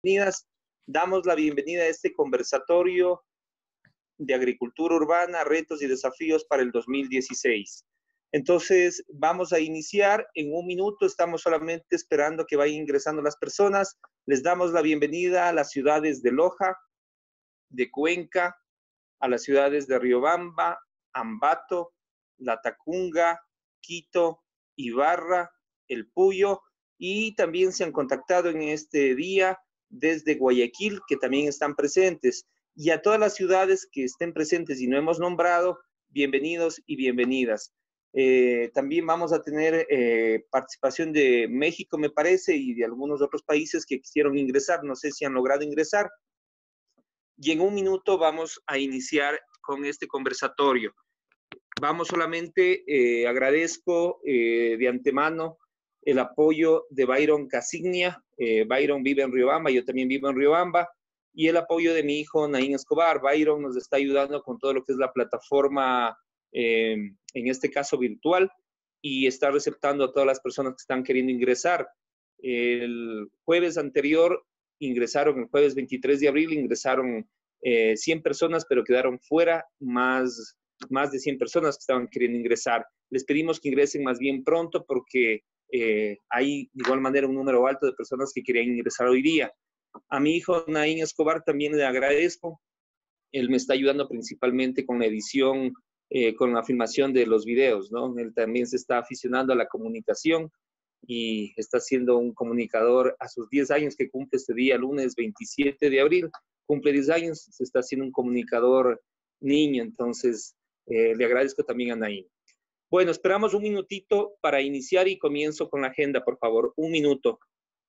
bienvenidas. Damos la bienvenida a este conversatorio de agricultura urbana, retos y desafíos para el 2016. Entonces, vamos a iniciar en un minuto. Estamos solamente esperando que vayan ingresando las personas. Les damos la bienvenida a las ciudades de Loja, de Cuenca, a las ciudades de Riobamba, Ambato, Latacunga, Quito, Ibarra, El Puyo, y también se han contactado en este día desde Guayaquil, que también están presentes. Y a todas las ciudades que estén presentes y no hemos nombrado, bienvenidos y bienvenidas. También vamos a tener participación de México, me parece, y de algunos otros países que quisieron ingresar. No sé si han logrado ingresar. Y en un minuto vamos a iniciar con este conversatorio. Vamos solamente, agradezco de antemano el apoyo de Byron Casignia. Byron vive en Riobamba, yo también vivo en Riobamba, y el apoyo de mi hijo Naín Escobar. Byron nos está ayudando con todo lo que es la plataforma, en este caso virtual, y está receptando a todas las personas que están queriendo ingresar. El jueves anterior ingresaron, el jueves 23 de abril, ingresaron 100 personas, pero quedaron fuera más de 100 personas que estaban queriendo ingresar. Les pedimos que ingresen más bien pronto porque hay de igual manera un número alto de personas que querían ingresar hoy día. A mi hijo Naín Escobar también le agradezco. Él me está ayudando principalmente con la edición, con la filmación de los videos, ¿no? Él también se está aficionando a la comunicación y está siendo un comunicador a sus 10 años que cumple este día, lunes 27 de abril. Cumple 10 años, se está haciendo un comunicador niño, entonces le agradezco también a Naín. Bueno, esperamos un minutito para iniciar y comienzo con la agenda, por favor. Un minuto.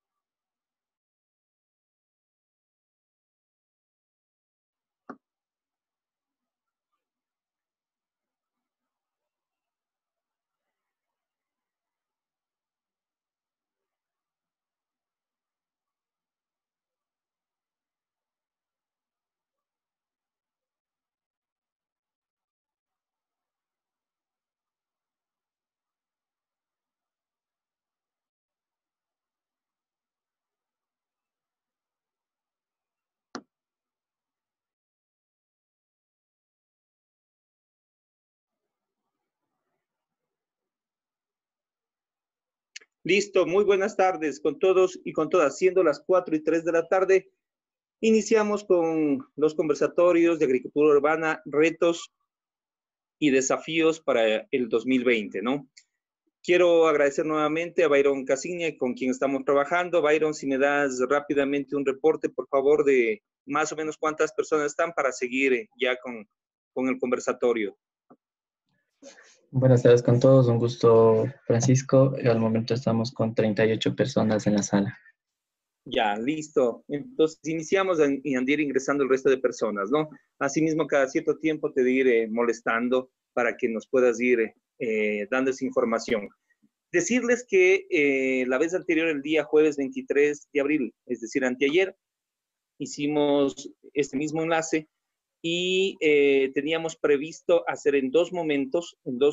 Listo, muy buenas tardes con todos y con todas. Siendo las 4:03 de la tarde, iniciamos con los conversatorios de agricultura urbana, retos y desafíos para el 2020, ¿no? Quiero agradecer nuevamente a Byron Casigna, con quien estamos trabajando. Byron, si me das rápidamente un reporte, por favor, de más o menos cuántas personas están para seguir ya con el conversatorio. Buenas tardes con todos, un gusto, Francisco. Al momento estamos con 38 personas en la sala. Ya, listo. Entonces, iniciamos y ir ingresando el resto de personas, ¿no? Asimismo, cada cierto tiempo te iré molestando para que nos puedas ir dando esa información. Decirles que la vez anterior, el día jueves 23 de abril, es decir, anteayer, hicimos este mismo enlace y teníamos previsto hacer en dos momentos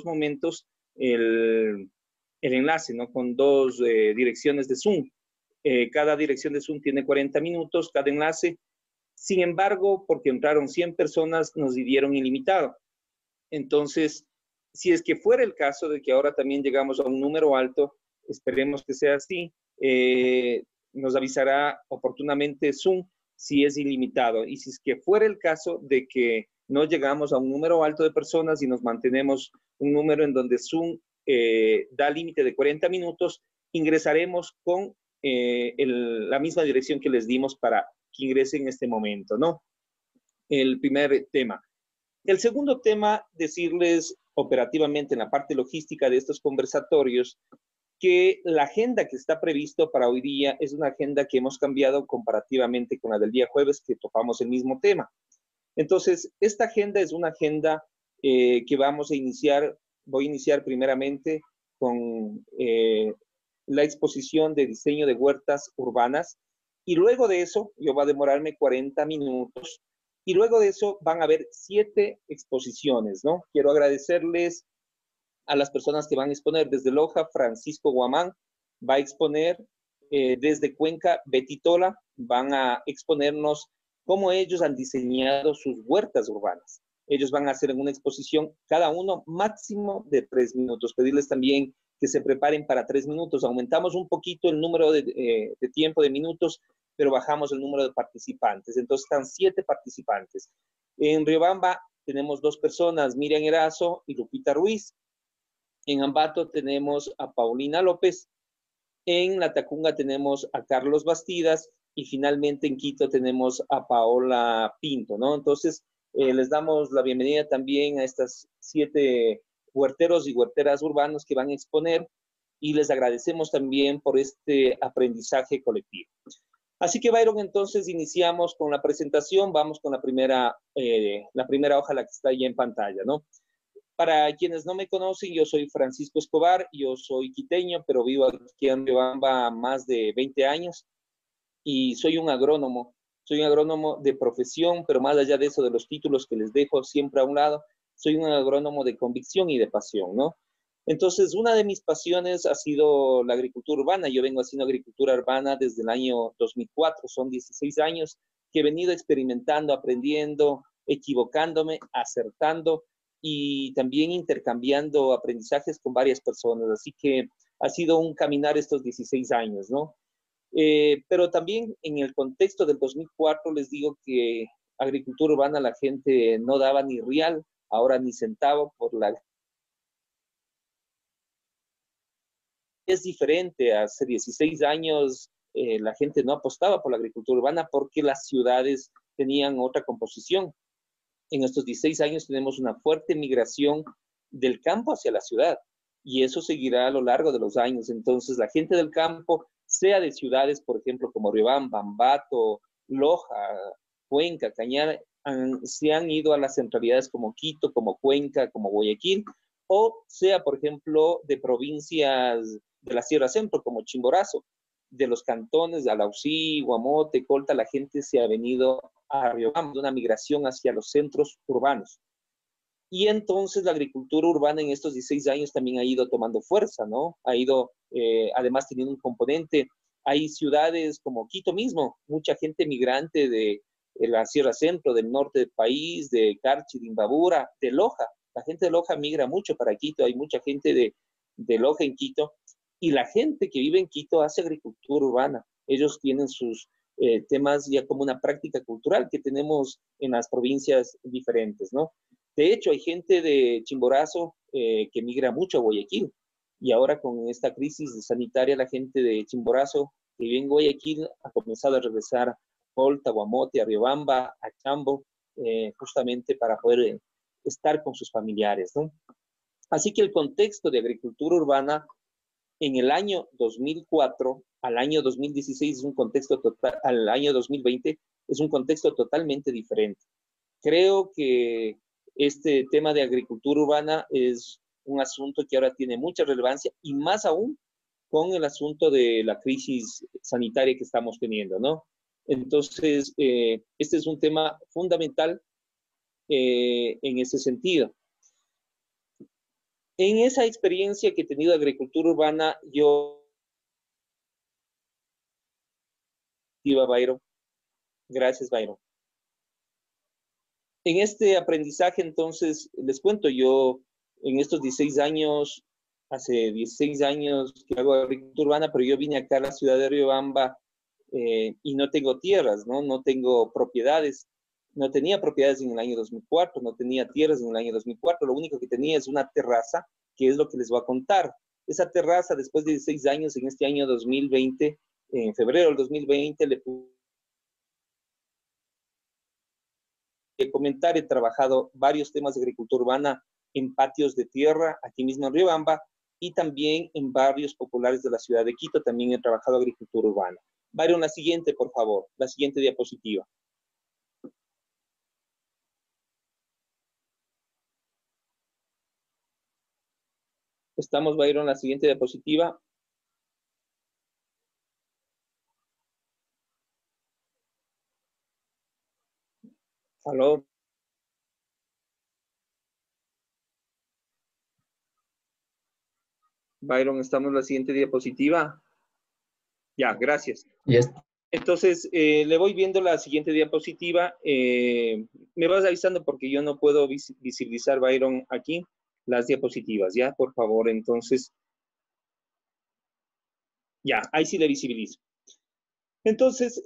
el enlace, ¿no? Con dos direcciones de Zoom. Cada dirección de Zoom tiene 40 minutos, cada enlace. Sin embargo, porque entraron 100 personas, nos dieron ilimitado. Entonces, si es que fuera el caso de que ahora también llegamos a un número alto, esperemos que sea así, nos avisará oportunamente Zoom si es ilimitado. Y si es que fuera el caso de que no llegamos a un número alto de personas y nos mantenemos un número en donde Zoom da límite de 40 minutos, ingresaremos con la misma dirección que les dimos para que ingresen en este momento, ¿no? El primer tema. El segundo tema, decirles operativamente en la parte logística de estos conversatorios que la agenda que está previsto para hoy día es una agenda que hemos cambiado comparativamente con la del día jueves, que topamos el mismo tema. Entonces, esta agenda es una agenda que vamos a iniciar, voy a iniciar primeramente con la exposición de diseño de huertas urbanas, y luego de eso, yo voy a demorarme 40 minutos, y luego de eso van a haber 7 exposiciones, ¿no? Quiero agradecerles a las personas que van a exponer. Desde Loja, Francisco Guamán va a exponer, desde Cuenca, Betty Tola van a exponernos cómo ellos han diseñado sus huertas urbanas. Ellos van a hacer en una exposición, cada uno máximo de 3 minutos. Pedirles también que se preparen para 3 minutos. Aumentamos un poquito el número de tiempo de minutos, pero bajamos el número de participantes. Entonces están 7 participantes. En Riobamba tenemos 2 personas, Miriam Erazo y Lupita Ruiz. En Ambato tenemos a Paulina López. En La Tacunga tenemos a Carlos Bastidas y finalmente en Quito tenemos a Paola Pinto, ¿no? Entonces, les damos la bienvenida también a estas 7 huerteros y huerteras urbanos que van a exponer y les agradecemos también por este aprendizaje colectivo. Así que, Byron, entonces iniciamos con la presentación. Vamos con la primera hoja, la que está ahí en pantalla, ¿no? Para quienes no me conocen, yo soy Francisco Escobar, yo soy quiteño, pero vivo aquí en Riobamba más de 20 años y soy un agrónomo. Soy un agrónomo de profesión, pero más allá de eso, de los títulos que les dejo siempre a un lado, soy un agrónomo de convicción y de pasión, ¿no? Entonces, una de mis pasiones ha sido la agricultura urbana. Yo vengo haciendo agricultura urbana desde el año 2004, son 16 años que he venido experimentando, aprendiendo, equivocándome, acertando y también intercambiando aprendizajes con varias personas. Así que ha sido un caminar estos 16 años, ¿no? Pero también en el contexto del 2004 les digo que agricultura urbana la gente no daba ni real, ahora ni centavo por la... Es diferente, hace 16 años la gente no apostaba por la agricultura urbana porque las ciudades tenían otra composición. En estos 16 años tenemos una fuerte migración del campo hacia la ciudad y eso seguirá a lo largo de los años. Entonces, la gente del campo, sea de ciudades, por ejemplo, como Riobamba, Ambato, Loja, Cuenca, Cañar, se han ido a las centralidades como Quito, como Cuenca, como Guayaquil, o sea, por ejemplo, de provincias de la Sierra Centro, como Chimborazo, de los cantones de Alausí, Guamote, Colta, la gente se ha venido a Riobamba, de una migración hacia los centros urbanos. Y entonces la agricultura urbana en estos 16 años también ha ido tomando fuerza, ¿no? Ha ido, además, teniendo un componente. Hay ciudades como Quito mismo, mucha gente migrante de la Sierra Centro, del norte del país, de Carchi, de Imbabura, de Loja. La gente de Loja migra mucho para Quito, hay mucha gente de Loja en Quito. Y la gente que vive en Quito hace agricultura urbana. Ellos tienen sus temas ya como una práctica cultural que tenemos en las provincias diferentes, ¿no? De hecho, hay gente de Chimborazo que migra mucho a Guayaquil. Y ahora con esta crisis sanitaria, la gente de Chimborazo que vive en Guayaquil ha comenzado a regresar a Colta, Guamote, a Riobamba, a Chambo, justamente para poder estar con sus familiares, ¿no? Así que el contexto de agricultura urbana en el año 2004 al año 2016 es un contexto total, al año 2020 es un contexto totalmente diferente. Creo que este tema de agricultura urbana es un asunto que ahora tiene mucha relevancia y más aún con el asunto de la crisis sanitaria que estamos teniendo, ¿no? Entonces, este es un tema fundamental en ese sentido. En esa experiencia que he tenido de agricultura urbana, yo, Byron, gracias, Byron. En este aprendizaje, entonces, les cuento, yo en estos 16 años, hace 16 años que hago agricultura urbana, pero yo vine acá a la ciudad de Riobamba y no tengo tierras, ¿no? No tengo propiedades. No tenía propiedades en el año 2004, no tenía tierras en el año 2004. Lo único que tenía es una terraza, que es lo que les voy a contar. Esa terraza, después de 16 años, en este año 2020, en febrero del 2020, le pude comentar, he trabajado varios temas de agricultura urbana en patios de tierra, aquí mismo en Riobamba, y también en barrios populares de la ciudad de Quito, también he trabajado agricultura urbana. Byron, la siguiente, por favor, la siguiente diapositiva. Estamos, Byron, la siguiente diapositiva. Aló. Byron, estamos en la siguiente diapositiva. Ya, gracias. Y Entonces, le voy viendo la siguiente diapositiva. Me vas avisando porque yo no puedo visibilizar, Byron, aquí las diapositivas, ¿ya? Por favor, entonces, ya, ahí sí le visibilizo. Entonces,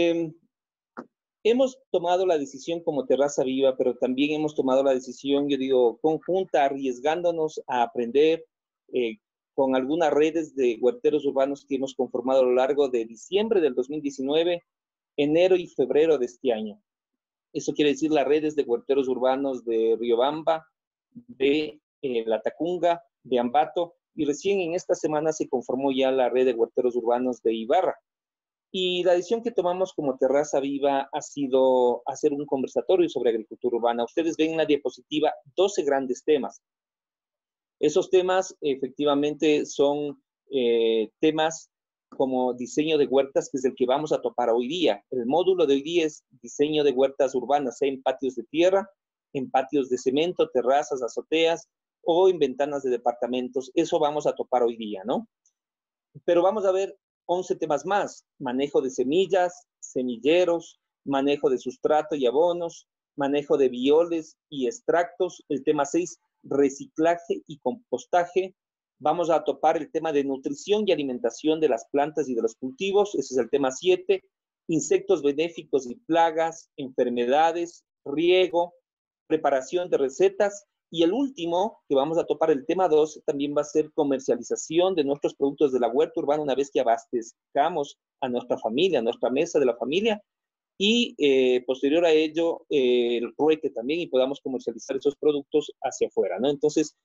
hemos tomado la decisión como Terraza Viva, pero también hemos tomado la decisión, yo digo, conjunta, arriesgándonos a aprender con algunas redes de huerteros urbanos que hemos conformado a lo largo de diciembre del 2019, enero y febrero de este año. Eso quiere decir las redes de huerteros urbanos de Riobamba, de La Tacunga, de Ambato, y recién en esta semana se conformó ya la red de huerteros urbanos de Ibarra. Y la decisión que tomamos como Terraza Viva ha sido hacer un conversatorio sobre agricultura urbana. Ustedes ven en la diapositiva 12 grandes temas. Esos temas efectivamente son temas como diseño de huertas, que es el que vamos a topar hoy día. El módulo de hoy día es diseño de huertas urbanas, sea en patios de tierra, en patios de cemento, terrazas, azoteas o en ventanas de departamentos. Eso vamos a topar hoy día, ¿no? Pero vamos a ver 11 temas más: manejo de semillas, semilleros, manejo de sustrato y abonos, manejo de bioles y extractos. El tema 6, reciclaje y compostaje. Vamos a topar el tema de nutrición y alimentación de las plantas y de los cultivos. Ese es el tema 7, insectos benéficos y plagas, enfermedades, riego, preparación de recetas. Y el último, que vamos a topar, el tema 2, también va a ser comercialización de nuestros productos de la huerta urbana una vez que abastezcamos a nuestra familia, a nuestra mesa de la familia, y posterior a ello el rueque también, y podamos comercializar esos productos hacia afuera, ¿no? Entonces,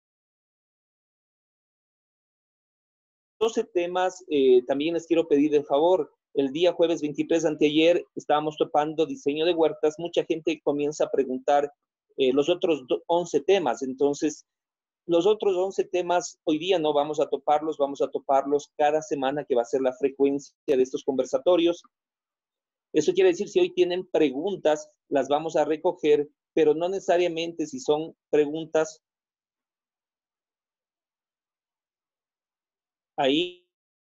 12 temas. También les quiero pedir de favor, el día jueves 23, anteayer, estábamos topando diseño de huertas. Mucha gente comienza a preguntar los otros 11 temas. Entonces, los otros 11 temas hoy día no vamos vamos a toparlos cada semana, que va a ser la frecuencia de estos conversatorios. Eso quiere decir, si hoy tienen preguntas, las vamos a recoger, pero no necesariamente si son preguntas ahí.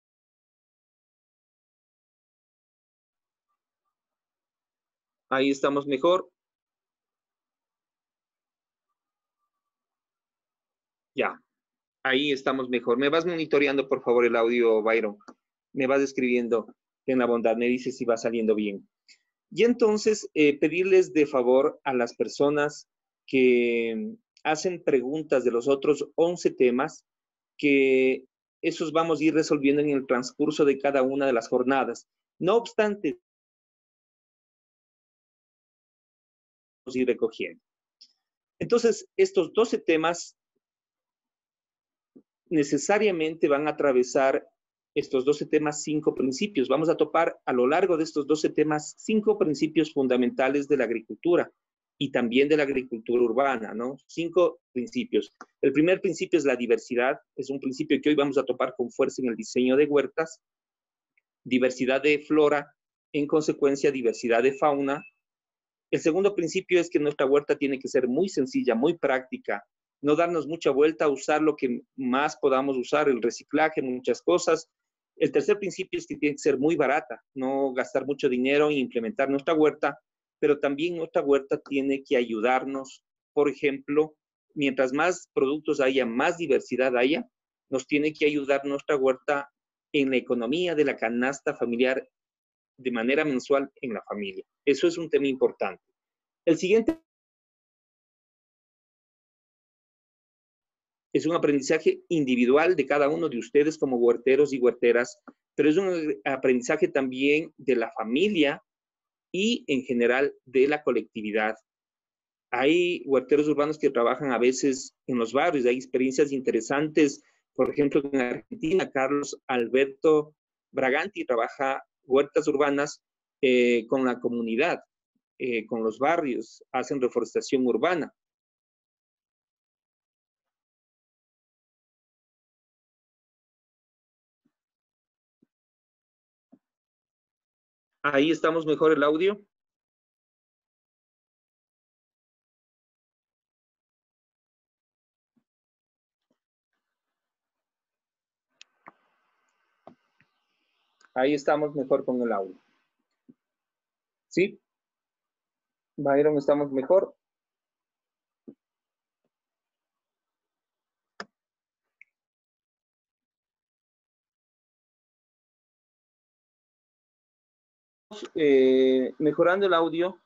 Ahí estamos mejor. Ya, ahí estamos mejor. Me vas monitoreando, por favor, el audio, Byron. Me vas escribiendo en la bondad, me dices si va saliendo bien. Y entonces, pedirles de favor a las personas que hacen preguntas de los otros 11 temas, que esos vamos a ir resolviendo en el transcurso de cada una de las jornadas. No obstante, vamos a ir recogiendo. Entonces, estos 12 temas necesariamente van a atravesar estos 12 temas 5 principios. Vamos a topar a lo largo de estos 12 temas 5 principios fundamentales de la agricultura y también de la agricultura urbana, ¿no? 5 principios. El primer principio es la diversidad. Es un principio que hoy vamos a topar con fuerza en el diseño de huertas. Diversidad de flora, en consecuencia diversidad de fauna. El segundo principio es que nuestra huerta tiene que ser muy sencilla, muy práctica, no darnos mucha vuelta, usar lo que más podamos usar, el reciclaje, muchas cosas. El tercer principio es que tiene que ser muy barata, no gastar mucho dinero en implementar nuestra huerta, pero también nuestra huerta tiene que ayudarnos. Por ejemplo, mientras más productos haya, más diversidad haya, nos tiene que ayudar nuestra huerta en la economía de la canasta familiar de manera mensual en la familia. Eso es un tema importante. El siguiente es un aprendizaje individual de cada uno de ustedes como huerteros y huerteras, pero es un aprendizaje también de la familia y en general de la colectividad. Hay huerteros urbanos que trabajan a veces en los barrios, hay experiencias interesantes. Por ejemplo, en Argentina, Carlos Alberto Braganti trabaja huertas urbanas con la comunidad, con los barrios, hacen reforestación urbana. Ahí estamos mejor el audio. Ahí estamos mejor con el audio. ¿Sí? Byron, ¿estamos mejor? Mejorando el audio.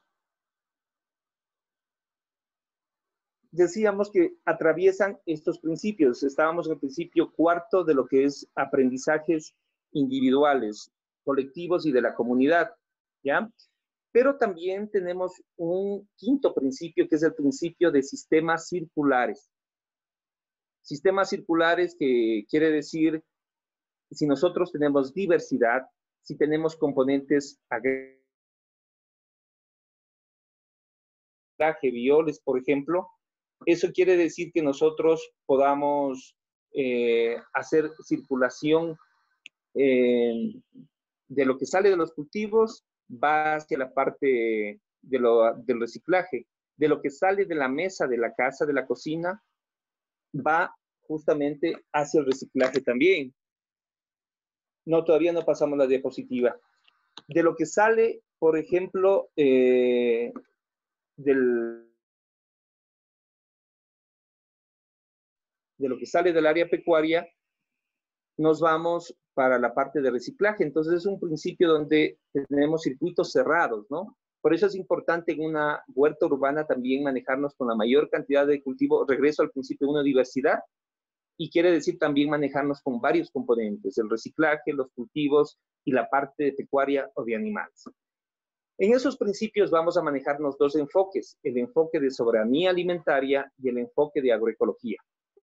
Decíamos que atraviesan estos principios. Estábamos en el principio cuarto de lo que es aprendizajes individuales, colectivos y de la comunidad, ¿ya? Pero también tenemos un quinto principio, que es el principio de sistemas circulares. Sistemas circulares que quiere decir, si nosotros tenemos diversidad, si tenemos componentes violes, por ejemplo, eso quiere decir que nosotros podamos hacer circulación de lo que sale de los cultivos, va hacia la parte del reciclaje. De lo que sale de la mesa, de la casa, de la cocina, va justamente hacia el reciclaje también. No, todavía no pasamos la diapositiva. De lo que sale, por ejemplo, de lo que sale del área pecuaria, nos vamos para la parte de reciclaje. Entonces es un principio donde tenemos circuitos cerrados, ¿no? Por eso es importante en una huerta urbana también manejarnos con la mayor cantidad de cultivo. Regreso al principio de una diversidad, y quiere decir también manejarnos con varios componentes, el reciclaje, los cultivos y la parte de pecuaria o de animales. En esos principios vamos a manejarnos dos enfoques, el enfoque de soberanía alimentaria y el enfoque de agroecología.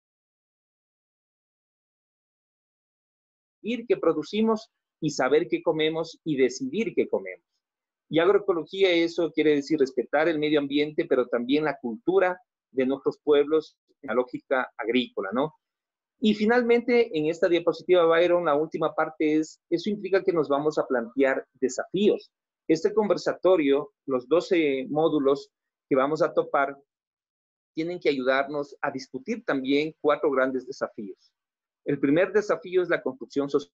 Ir qué producimos y saber qué comemos y decidir qué comemos. Y agroecología, eso quiere decir respetar el medio ambiente, pero también la cultura de nuestros pueblos, la lógica agrícola, ¿no? Y finalmente, en esta diapositiva, Byron, la última parte es, eso implica que nos vamos a plantear desafíos. Este conversatorio, los 12 módulos que vamos a topar, tienen que ayudarnos a discutir también 4 grandes desafíos. El primer desafío es la construcción social.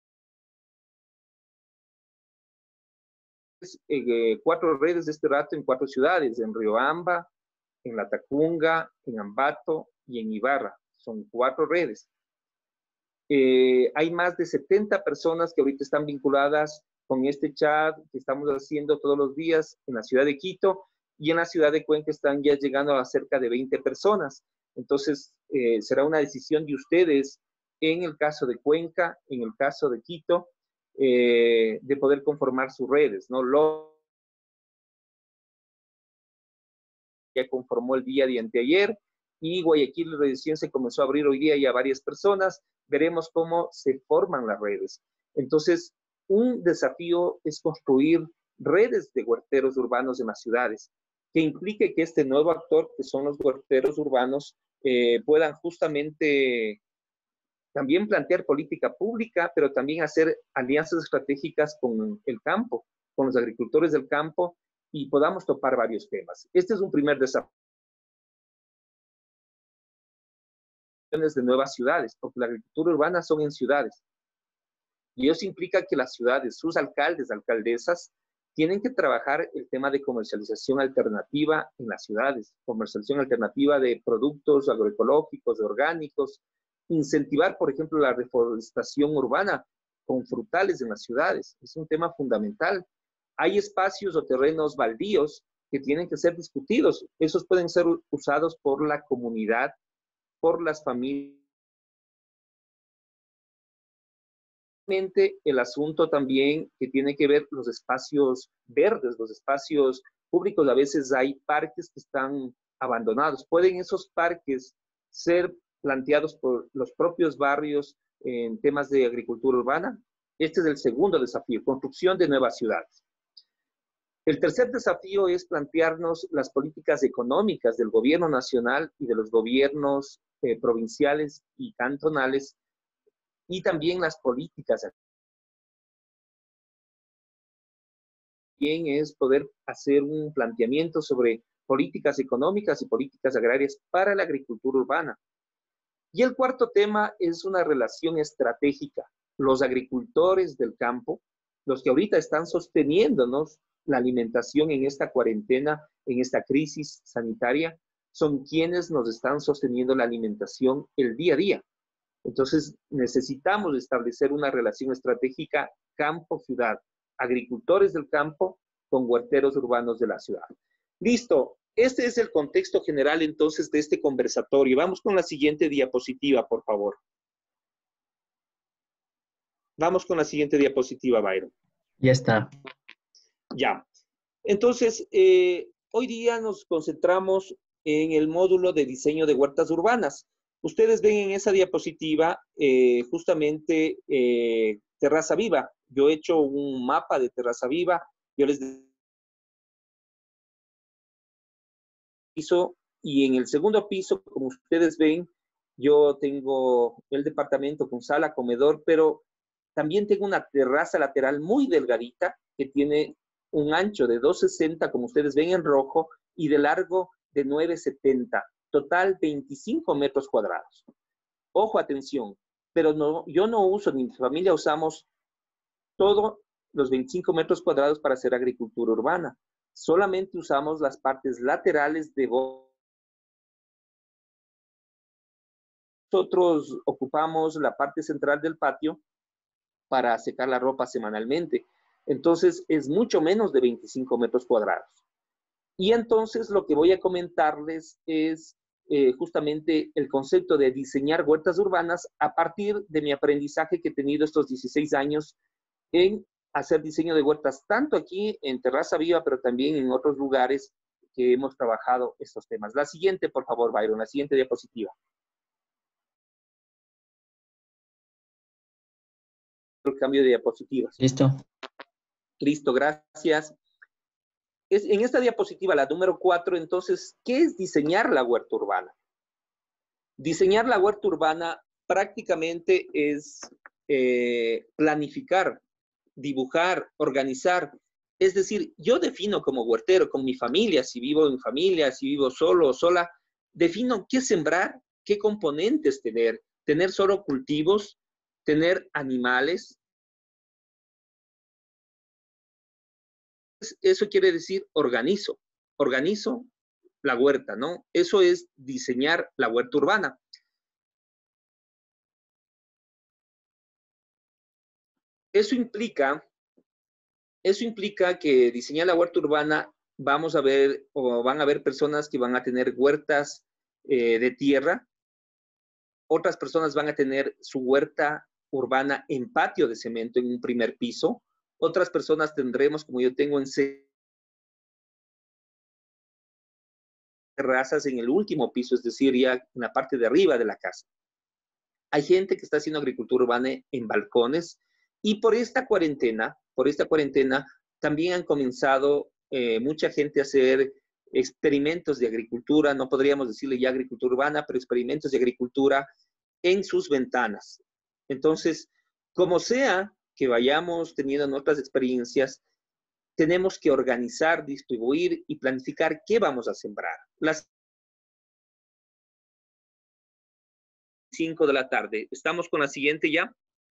4 redes de este rato en 4 ciudades, en Riobamba, en Latacunga, en Ambato y en Ibarra. Son 4 redes. Hay más de 70 personas que ahorita están vinculadas con este chat que estamos haciendo todos los días en la ciudad de Quito, y en la ciudad de Cuenca están ya llegando a cerca de 20 personas. Entonces, será una decisión de ustedes en el caso de Cuenca, en el caso de Quito, de poder conformar sus redes, ¿no? Ya conformó el día de anteayer, y Guayaquil recién se comenzó a abrir hoy día ya varias personas. Veremos cómo se forman las redes. Entonces, un desafío es construir redes de huerteros urbanos en las ciudades, que implique que este nuevo actor, que son los huerteros urbanos, puedan justamente también plantear política pública, pero también hacer alianzas estratégicas con el campo, con los agricultores del campo, y podamos topar varios temas. Este es un primer desafío de nuevas ciudades, porque la agricultura urbana son en ciudades. Y eso implica que las ciudades, sus alcaldes, alcaldesas, tienen que trabajar el tema de comercialización alternativa en las ciudades, comercialización alternativa de productos agroecológicos, de orgánicos, incentivar, por ejemplo, la reforestación urbana con frutales en las ciudades. Es un tema fundamental. Hay espacios o terrenos baldíos que tienen que ser discutidos. Esos pueden ser usados por la comunidad, por las familias. El asunto también que tiene que ver los espacios verdes, los espacios públicos. A veces hay parques que están abandonados. ¿Pueden esos parques ser planteados por los propios barrios en temas de agricultura urbana? Este es el segundo desafío, construcción de nuevas ciudades. El tercer desafío es plantearnos las políticas económicas del gobierno nacional y de los gobiernos provinciales y cantonales, y también las políticas. También es poder hacer un planteamiento sobre políticas económicas y políticas agrarias para la agricultura urbana. Y el cuarto tema es una relación estratégica. Los agricultores del campo los que ahorita están sosteniéndonos la alimentación en esta cuarentena, en esta crisis sanitaria, son quienes nos están sosteniendo la alimentación el día a día. Entonces, necesitamos establecer una relación estratégica campo-ciudad, agricultores del campo con huerteros urbanos de la ciudad. Listo, este es el contexto general entonces de este conversatorio. Vamos con la siguiente diapositiva, por favor. Vamos con la siguiente diapositiva, Byron. Ya está. Ya. Entonces, hoy día nos concentramos en el módulo de diseño de huertas urbanas. Ustedes ven en esa diapositiva justamente Terraza Viva. Yo he hecho un mapa de Terraza Viva. Yo les piso y en el segundo piso, como ustedes ven, yo tengo el departamento con sala, comedor, pero también tengo una terraza lateral muy delgadita que tiene un ancho de 2,60, como ustedes ven en rojo, y de largo de 9,70. Total 25 metros cuadrados. Ojo, atención, pero no, yo no uso, ni mi familia usamos todos los 25 metros cuadrados para hacer agricultura urbana. Solamente usamos las partes laterales de nosotros ocupamos la parte central del patio para secar la ropa semanalmente. Entonces, es mucho menos de 25 metros cuadrados. Y entonces, lo que voy a comentarles es justamente el concepto de diseñar huertas urbanas a partir de mi aprendizaje que he tenido estos 16 años en hacer diseño de huertas, tanto aquí en Terraza Viva, pero también en otros lugares que hemos trabajado estos temas. La siguiente, por favor, Byron, la siguiente diapositiva. El cambio de diapositivas. Listo. Listo, gracias. En esta diapositiva, la número 4, entonces, ¿qué es diseñar la huerta urbana? Diseñar la huerta urbana prácticamente es planificar, dibujar, organizar. Es decir, yo defino como huertero, con mi familia, si vivo en familia, si vivo solo o sola, defino qué sembrar, qué componentes tener solo cultivos, tener animales. Eso quiere decir organizo la huerta, ¿no? Eso es diseñar la huerta urbana. Eso implica que diseñar la huerta urbana vamos a ver o van a haber personas que van a tener huertas de tierra, otras personas van a tener su huerta urbana en patio de cemento en un primer piso, otras personas tendremos, como yo tengo en terrazas en el último piso, es decir, ya en la parte de arriba de la casa. Hay gente que está haciendo agricultura urbana en balcones y por esta cuarentena también han comenzado mucha gente a hacer experimentos de agricultura, no podríamos decirle ya agricultura urbana, pero experimentos de agricultura en sus ventanas. Entonces, como sea que vayamos teniendo otras experiencias, tenemos que organizar, distribuir y planificar qué vamos a sembrar. Las 5 de la tarde. ¿Estamos con la siguiente ya?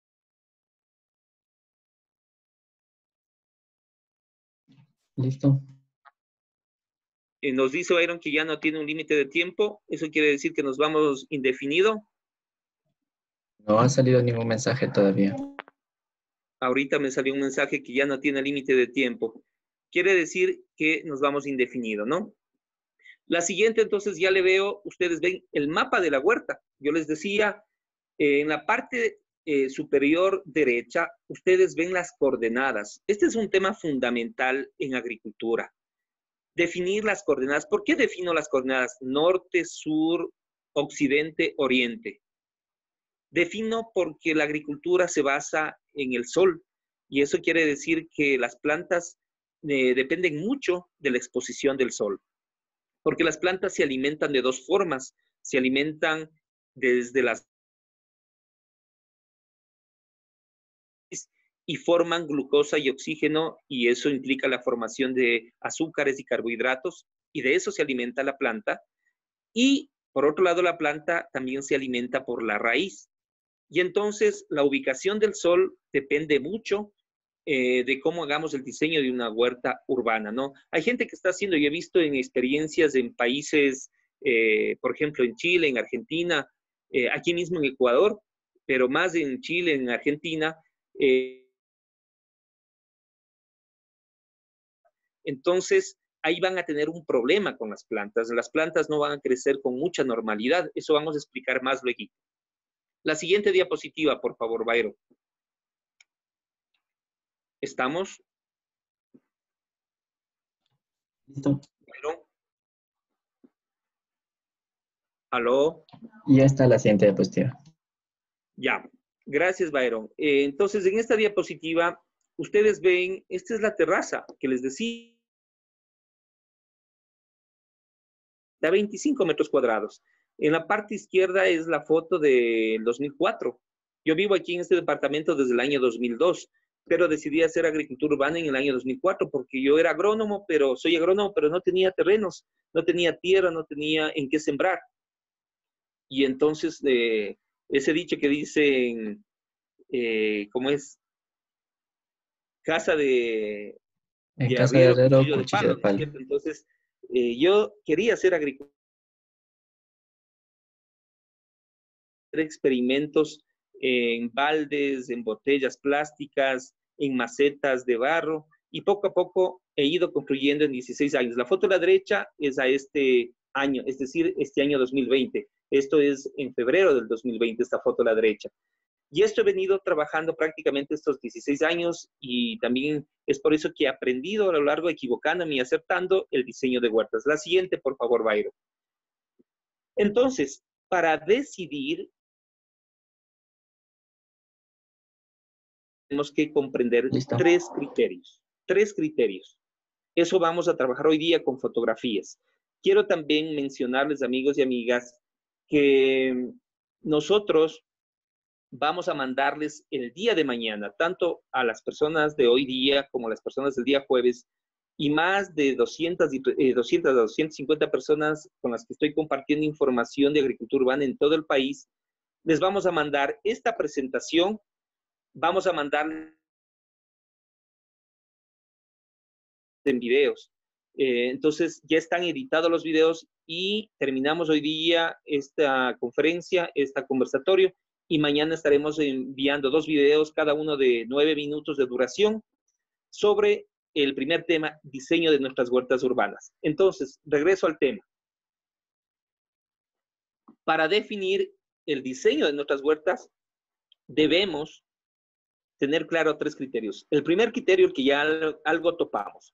Listo. Nos dice Byron que ya no tiene un límite de tiempo. ¿Eso quiere decir que nos vamos indefinido? No ha salido ningún mensaje todavía. Ahorita me salió un mensaje que ya no tiene límite de tiempo. Quiere decir que nos vamos indefinido, ¿no? La siguiente, entonces, ya le veo, ustedes ven el mapa de la huerta. Yo les decía, en la parte superior derecha, ustedes ven las coordenadas. Este es un tema fundamental en agricultura. Definir las coordenadas. ¿Por qué defino las coordenadas? Norte, sur, occidente, oriente. Defino porque la agricultura se basa en el sol y eso quiere decir que las plantas dependen mucho de la exposición del sol, porque las plantas se alimentan de dos formas, se alimentan desde las y forman glucosa y oxígeno y eso implica la formación de azúcares y carbohidratos y de eso se alimenta la planta y por otro lado la planta también se alimenta por la raíz. Y entonces la ubicación del sol depende mucho de cómo hagamos el diseño de una huerta urbana, ¿no? Hay gente que está haciendo, yo he visto en experiencias en países, por ejemplo, en Chile, en Argentina, aquí mismo en Ecuador, pero más en Chile, en Argentina. Entonces, ahí van a tener un problema con las plantas. Las plantas no van a crecer con mucha normalidad. Eso vamos a explicar más luego. La siguiente diapositiva, por favor, Byron. ¿Estamos? Listo. Byron. ¿Aló? Y ya está la siguiente diapositiva. Ya. Gracias, Byron. Entonces, en esta diapositiva, ustedes ven, esta es la terraza que les decía. Da 25 metros cuadrados. En la parte izquierda es la foto del 2004. Yo vivo aquí en este departamento desde el año 2002, pero decidí hacer agricultura urbana en el año 2004 porque yo era agrónomo, soy agrónomo, pero no tenía terrenos, no tenía tierra, no tenía en qué sembrar. Y entonces, ese dicho que dicen, ¿cómo es? Casa de En casa de arriero, herrero, cuchillo de cuchillo palo, de ¿no es palo. cierto? Entonces, yo quería hacer agricultura, experimentos en baldes, en botellas plásticas, en macetas de barro, y poco a poco he ido construyendo en 16 años. La foto a la derecha es a este año, es decir, este año 2020. Esto es en febrero del 2020, esta foto a la derecha. Y esto he venido trabajando prácticamente estos 16 años y también es por eso que he aprendido a lo largo, equivocándome y acertando el diseño de huertas. La siguiente, por favor, Byron. Entonces, para decidir, tenemos que comprender Listo. tres criterios. Tres criterios. Eso vamos a trabajar hoy día con fotografías. Quiero también mencionarles, amigos y amigas, que nosotros vamos a mandarles el día de mañana, tanto a las personas de hoy día como a las personas del día jueves, y más de 200 a 250 personas con las que estoy compartiendo información de agricultura urbana en todo el país, les vamos a mandar esta presentación, vamos a mandar en videos. Entonces ya están editados los videos y terminamos hoy día esta conferencia, este conversatorio, y mañana estaremos enviando 2 videos, cada uno de 9 minutos de duración, sobre el primer tema, diseño de nuestras huertas urbanas. Entonces, regreso al tema. Para definir el diseño de nuestras huertas, debemos tener claro 3 criterios. El primer criterio, el que ya algo topamos.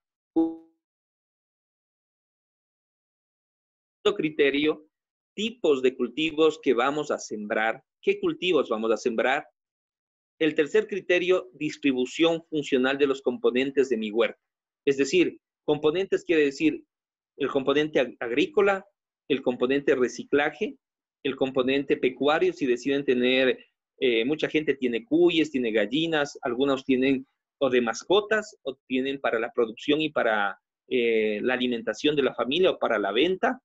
Criterio, tipos de cultivos que vamos a sembrar, qué cultivos vamos a sembrar. El tercer criterio, distribución funcional de los componentes de mi huerta. Es decir, componentes quiere decir el componente agrícola, el componente reciclaje, el componente pecuario, si deciden tener, mucha gente tiene cuyes, tiene gallinas, algunos tienen o de mascotas, o tienen para la producción y para la alimentación de la familia o para la venta.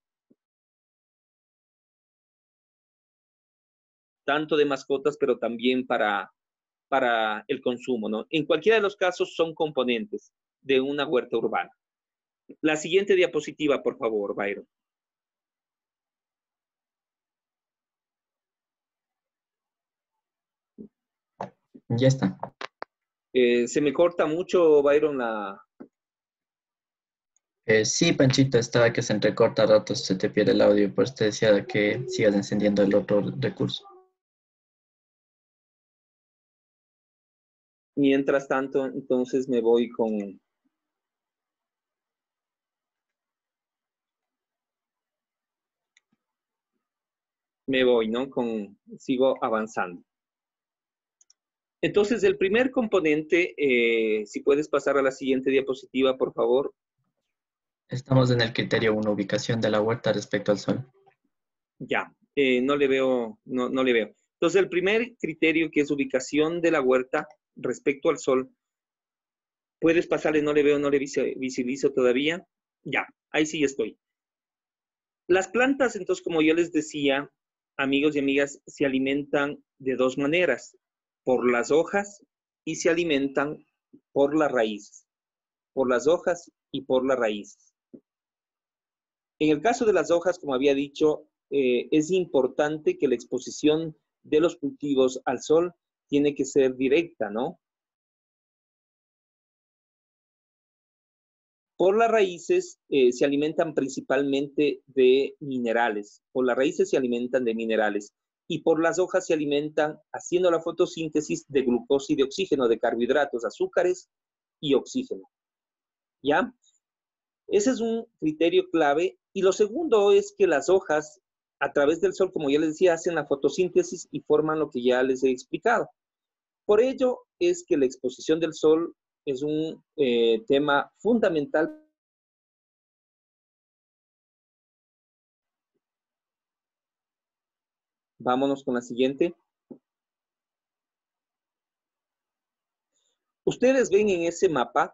Tanto de mascotas, pero también para el consumo, ¿no? En cualquiera de los casos son componentes de una huerta urbana. La siguiente diapositiva, por favor, Byron. Ya está. Se me corta mucho, Byron, Sí, Panchito, estaba que se entrecorta a ratos, se te pierde el audio, por eso te decía que sigas encendiendo el otro recurso. Mientras tanto, entonces me voy ¿no? Sigo avanzando. Entonces, el primer componente, si puedes pasar a la siguiente diapositiva, por favor. Estamos en el criterio 1, ubicación de la huerta respecto al sol. Ya, no le veo, no le veo. Entonces, el primer criterio, que es ubicación de la huerta respecto al sol, puedes pasarle, no le veo, no le visibilizo todavía. Ya, ahí sí estoy. Las plantas, entonces, como yo les decía, amigos y amigas, se alimentan de 2 maneras, por las hojas y se alimentan por las raíces, por las hojas y por las raíces. En el caso de las hojas, como había dicho, es importante que la exposición de los cultivos al sol tiene que ser directa, ¿no? Por las raíces se alimentan principalmente de minerales. Por las raíces se alimentan de minerales. Y por las hojas se alimentan, haciendo la fotosíntesis, de glucosa y de oxígeno, de carbohidratos, azúcares y oxígeno. ¿Ya? Ese es un criterio clave. Y lo segundo es que las hojas, a través del sol, como ya les decía, hacen la fotosíntesis y forman lo que ya les he explicado. Por ello es que la exposición del sol es un tema fundamental. Vámonos con la siguiente. Ustedes ven en ese mapa,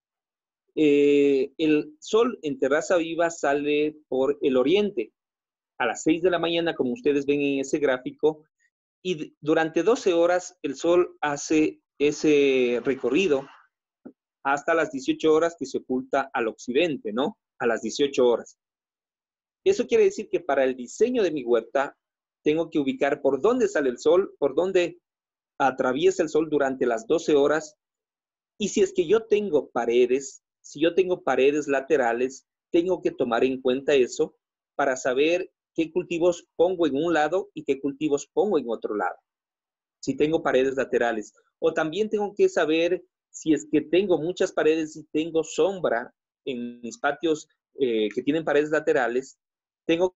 el sol en Terraza Viva sale por el oriente a las 6 de la mañana, como ustedes ven en ese gráfico, y durante 12 horas el sol hace ese recorrido hasta las 18 horas que se oculta al occidente, ¿no? A las 18 horas. Eso quiere decir que para el diseño de mi huerta tengo que ubicar por dónde sale el sol, por dónde atraviesa el sol durante las 12 horas. Y si es que yo tengo paredes, si yo tengo paredes laterales, tengo que tomar en cuenta eso para saber qué cultivos pongo en un lado y qué cultivos pongo en otro lado. Si tengo paredes laterales. O también tengo que saber si es que tengo muchas paredes y tengo sombra en mis patios que tienen paredes laterales, tengo que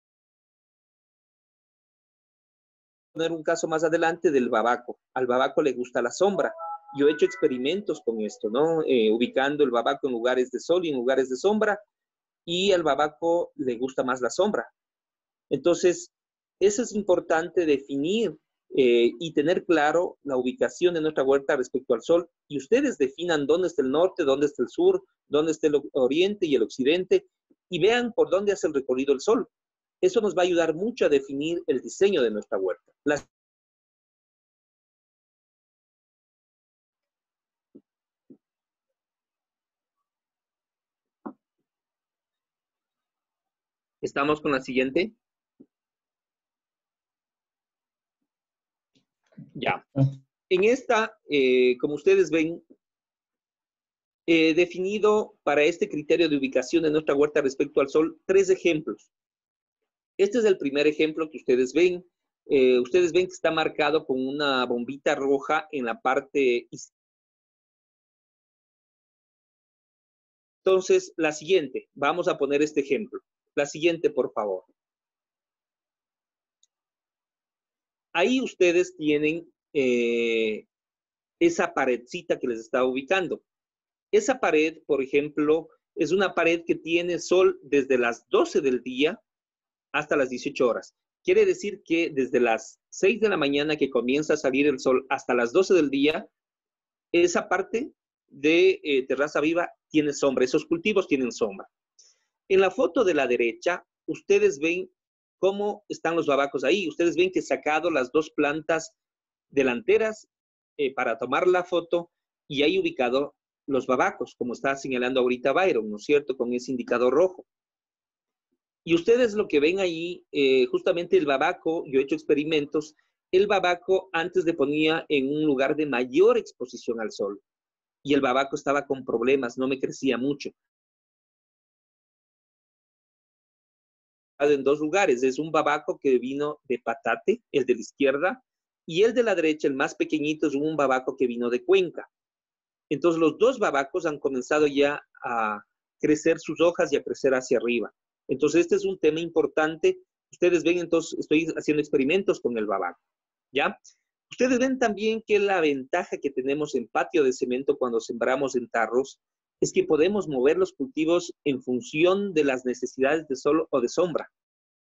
poner un caso más adelante del babaco. Al babaco le gusta la sombra. Yo he hecho experimentos con esto, ¿no? Ubicando el babaco en lugares de sol y en lugares de sombra, y al babaco le gusta más la sombra. Entonces, eso es importante definir y tener claro la ubicación de nuestra huerta respecto al sol, y ustedes definan dónde está el norte, dónde está el sur, dónde está el oriente y el occidente, y vean por dónde hace el recorrido el sol. Eso nos va a ayudar mucho a definir el diseño de nuestra huerta. Estamos con la siguiente. Ya. En esta, como ustedes ven, definido para este criterio de ubicación de nuestra huerta respecto al sol, 3 ejemplos. Este es el primer ejemplo que ustedes ven. Ustedes ven que está marcado con una bombita roja en la parte izquierda. Entonces, la siguiente, vamos a poner este ejemplo. La siguiente, por favor. Ahí ustedes tienen esa paredcita que les está ubicando. Esa pared, por ejemplo, es una pared que tiene sol desde las 12 del día hasta las 18 horas. Quiere decir que desde las 6 de la mañana que comienza a salir el sol hasta las 12 del día, esa parte de Terraza Viva tiene sombra, esos cultivos tienen sombra. En la foto de la derecha, ustedes ven cómo están los babacos ahí. Ustedes ven que he sacado las dos plantas delanteras para tomar la foto, y ahí ubicado los babacos, como está señalando ahorita Byron, ¿no es cierto?, con ese indicador rojo. Y ustedes lo que ven ahí, justamente el babaco, yo he hecho experimentos, el babaco antes le ponía en un lugar de mayor exposición al sol, y el babaco estaba con problemas, no me crecía mucho. En 2 lugares, es un babaco que vino de Patate, el de la izquierda, y el de la derecha, el más pequeñito, es un babaco que vino de Cuenca. Entonces los 2 babacos han comenzado ya a crecer sus hojas y a crecer hacia arriba. Entonces este es un tema importante. Ustedes ven, entonces estoy haciendo experimentos con el babaco, ¿ya? Ustedes ven también que la ventaja que tenemos en patio de cemento cuando sembramos en tarros es que podemos mover los cultivos en función de las necesidades de sol o de sombra.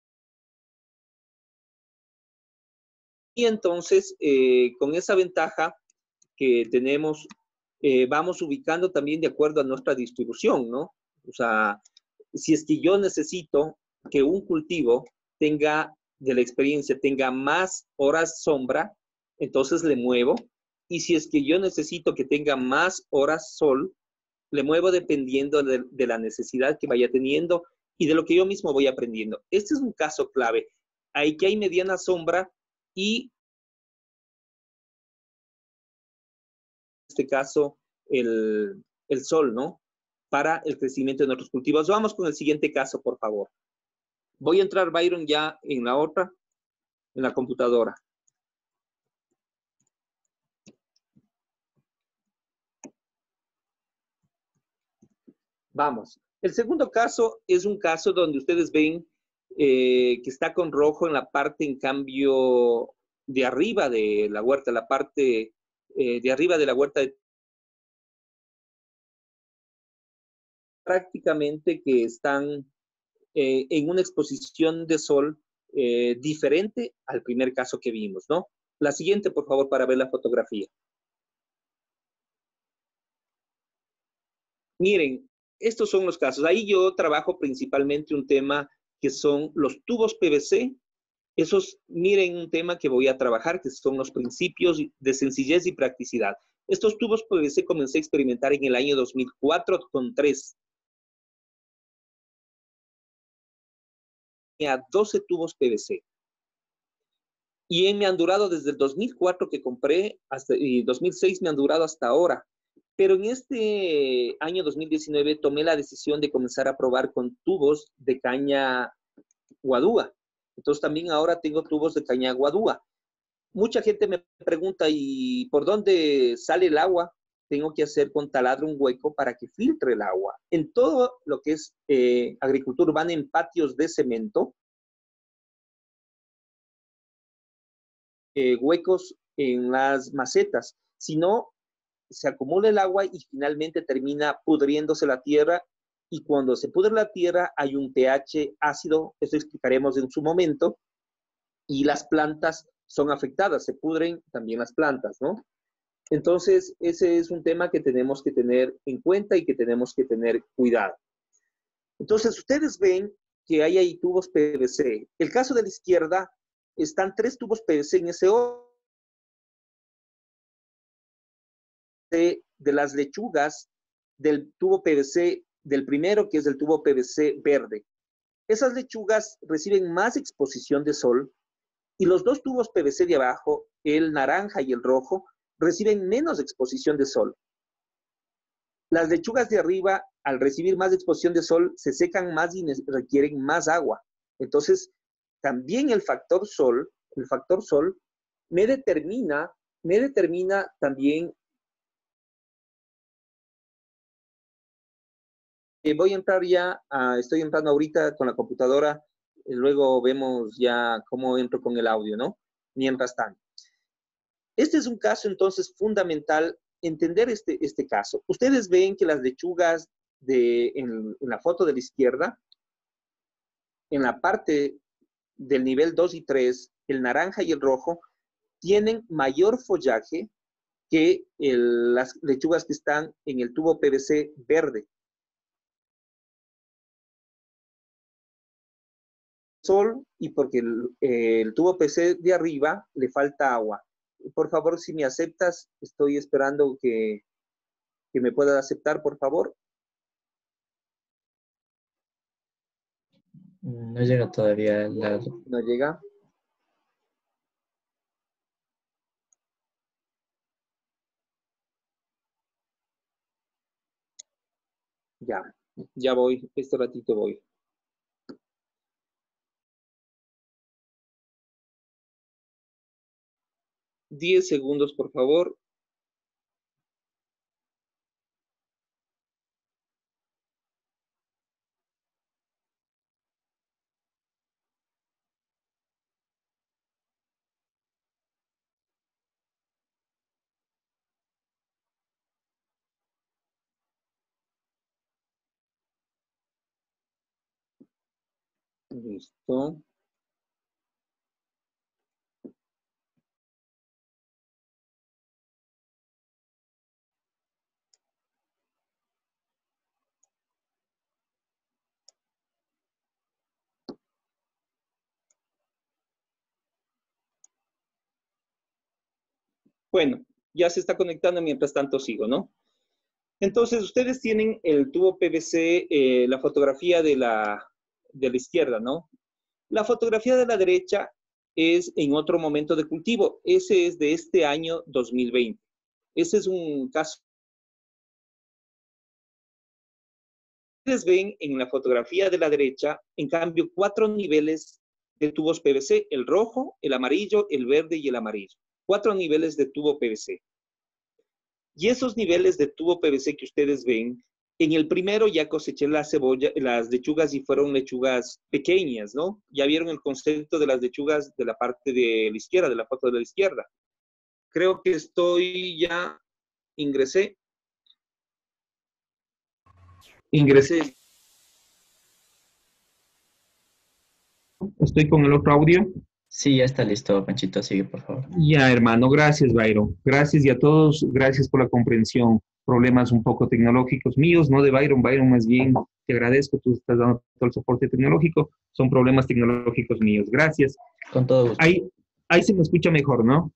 Y entonces, con esa ventaja que tenemos, vamos ubicando también de acuerdo a nuestra distribución, ¿no? O sea, si es que yo necesito que un cultivo tenga, de la experiencia, tenga más horas sombra, entonces le muevo Y si es que yo necesito que tenga más horas sol, le muevo dependiendo de la necesidad que vaya teniendo y de lo que yo mismo voy aprendiendo. Este es un caso clave. Hay que hay mediana sombra y en este caso el sol, ¿no? Para el crecimiento de nuestros cultivos. Vamos con el siguiente caso, por favor. Voy a entrar, Byron, ya en la otra, en la computadora. Vamos. El segundo caso es un caso donde ustedes ven que está con rojo en la parte, en cambio, de arriba de la huerta, la parte de arriba de la huerta, prácticamente que están en una exposición de sol diferente al primer caso que vimos, ¿no? La siguiente, por favor, para ver la fotografía. Miren, estos son los casos. Ahí yo trabajo principalmente un tema que son los tubos PVC. Esos, miren un tema que voy a trabajar, que son los principios de sencillez y practicidad. Estos tubos PVC comencé a experimentar en el año 2004 con 3. Tenía 12 tubos PVC. Y me han durado desde el 2004 que compré hasta y 2006 me han durado hasta ahora. Pero en este año 2019 tomé la decisión de comenzar a probar con tubos de caña guadúa. Entonces también ahora tengo tubos de caña guadúa. Mucha gente me pregunta, ¿y por dónde sale el agua? Tengo que hacer con taladro un hueco para que filtre el agua. En todo lo que es agricultura urbana en patios de cemento, huecos en las macetas. Si no, se acumula el agua y finalmente termina pudriéndose la tierra. Y cuando se pudre la tierra hay un pH ácido, eso explicaremos en su momento, y las plantas son afectadas, se pudren también las plantas, ¿no? Entonces, ese es un tema que tenemos que tener en cuenta y que tenemos que tener cuidado. Entonces, ustedes ven que hay ahí tubos PVC. El caso de la izquierda, están 3 tubos PVC en ese de las lechugas del tubo PVC del primero, que es el tubo PVC verde. Esas lechugas reciben más exposición de sol y los 2 tubos PVC de abajo, el naranja y el rojo, reciben menos exposición de sol. Las lechugas de arriba, al recibir más exposición de sol, se secan más y requieren más agua. Entonces, también el factor sol me determina también. Voy a entrar ya, estoy entrando ahorita con la computadora, luego vemos ya cómo entro con el audio, ¿no? Mientras tanto. Este es un caso entonces fundamental, entender este caso. Ustedes ven que las lechugas en la foto de la izquierda, en la parte del nivel 2 y 3, el naranja y el rojo, tienen mayor follaje que las lechugas que están en el tubo PVC verde. Sol y porque el tubo PC de arriba le falta agua. Por favor, si me aceptas, estoy esperando que me puedas aceptar, por favor. No llega todavía la... No llega. Ya voy, este ratito voy. Diez segundos, por favor. Listo. Bueno, Ya se está conectando, mientras tanto sigo, ¿no? Entonces, ustedes tienen el tubo PVC, la fotografía de la izquierda, ¿no? La fotografía de la derecha es en otro momento de cultivo. Ese es de este año 2020. Ese es un caso. Ustedes ven en la fotografía de la derecha, en cambio, 4 niveles de tubos PVC, el rojo, el amarillo, el verde y el amarillo. 4 niveles de tubo PVC. Y esos niveles de tubo PVC que ustedes ven, en el primero ya coseché la cebolla, las lechugas y fueron lechugas pequeñas, ¿no? Ya vieron el concepto de las lechugas de la parte de la izquierda, de la foto de la izquierda. Creo que ingresé, ingresé. Estoy con el otro audio. Sí, ya está listo, Panchito, sigue, por favor. Ya, hermano, gracias, Byron. Gracias y a todos, gracias por la comprensión. Problemas un poco tecnológicos míos, no de Byron. Byron, más bien, te agradezco, tú estás dando todo el soporte tecnológico. Son problemas tecnológicos míos. Gracias. Con todo gusto. Ahí se me escucha mejor, ¿no?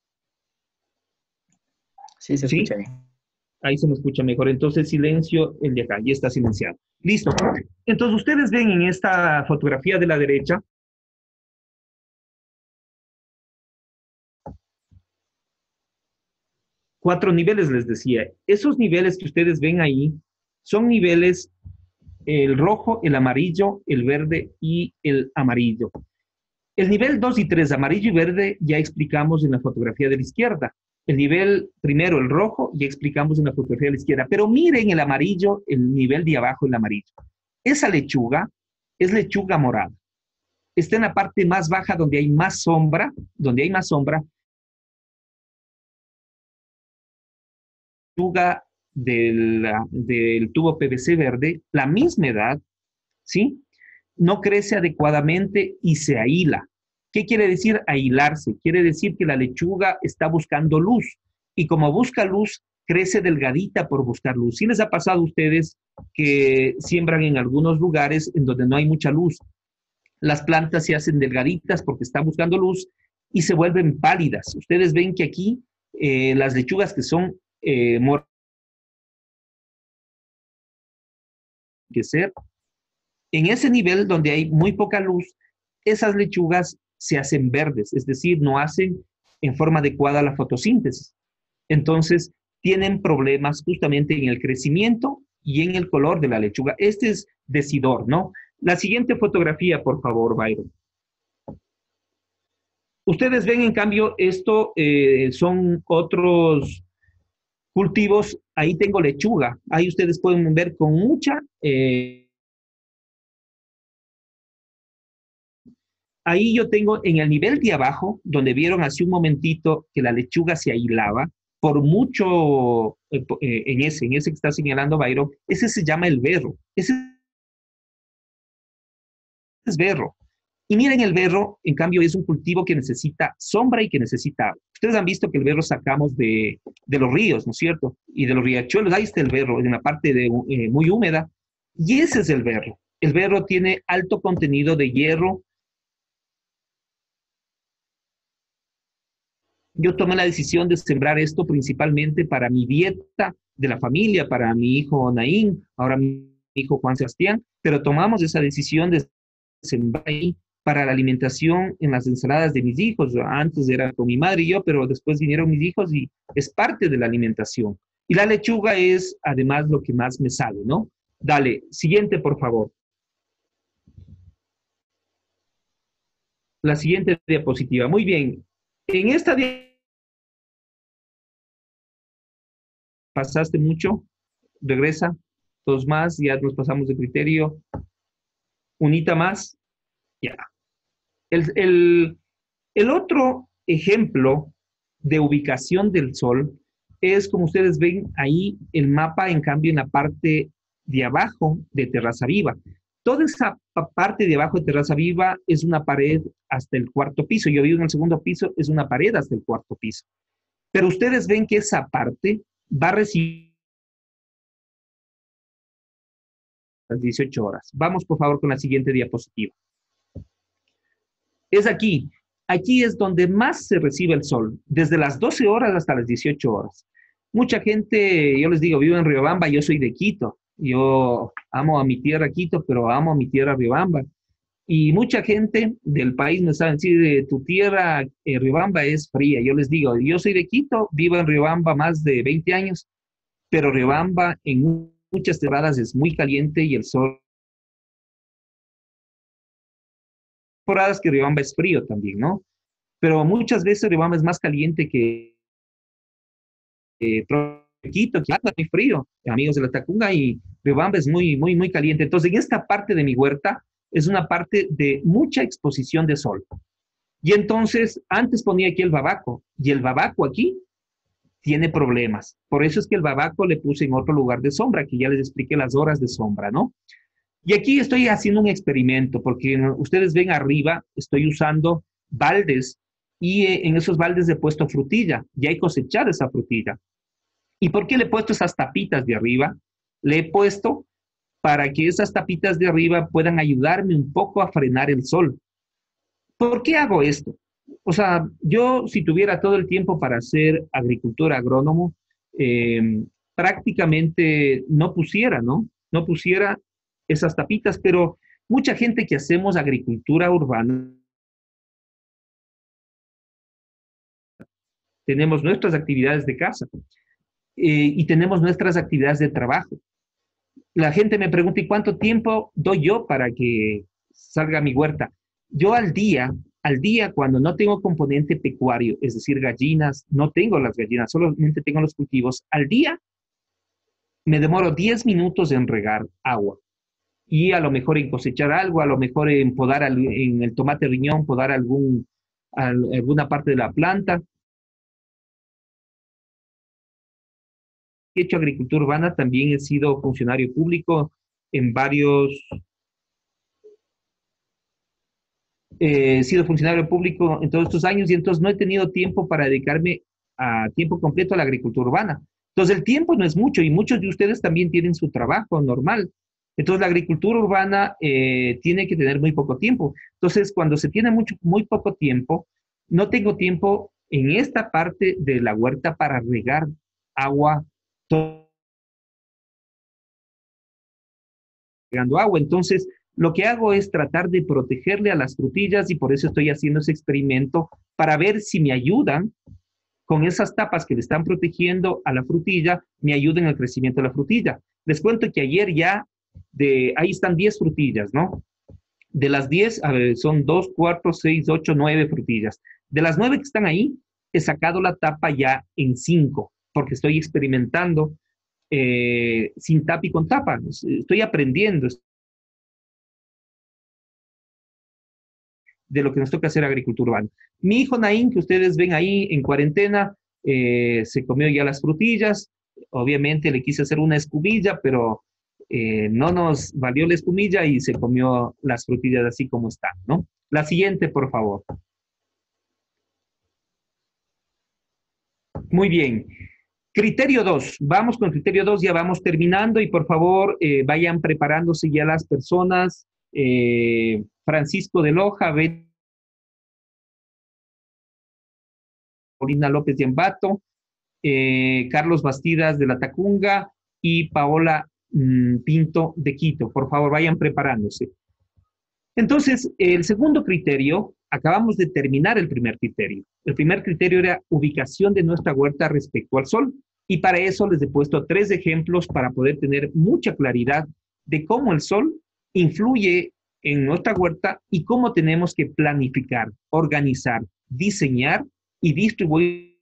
Sí, se ¿Sí? escucha bien. Ahí se me escucha mejor. Entonces, silencio el de acá, ya está silenciado. Listo. Entonces, ustedes ven en esta fotografía de la derecha, cuatro niveles, les decía. Esos niveles que ustedes ven ahí son niveles, el rojo, el amarillo, el verde y el amarillo. El nivel 2 y 3, amarillo y verde, ya explicamos en la fotografía de la izquierda. El nivel primero, el rojo, ya explicamos en la fotografía de la izquierda. Pero miren el amarillo, el nivel de abajo, el amarillo. Esa lechuga es lechuga morada. Está en la parte más baja donde hay más sombra, lechuga del tubo PVC verde, la misma edad, ¿sí? No crece adecuadamente y se ahila. ¿Qué quiere decir ahilarse? Quiere decir que la lechuga está buscando luz y como busca luz, crece delgadita por buscar luz. ¿Sí les ha pasado a ustedes que siembran en algunos lugares en donde no hay mucha luz? Las plantas se hacen delgaditas porque están buscando luz y se vuelven pálidas. Ustedes ven que aquí las lechugas que son moradas, que ser en ese nivel donde hay muy poca luz, esas lechugas se hacen verdes, es decir, no hacen en forma adecuada la fotosíntesis. Entonces, tienen problemas justamente en el crecimiento y en el color de la lechuga. Este es decidor, ¿no? La siguiente fotografía, por favor, Byron. Ustedes ven, en cambio, esto son otros cultivos. Ahí tengo lechuga. Ahí ustedes pueden ver con mucha... ahí yo tengo en el nivel de abajo, donde vieron hace un momentito que la lechuga se ahilaba, por mucho, en ese que está señalando Byron, ese se llama el berro. Ese es berro. Y miren, el berro, en cambio, es un cultivo que necesita sombra y que necesita agua. Ustedes han visto que el berro sacamos de los ríos, ¿no es cierto? Y de los riachuelos, ahí está el berro, en una parte muy húmeda. Y ese es el berro. El berro tiene alto contenido de hierro. Yo tomé la decisión de sembrar esto principalmente para mi dieta de la familia, para mi hijo Naín, ahora mi hijo Juan Sebastián, pero tomamos esa decisión de sembrar ahí para la alimentación en las ensaladas de mis hijos. Antes era con mi madre y yo, pero después vinieron mis hijos y es parte de la alimentación. Y la lechuga es además lo que más me sale, ¿no? Dale, siguiente, por favor. La siguiente diapositiva. Muy bien. En esta diapositiva pasaste mucho, regresa, dos más, ya nos pasamos de criterio, unita más, ya. El, el, el otro ejemplo de ubicación del Sol es, como ustedes ven ahí, el mapa, en cambio, en la parte de abajo de Terraza Viva. Toda esa parte de abajo de Terraza Viva es una pared hasta el cuarto piso. Yo vivo en el segundo piso, es una pared hasta el cuarto piso. Pero ustedes ven que esa parte va a recibir las 18 horas. Vamos, por favor, con la siguiente diapositiva. Es aquí. aquí es donde más se recibe el sol, desde las 12 horas hasta las 18 horas. Mucha gente, yo les digo, vivo en Riobamba, yo soy de Quito. Yo amo a mi tierra Quito, pero amo a mi tierra Riobamba. Y mucha gente del país me sabe decir, de tu tierra, Riobamba es fría. Yo les digo, yo soy de Quito, vivo en Riobamba más de 20 años, pero Riobamba en muchas temporadas es muy caliente y el sol, temporadas que Riobamba es frío también, ¿no? Pero muchas veces Riobamba es más caliente que Quito, que es muy frío, amigos de la Tacunga, y Riobamba es muy, muy, muy caliente. Entonces, en esta parte de mi huerta es una parte de mucha exposición de sol. Y entonces, antes ponía aquí el babaco, y el babaco aquí tiene problemas. Por eso es que el babaco le puse en otro lugar de sombra, que ya les expliqué las horas de sombra, ¿no? Y aquí estoy haciendo un experimento, porque ustedes ven arriba, estoy usando baldes, y en esos baldes he puesto frutilla, ya he cosechado esa frutilla. ¿Y por qué le he puesto esas tapitas de arriba? Le he puesto para que esas tapitas de arriba puedan ayudarme un poco a frenar el sol. ¿Por qué hago esto? O sea, yo si tuviera todo el tiempo para hacer agricultor agrónomo, prácticamente no pusiera, ¿no? No pusiera esas tapitas, pero mucha gente que hacemos agricultura urbana, tenemos nuestras actividades de casa y tenemos nuestras actividades de trabajo. La gente me pregunta, ¿y cuánto tiempo doy yo para que salga mi huerta? Yo al día, cuando no tengo componente pecuario, es decir, gallinas, no tengo las gallinas, solamente tengo los cultivos, al día me demoro 10 minutos en regar agua y a lo mejor en cosechar algo, a lo mejor en podar en el tomate riñón, podar alguna parte de la planta. He hecho agricultura urbana, también he sido funcionario público en he sido funcionario público en todos estos años y entonces no he tenido tiempo para dedicarme a tiempo completo a la agricultura urbana. Entonces el tiempo no es mucho y muchos de ustedes también tienen su trabajo normal. Entonces la agricultura urbana tiene que tener muy poco tiempo. Entonces cuando se tiene muy poco tiempo, no tengo tiempo en esta parte de la huerta para regar agua, regando agua. Entonces, lo que hago es tratar de protegerle a las frutillas y por eso estoy haciendo ese experimento para ver si me ayudan con esas tapas que le están protegiendo a la frutilla, me ayuden al crecimiento de la frutilla. Les cuento que ayer ya, ahí están 10 frutillas, ¿no? De las 10, a ver, son 2, 4, 6, 8, 9 frutillas. De las 9 que están ahí, he sacado la tapa ya en 5, porque estoy experimentando sin tapa y con tapa. Estoy aprendiendo de lo que nos toca hacer agricultura urbana. Mi hijo Naín, que ustedes ven ahí en cuarentena, se comió ya las frutillas. Obviamente le quise hacer una escumilla, pero no nos valió la escumilla y se comió las frutillas así como están, ¿no? La siguiente, por favor. Muy bien. Criterio 2. Vamos con criterio 2, ya vamos terminando y por favor vayan preparándose ya las personas. Francisco de Loja, Paulina López de Ambato, Carlos Bastidas de la Tacunga y Paola Pinto de Quito. Por favor, vayan preparándose. Entonces, el segundo criterio, acabamos de terminar el primer criterio. El primer criterio era ubicación de nuestra huerta respecto al sol. Y para eso les he puesto 3 ejemplos para poder tener mucha claridad de cómo el sol influye en nuestra huerta y cómo tenemos que planificar, organizar, diseñar y distribuir.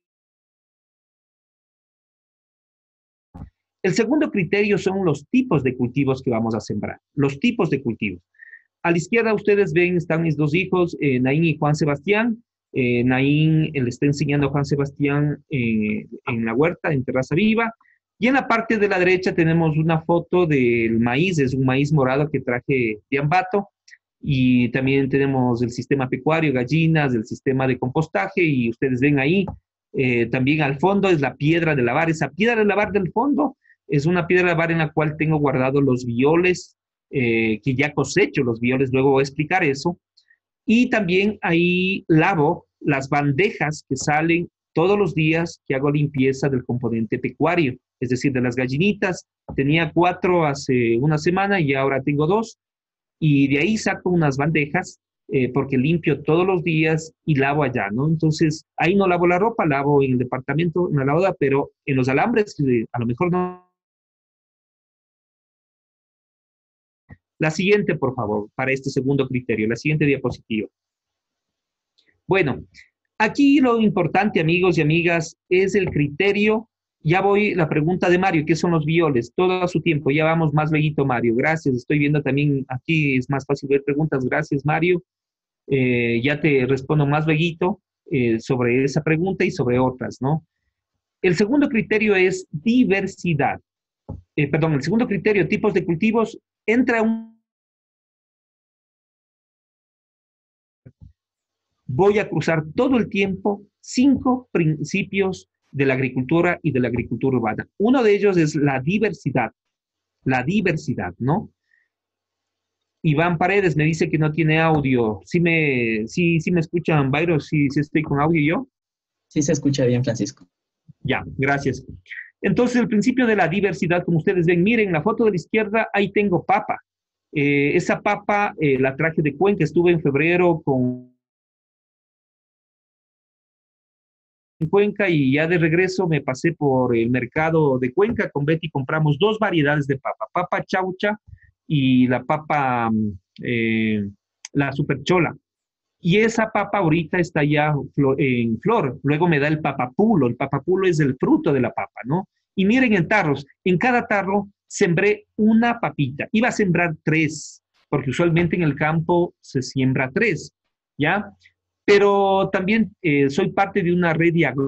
El segundo criterio son los tipos de cultivos que vamos a sembrar, los tipos de cultivos. A la izquierda ustedes ven, están mis 2 hijos, Naín y Juan Sebastián. Naín le está enseñando a Juan Sebastián en la huerta, en Terraza Viva. Y en la parte de la derecha tenemos una foto del maíz, es un maíz morado que traje de Ambato. Y también tenemos el sistema pecuario, gallinas, el sistema de compostaje. Y ustedes ven ahí, también al fondo es la piedra de lavar. Esa piedra de lavar del fondo es una piedra de lavar en la cual tengo guardados los violes, que ya cosecho los violes, luego voy a explicar eso. Y también ahí lavo las bandejas que salen todos los días que hago limpieza del componente pecuario, es decir, de las gallinitas. Tenía 4 hace una semana y ahora tengo 2. Y de ahí saco unas bandejas porque limpio todos los días y lavo allá, ¿no? Entonces, ahí no lavo la ropa, lavo en el departamento, en la lavadora, pero en los alambres, a lo mejor no. La siguiente, por favor, para este segundo criterio, la siguiente diapositiva. Bueno, aquí lo importante, amigos y amigas, es el criterio. Ya voy la pregunta de Mario, ¿qué son los violes? Todo a su tiempo, ya vamos más leguito, Mario. Gracias, estoy viendo también aquí, es más fácil ver preguntas. Gracias, Mario. Ya te respondo más lueguito sobre esa pregunta y sobre otras, ¿no? El segundo criterio es diversidad. Perdón, el segundo criterio, tipos de cultivos, entra un... Voy a cruzar todo el tiempo 5 principios de la agricultura y de la agricultura urbana. Uno de ellos es la diversidad, ¿no? Iván Paredes me dice que no tiene audio. ¿Sí me escuchan, Byron? ¿Sí estoy con audio yo? Sí se escucha bien, Francisco. Ya, gracias. Entonces, el principio de la diversidad, como ustedes ven, miren, la foto de la izquierda, ahí tengo papa. Esa papa la traje de Cuenca, estuve en febrero en Cuenca y ya de regreso me pasé por el mercado de Cuenca con Betty, compramos 2 variedades de papa, papa chaucha y la papa, la superchola. Y esa papa ahorita está ya en flor. Luego me da el papapulo. El papapulo es el fruto de la papa, ¿no? Y miren en tarros. En cada tarro sembré una papita. Iba a sembrar 3, porque usualmente en el campo se siembra 3, ¿ya? Pero también soy parte de una red de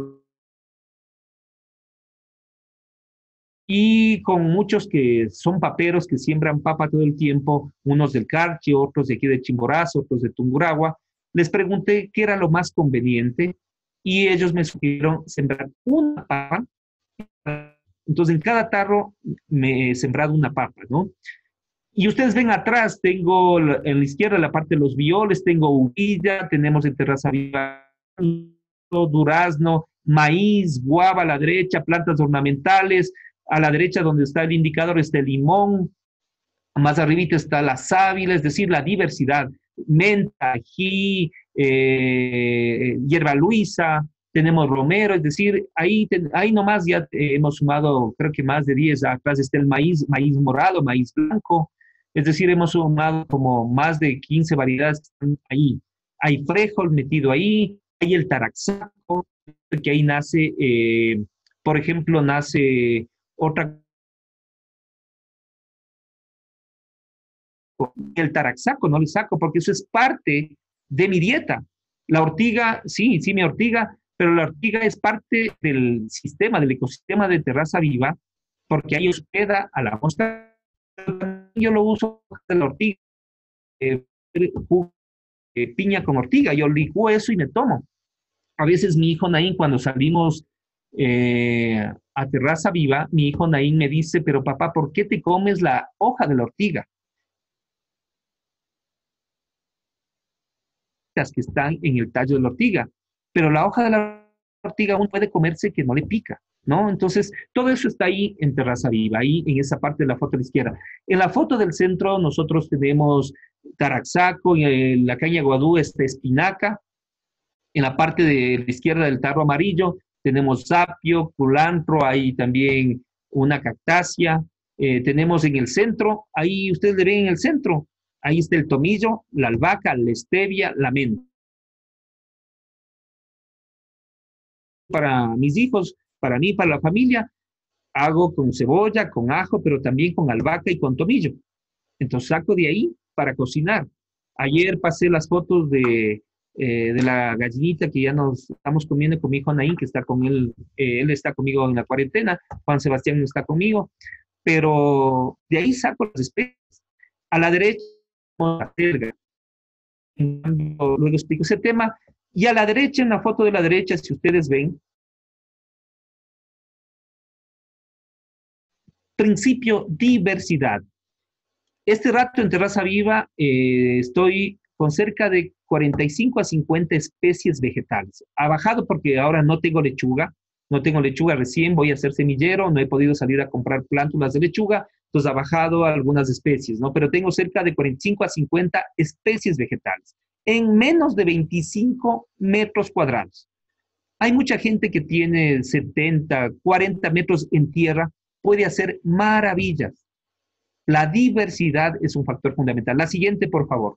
y con muchos que son paperos que siembran papa todo el tiempo, unos del Carchi, otros de aquí de Chimborazo, otros de Tungurahua. Les pregunté qué era lo más conveniente y ellos me sugirieron sembrar una papa. Entonces, en cada tarro me he sembrado una papa, ¿no? Y ustedes ven atrás, tengo en la izquierda la parte de los violes, tengo uvilla, tenemos en Terraza Viva durazno, maíz, guava a la derecha, plantas ornamentales, a la derecha donde está el indicador está el limón, más arribita está la sábila, es decir, la diversidad, menta, ají, hierba luisa, tenemos romero, es decir, ahí nomás ya hemos sumado, creo que más de 10, atrás está el maíz, maíz morado, maíz blanco, es decir, hemos sumado como más de 15 variedades que están ahí. Hay frijol metido ahí, hay el taraxaco, que ahí nace, por ejemplo, nace otra, el taraxaco, no le saco, porque eso es parte de mi dieta. La ortiga, sí, mi ortiga, pero la ortiga es parte del sistema, del ecosistema de Terraza Viva, porque ahí hospeda a la mosca. Yo lo uso de la ortiga, eh, piña con ortiga, yo licuo eso y me tomo. A veces mi hijo Naín, cuando salimos a Terraza Viva, mi hijo Naín me dice, pero papá, ¿por qué te comes la hoja de la ortiga? Que están en el tallo de la ortiga, pero la hoja de la ortiga aún puede comerse que no le pica, ¿no? Entonces, todo eso está ahí en Terraza Viva, ahí en esa parte de la foto de la izquierda. En la foto del centro nosotros tenemos taraxaco, en la caña guadú está espinaca, en la parte de la izquierda del tarro amarillo tenemos sapio, culantro, hay también una cactácea, tenemos en el centro, ahí ustedes le ven en el centro, ahí está el tomillo, la albahaca, la stevia, la menta. Para mis hijos, para mí, para la familia, hago con cebolla, con ajo, pero también con albahaca y con tomillo. Entonces saco de ahí para cocinar. Ayer pasé las fotos de la gallinita que ya nos estamos comiendo con mi hijo Naín, que está con él está conmigo en la cuarentena, Juan Sebastián no está conmigo, pero de ahí saco las especies. A la derecha, la selga. Luego explico ese tema. Y a la derecha, en la foto de la derecha, si ustedes ven, principio diversidad. Este rato en Terraza Viva estoy con cerca de 45 a 50 especies vegetales. Ha bajado porque ahora no tengo lechuga, recién, voy a hacer semillero, no he podido salir a comprar plántulas de lechuga, entonces ha bajado algunas especies, ¿no? Pero tengo cerca de 45 a 50 especies vegetales en menos de 25 metros cuadrados. Hay mucha gente que tiene 70, 40 metros en tierra, puede hacer maravillas. La diversidad es un factor fundamental. La siguiente, por favor.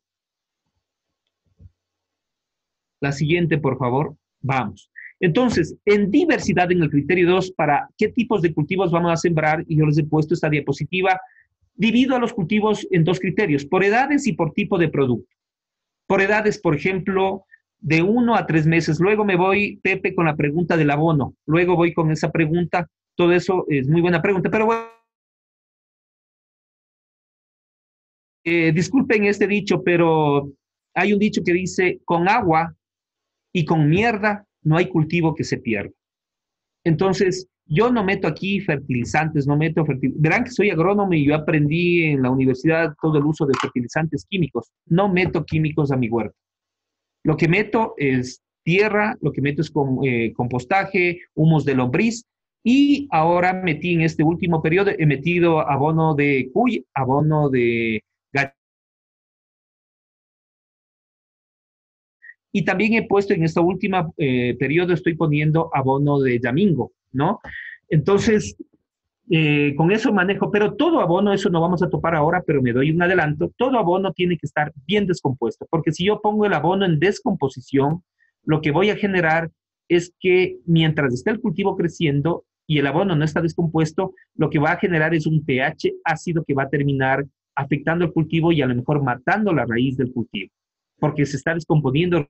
La siguiente, por favor. Vamos. Entonces, en diversidad, en el criterio 2, para qué tipos de cultivos vamos a sembrar, y yo les he puesto esta diapositiva, divido a los cultivos en dos criterios, por edades y por tipo de producto. Por edades, por ejemplo, de 1 a 3 meses. Luego me voy, Pepe, con la pregunta del abono. Luego voy con esa pregunta. Todo eso es muy buena pregunta, pero bueno, disculpen este dicho, pero hay un dicho que dice, con agua y con mierda no hay cultivo que se pierda. Entonces, yo no meto aquí fertilizantes, Verán que soy agrónomo y yo aprendí en la universidad todo el uso de fertilizantes químicos. No meto químicos a mi huerto. Lo que meto es tierra, lo que meto es compostaje, humus de lombriz, y ahora metí en este último periodo, he metido abono de cuy, abono de gallina. Y también he puesto en esta última periodo, estoy poniendo abono de yamingo, ¿no? Entonces, con eso manejo, pero todo abono, eso no vamos a topar ahora, pero me doy un adelanto, todo abono tiene que estar bien descompuesto, porque si yo pongo el abono en descomposición, lo que voy a generar es que mientras está el cultivo creciendo y el abono no está descompuesto, lo que va a generar es un pH ácido que va a terminar afectando el cultivo y a lo mejor matando la raíz del cultivo, porque se está descomponiendo.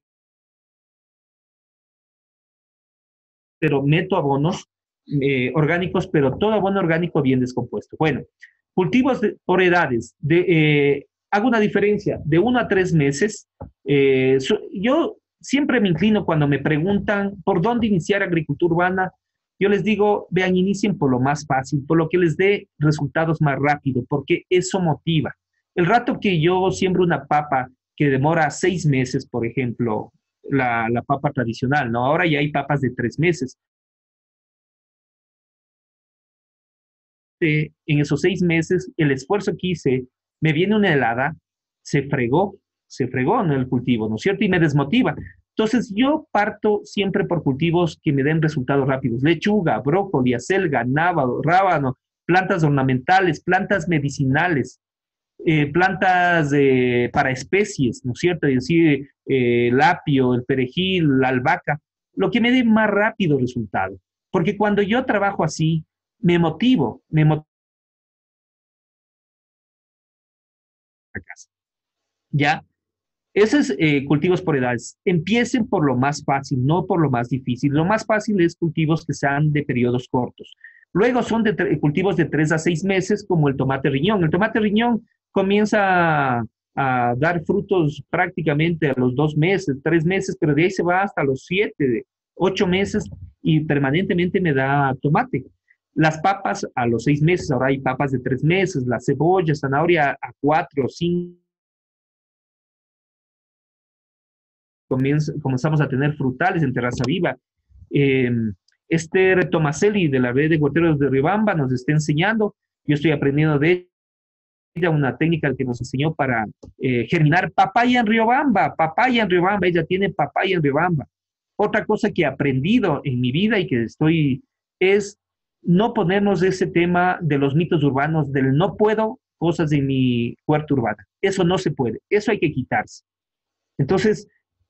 Pero meto abonos orgánicos, pero todo abono orgánico bien descompuesto. Bueno, cultivos por edades. Hago una diferencia de 1 a 3 meses. Yo siempre me inclino cuando me preguntan por dónde iniciar agricultura urbana. Yo les digo, vean, inicien por lo más fácil, por lo que les dé resultados más rápido, porque eso motiva. El rato que yo siembro una papa que demora 6 meses, por ejemplo, la papa tradicional, ¿no? Ahora ya hay papas de 3 meses. En esos 6 meses, el esfuerzo que hice, me viene una helada, se fregó en el cultivo, ¿no es cierto? Y me desmotiva. Entonces, yo parto siempre por cultivos que me den resultados rápidos. Lechuga, brócoli, acelga, rábano, plantas ornamentales, plantas medicinales, plantas para especies, ¿no es cierto? Es decir, el apio, el perejil, la albahaca, lo que me dé más rápido resultado. Porque cuando yo trabajo así, me motivo a casa. ¿Ya? Esos cultivos por edades, empiecen por lo más fácil, no por lo más difícil. Lo más fácil es cultivos que sean de periodos cortos. Luego son cultivos de 3 a 6 meses, como el tomate riñón. El tomate riñón comienza a dar frutos prácticamente a los 2 meses, 3 meses, pero de ahí se va hasta los 7, 8 meses y permanentemente me da tomate. Las papas a los 6 meses, ahora hay papas de 3 meses, la cebolla, zanahoria a 4, 5. Comenzamos a tener frutales en Terraza Viva. Esther Tomaselli de la red de huerteros de Riobamba nos está enseñando, yo estoy aprendiendo de ella una técnica que nos enseñó para germinar papaya en Riobamba, ella tiene papaya en Riobamba. Otra cosa que he aprendido en mi vida y que es no ponernos ese tema de los mitos urbanos, del no puedo cosas en mi huerta urbana. Eso no se puede, eso hay que quitarse. Entonces,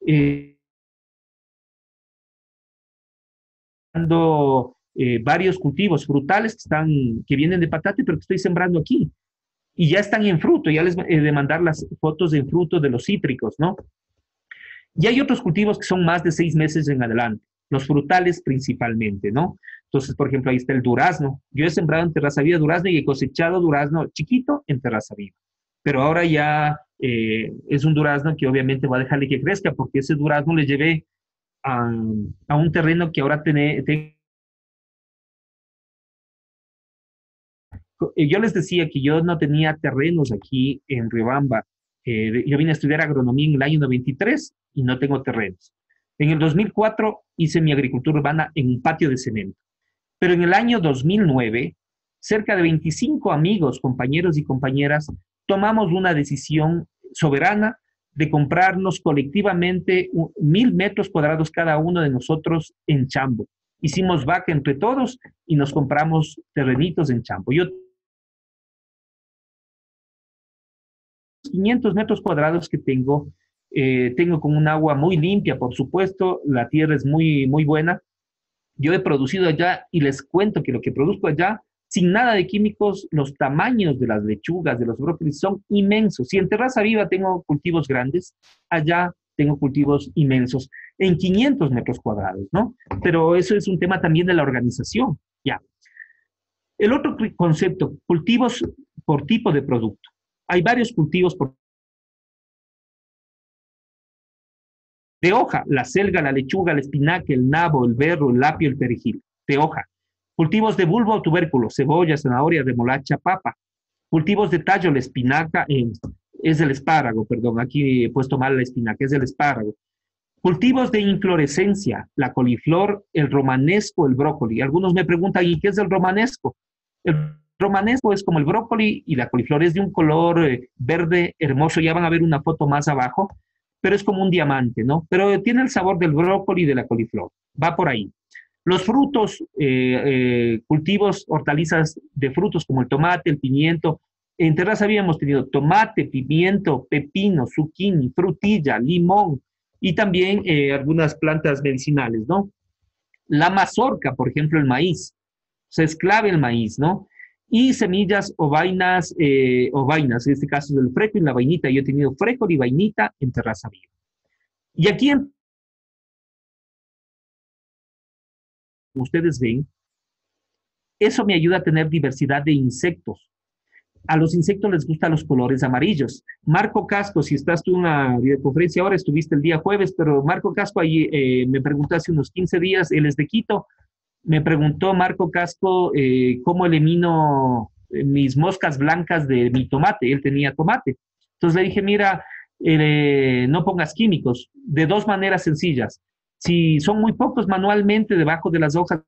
varios cultivos frutales que vienen de patate, pero que estoy sembrando aquí. Y ya están en fruto, ya les he de mandar las fotos en fruto de los cítricos, ¿no? Y hay otros cultivos que son más de 6 meses en adelante, los frutales principalmente, ¿no? Entonces, por ejemplo, ahí está el durazno. Yo he sembrado en Terraza Viva durazno y he cosechado durazno chiquito en Terraza Viva. Pero ahora ya es un durazno que obviamente va a dejarle que crezca, porque ese durazno le llevé a un terreno que ahora yo les decía que yo no tenía terrenos aquí en Riobamba Yo vine a estudiar agronomía en el año 93 y no tengo terrenos. En el 2004 hice mi agricultura urbana en un patio de cemento. Pero en el año 2009, cerca de 25 amigos, compañeros y compañeras, tomamos una decisión soberana de comprarnos colectivamente 1.000 metros cuadrados cada uno de nosotros en Chambo. Hicimos vaca entre todos y nos compramos terrenitos en Chambo. Yo 500 metros cuadrados que tengo con un agua muy limpia, por supuesto, la tierra es muy, muy buena. Yo he producido allá y les cuento que lo que produzco allá, sin nada de químicos, los tamaños de las lechugas, de los brócolis son inmensos. Si en Terraza Viva tengo cultivos grandes, allá tengo cultivos inmensos, en 500 metros cuadrados, ¿no? Pero eso es un tema también de la organización, ya. El otro concepto, cultivos por tipo de producto. Hay varios cultivos de hoja, la selga, la lechuga, la espinaca, el nabo, el berro, el apio, el perejil, de hoja. Cultivos de bulbo o tubérculo, cebolla, zanahoria, remolacha, papa. Cultivos de tallo, la espinaca, es el espárrago, perdón, aquí he puesto mal la espinaca, es el espárrago. Cultivos de inflorescencia, la coliflor, el romanesco, el brócoli. Algunos me preguntan, ¿y qué es el romanesco? El romanesco es como el brócoli y la coliflor es de un color verde hermoso, ya van a ver una foto más abajo, pero es como un diamante, ¿no? Pero tiene el sabor del brócoli y de la coliflor, va por ahí. Los frutos, cultivos, hortalizas de frutos como el tomate, el pimiento. En Terraza habíamos tenido tomate, pimiento, pepino, zucchini, frutilla, limón y también algunas plantas medicinales, ¿no? La mazorca, por ejemplo, el maíz. Se es clave el maíz, ¿no? Y semillas o vainas, en este caso es el fréjol y la vainita. Yo he tenido fréjol y vainita en Terraza Viva. Y aquí, ustedes ven, eso me ayuda a tener diversidad de insectos. A los insectos les gustan los colores amarillos. Marco Casco, si estás tú en una videoconferencia ahora, estuviste el día jueves, pero Marco Casco ahí me preguntó hace unos 15 días, él es de Quito, me preguntó Marco Casco cómo elimino mis moscas blancas de mi tomate. Él tenía tomate. Entonces le dije, mira, no pongas químicos, de dos maneras sencillas. Si son muy pocos manualmente debajo de las hojas.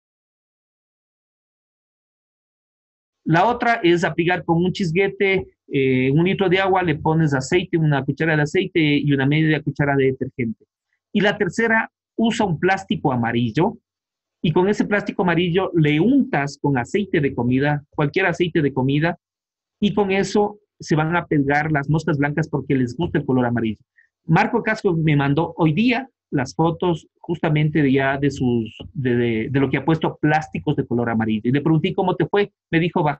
La otra es aplicar con un chisguete, 1 litro de agua, le pones aceite, una cuchara de aceite y una media cuchara de detergente. Y la tercera, usa un plástico amarillo y con ese plástico amarillo le untas con aceite de comida, cualquier aceite de comida, y con eso se van a pegar las moscas blancas porque les gusta el color amarillo. Marco Casco me mandó hoy día las fotos justamente de lo que ha puesto plásticos de color amarillo. Y le pregunté cómo te fue. Me dijo, va.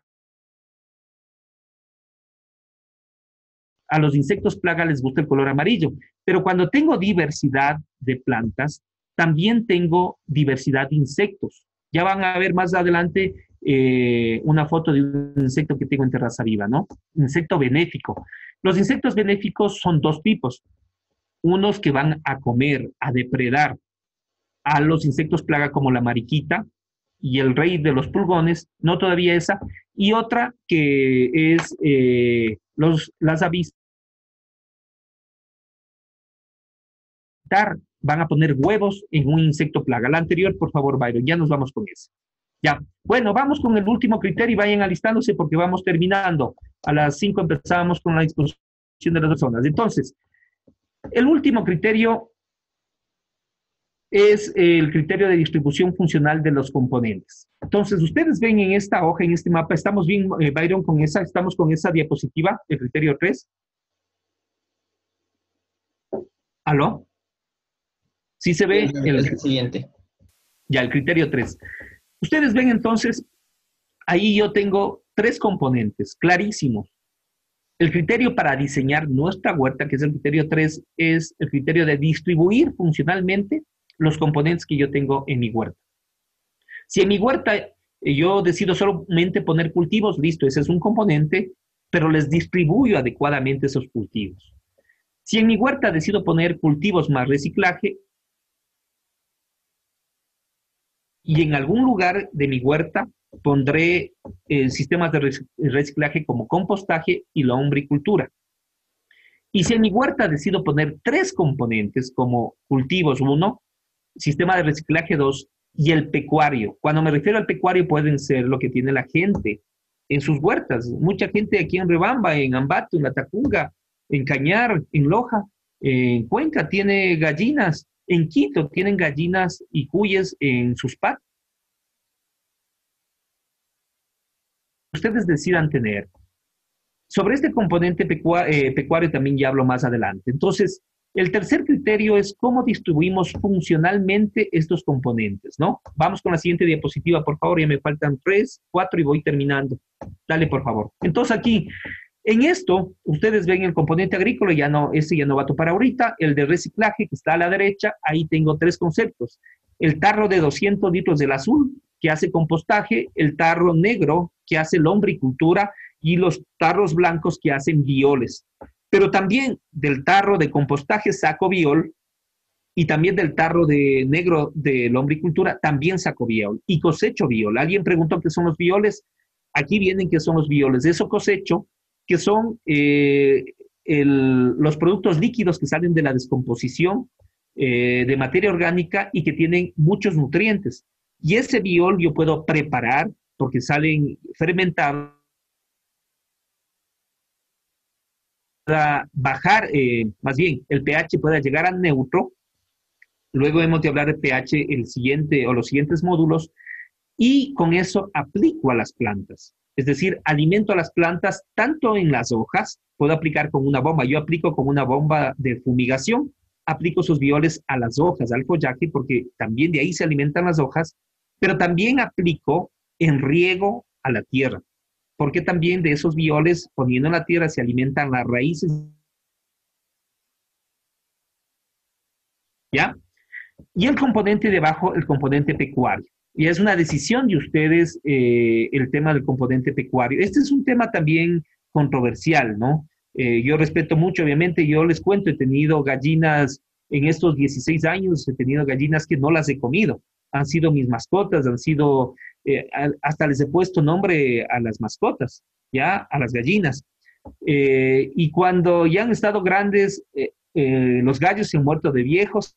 A los insectos plaga les gusta el color amarillo, pero cuando tengo diversidad de plantas, también tengo diversidad de insectos. Ya van a ver más adelante una foto de un insecto que tengo en Terraza Viva, ¿no? Insecto benéfico. Los insectos benéficos son dos tipos. Unos que van a comer, a depredar a los insectos plaga como la mariquita y el rey de los pulgones, no todavía esa, y otra que es las avispas. Van a poner huevos en un insecto plaga. La anterior, por favor, Byron, ya nos vamos con ese. Ya, bueno, vamos con el último criterio y vayan alistándose porque vamos terminando. A las 5 empezamos con la disposición de las personas. Entonces, el último criterio es el criterio de distribución funcional de los componentes. Entonces, ustedes ven en esta hoja, en este mapa, estamos bien, Byron, estamos con esa diapositiva, el criterio 3. ¿Aló? ¿Sí se ve? El siguiente. Ya, el criterio 3. Ustedes ven entonces, ahí yo tengo 3 componentes, clarísimos. El criterio para diseñar nuestra huerta, que es el criterio 3, es el criterio de distribuir funcionalmente los componentes que yo tengo en mi huerta. Si en mi huerta yo decido solamente poner cultivos, listo, ese es un componente, pero les distribuyo adecuadamente esos cultivos. Si en mi huerta decido poner cultivos más reciclaje, y en algún lugar de mi huerta pondré sistemas de reciclaje como compostaje y la hombricultura. Y si en mi huerta decido poner 3 componentes como cultivos, 1, sistema de reciclaje, 2, y el pecuario. Cuando me refiero al pecuario pueden ser lo que tiene la gente en sus huertas. Mucha gente aquí en Rebamba, en Ambato, en La Tacunga, en Cañar, en Loja, en Cuenca tiene gallinas, en Quito tienen gallinas y cuyes en sus patios. Ustedes decidan tener. Sobre este componente pecuario también ya hablo más adelante. Entonces, el tercer criterio es cómo distribuimos funcionalmente estos componentes, ¿no? Vamos con la siguiente diapositiva, por favor. Ya me faltan 3, 4 y voy terminando. Dale, por favor. Entonces, aquí, en esto, ustedes ven el componente agrícola, ya no, ese ya no va a topar ahorita. El de reciclaje, que está a la derecha, ahí tengo 3 conceptos. El tarro de 200 litros del azul, que hace compostaje, el tarro negro, que hace lombricultura, y los tarros blancos que hacen bioles. Pero también del tarro de compostaje saco biol y también del tarro de negro de lombricultura también saco biol y cosecho biol. ¿Alguien preguntó qué son los bioles? Aquí vienen qué son los bioles. De eso cosecho, que son los productos líquidos que salen de la descomposición de materia orgánica y que tienen muchos nutrientes. Y ese biol yo puedo preparar porque salen fermentados, bajar, más bien, el pH pueda llegar a neutro. Luego hemos de hablar de pH el siguiente o los siguientes módulos y con eso aplico a las plantas. Es decir, alimento a las plantas tanto en las hojas, puedo aplicar con una bomba. Yo aplico con una bomba de fumigación, aplico sus bioles a las hojas, al follaje, porque también de ahí se alimentan las hojas, pero también aplico en riego a la tierra, porque también de esos bioles, poniendo en la tierra, se alimentan las raíces. ¿Ya? Y el componente de abajo, el componente pecuario. Y es una decisión de ustedes el tema del componente pecuario. Este es un tema también controversial, ¿no? Yo respeto mucho, obviamente, yo les cuento, he tenido gallinas en estos 16 años, he tenido gallinas que no las he comido. Han sido mis mascotas, han sido, hasta les he puesto nombre a las mascotas, ¿ya? A las gallinas. Y cuando ya han estado grandes, los gallos se han muerto de viejos.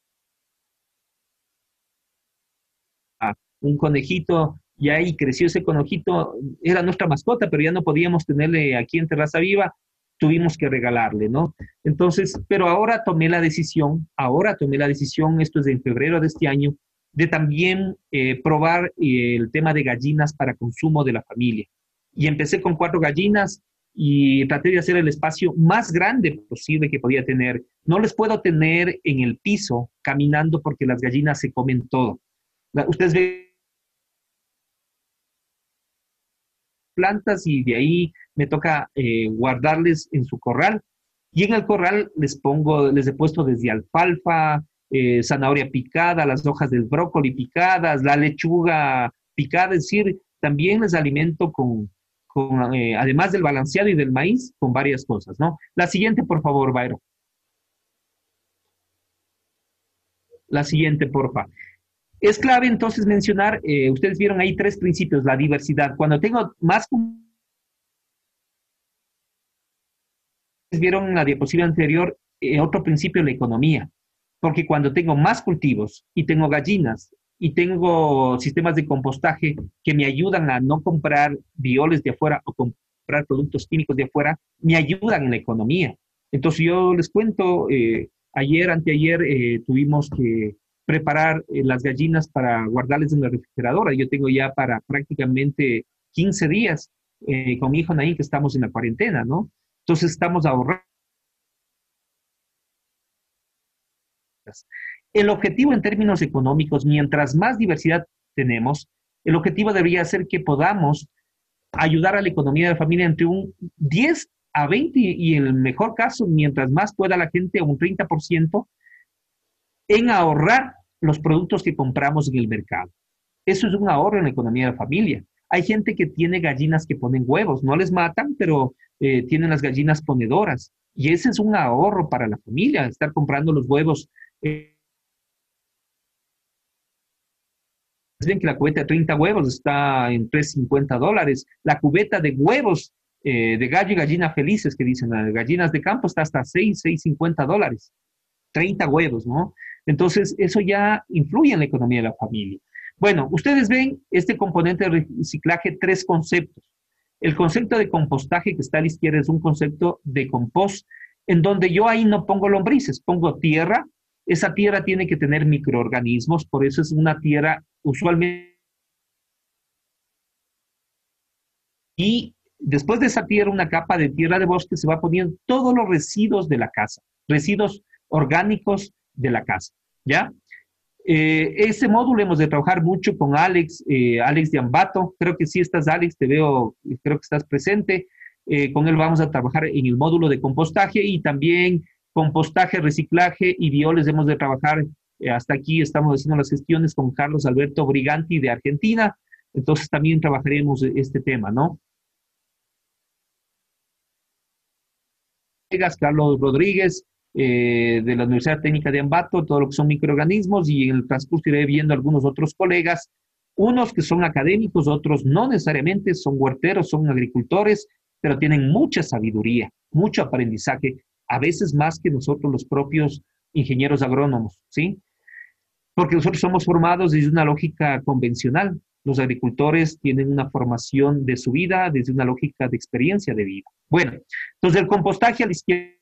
Un conejito, y ahí creció ese conejito, era nuestra mascota, pero ya no podíamos tenerle aquí en Terraza Viva, tuvimos que regalarle, ¿no? Entonces, pero ahora tomé la decisión, esto es en febrero de este año, de también probar el tema de gallinas para consumo de la familia. Y empecé con 4 gallinas y traté de hacer el espacio más grande posible que podía tener. No les puedo tener en el piso caminando porque las gallinas se comen todo. Ustedes ven plantas y de ahí me toca guardarles en su corral. Y en el corral les he puesto desde alfalfa, zanahoria picada, las hojas del brócoli picadas, la lechuga picada, es decir, también les alimento además del balanceado y del maíz, con varias cosas, ¿no? La siguiente, por favor, Byron. La siguiente, porfa. Es clave entonces mencionar, ustedes vieron ahí 3 principios, la diversidad. Cuando tengo más, vieron en la diapositiva anterior, otro principio, la economía. Porque cuando tengo más cultivos y tengo gallinas y tengo sistemas de compostaje que me ayudan a no comprar bioles de afuera o comprar productos químicos de afuera, me ayudan en la economía. Entonces yo les cuento, anteayer, tuvimos que preparar las gallinas para guardarles en la refrigeradora. Yo tengo ya para prácticamente 15 días con mi hijo Naín, que estamos en la cuarentena, ¿no? Entonces estamos ahorrando. El objetivo en términos económicos, mientras más diversidad tenemos, el objetivo debería ser que podamos ayudar a la economía de la familia entre un 10 a 20 y en el mejor caso, mientras más pueda la gente, un 30% en ahorrar los productos que compramos en el mercado. Eso es un ahorro en la economía de la familia. Hay gente que tiene gallinas que ponen huevos, no les matan, pero tienen las gallinas ponedoras. Y ese es un ahorro para la familia, estar comprando los huevos. Ven que la cubeta de 30 huevos está en $3.50. La cubeta de huevos de gallo y gallina felices, que dicen, gallinas de campo está hasta 6.50 dólares, 30 huevos, ¿no? Entonces, eso ya influye en la economía de la familia. Bueno, ustedes ven este componente de reciclaje, tres conceptos. El concepto de compostaje que está a la izquierda es un concepto de compost, en donde yo ahí no pongo lombrices, pongo tierra. Esa tierra tiene que tener microorganismos, por eso es una tierra usualmente. Y después de esa tierra, una capa de tierra de bosque, se va poniendo todos los residuos de la casa, residuos orgánicos de la casa, ¿ya? Ese módulo hemos de trabajar mucho con Alex, Alex de Ambato. Creo que sí estás, Alex, te veo, creo que estás presente. Con él vamos a trabajar en el módulo de compostaje y también compostaje, reciclaje y bioles hemos de trabajar. Hasta aquí estamos haciendo las gestiones con Carlos Alberto Briganti de Argentina. Entonces también trabajaremos este tema, ¿no? Carlos Rodríguez, de la Universidad Técnica de Ambato, todo lo que son microorganismos, y en el transcurso iré viendo algunos otros colegas, unos que son académicos, otros no necesariamente, son huerteros, son agricultores, pero tienen mucha sabiduría, mucho aprendizaje, a veces más que nosotros los propios ingenieros agrónomos, ¿sí? Porque nosotros somos formados desde una lógica convencional. Los agricultores tienen una formación de su vida desde una lógica de experiencia de vida. Bueno, entonces el compostaje a la izquierda,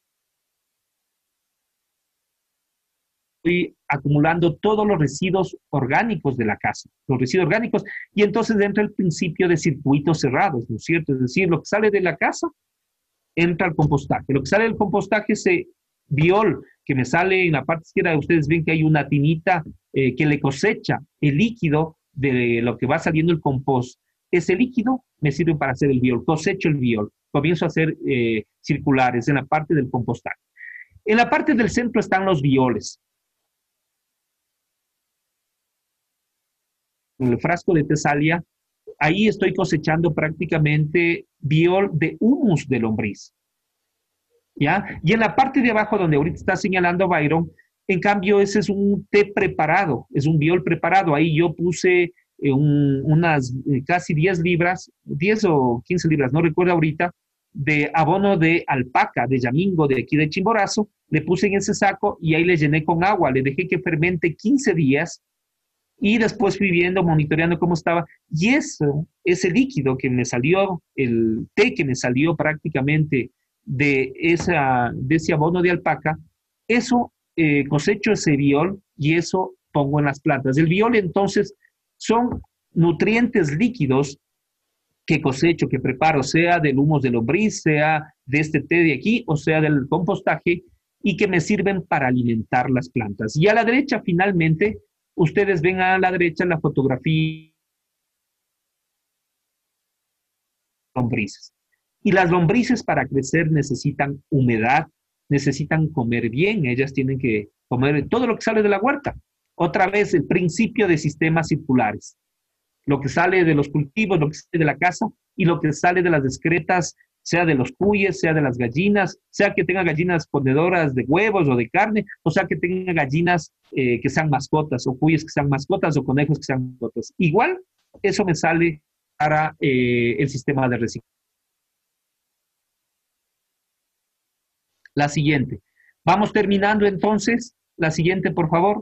estoy acumulando todos los residuos orgánicos de la casa, los residuos orgánicos, y entonces entra el principio de circuitos cerrados, ¿no es cierto? Es decir, lo que sale de la casa entra al compostaje. Lo que sale del compostaje, ese biol que me sale en la parte izquierda, ustedes ven que hay una tinita que le cosecha el líquido de lo que va saliendo el compost. Ese líquido me sirve para hacer el biol, cosecho el biol, comienzo a hacer circulares en la parte del compostaje. En la parte del centro están los bioles. En el frasco de tesalia, ahí estoy cosechando prácticamente biol de humus de lombriz, ¿ya? Y en la parte de abajo, donde ahorita está señalando Byron, en cambio, ese es un té preparado, es un biol preparado. Ahí yo puse unas casi 10 libras, 10 o 15 libras, no recuerdo ahorita, de abono de alpaca, de yamingo, de aquí de Chimborazo. Le puse en ese saco y ahí le llené con agua, le dejé que fermente 15 días y después fui viendo, monitoreando cómo estaba. Y eso, ese líquido que me salió, el té que me salió prácticamente de ese abono de alpaca, eso cosecho ese biol y eso pongo en las plantas. El biol entonces son nutrientes líquidos que cosecho, que preparo, sea del humus de lombriz, sea de este té de aquí, o sea del compostaje, y que me sirven para alimentar las plantas. Y a la derecha, finalmente, ustedes ven a la derecha la fotografía de lombrices. Y las lombrices para crecer necesitan humedad, necesitan comer bien, ellas tienen que comer todo lo que sale de la huerta. Otra vez, el principio de sistemas circulares. Lo que sale de los cultivos, lo que sale de la casa y lo que sale de las excretas, sea de los cuyes, sea de las gallinas, sea que tenga gallinas ponedoras de huevos o de carne, o sea que tenga gallinas que sean mascotas, o cuyes que sean mascotas, o conejos que sean mascotas. Igual, eso me sale para el sistema de reciclaje. La siguiente. Vamos terminando entonces. La siguiente, por favor.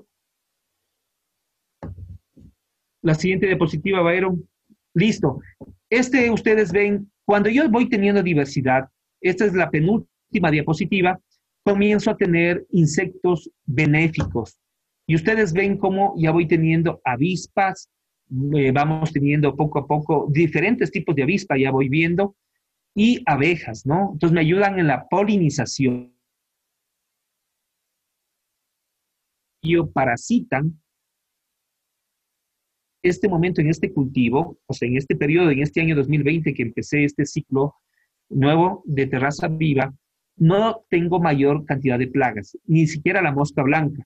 La siguiente diapositiva, Byron. Listo. Ustedes ven, cuando yo voy teniendo diversidad, esta es la penúltima diapositiva, comienzo a tener insectos benéficos. Y ustedes ven cómo ya voy teniendo avispas, vamos teniendo poco a poco diferentes tipos de avispa, ya voy viendo, y abejas, ¿no? Entonces me ayudan en la polinización. Ellos parasitan este momento en este cultivo, o sea, en este periodo, en este año 2020 que empecé este ciclo nuevo de terraza viva, no tengo mayor cantidad de plagas, ni siquiera la mosca blanca,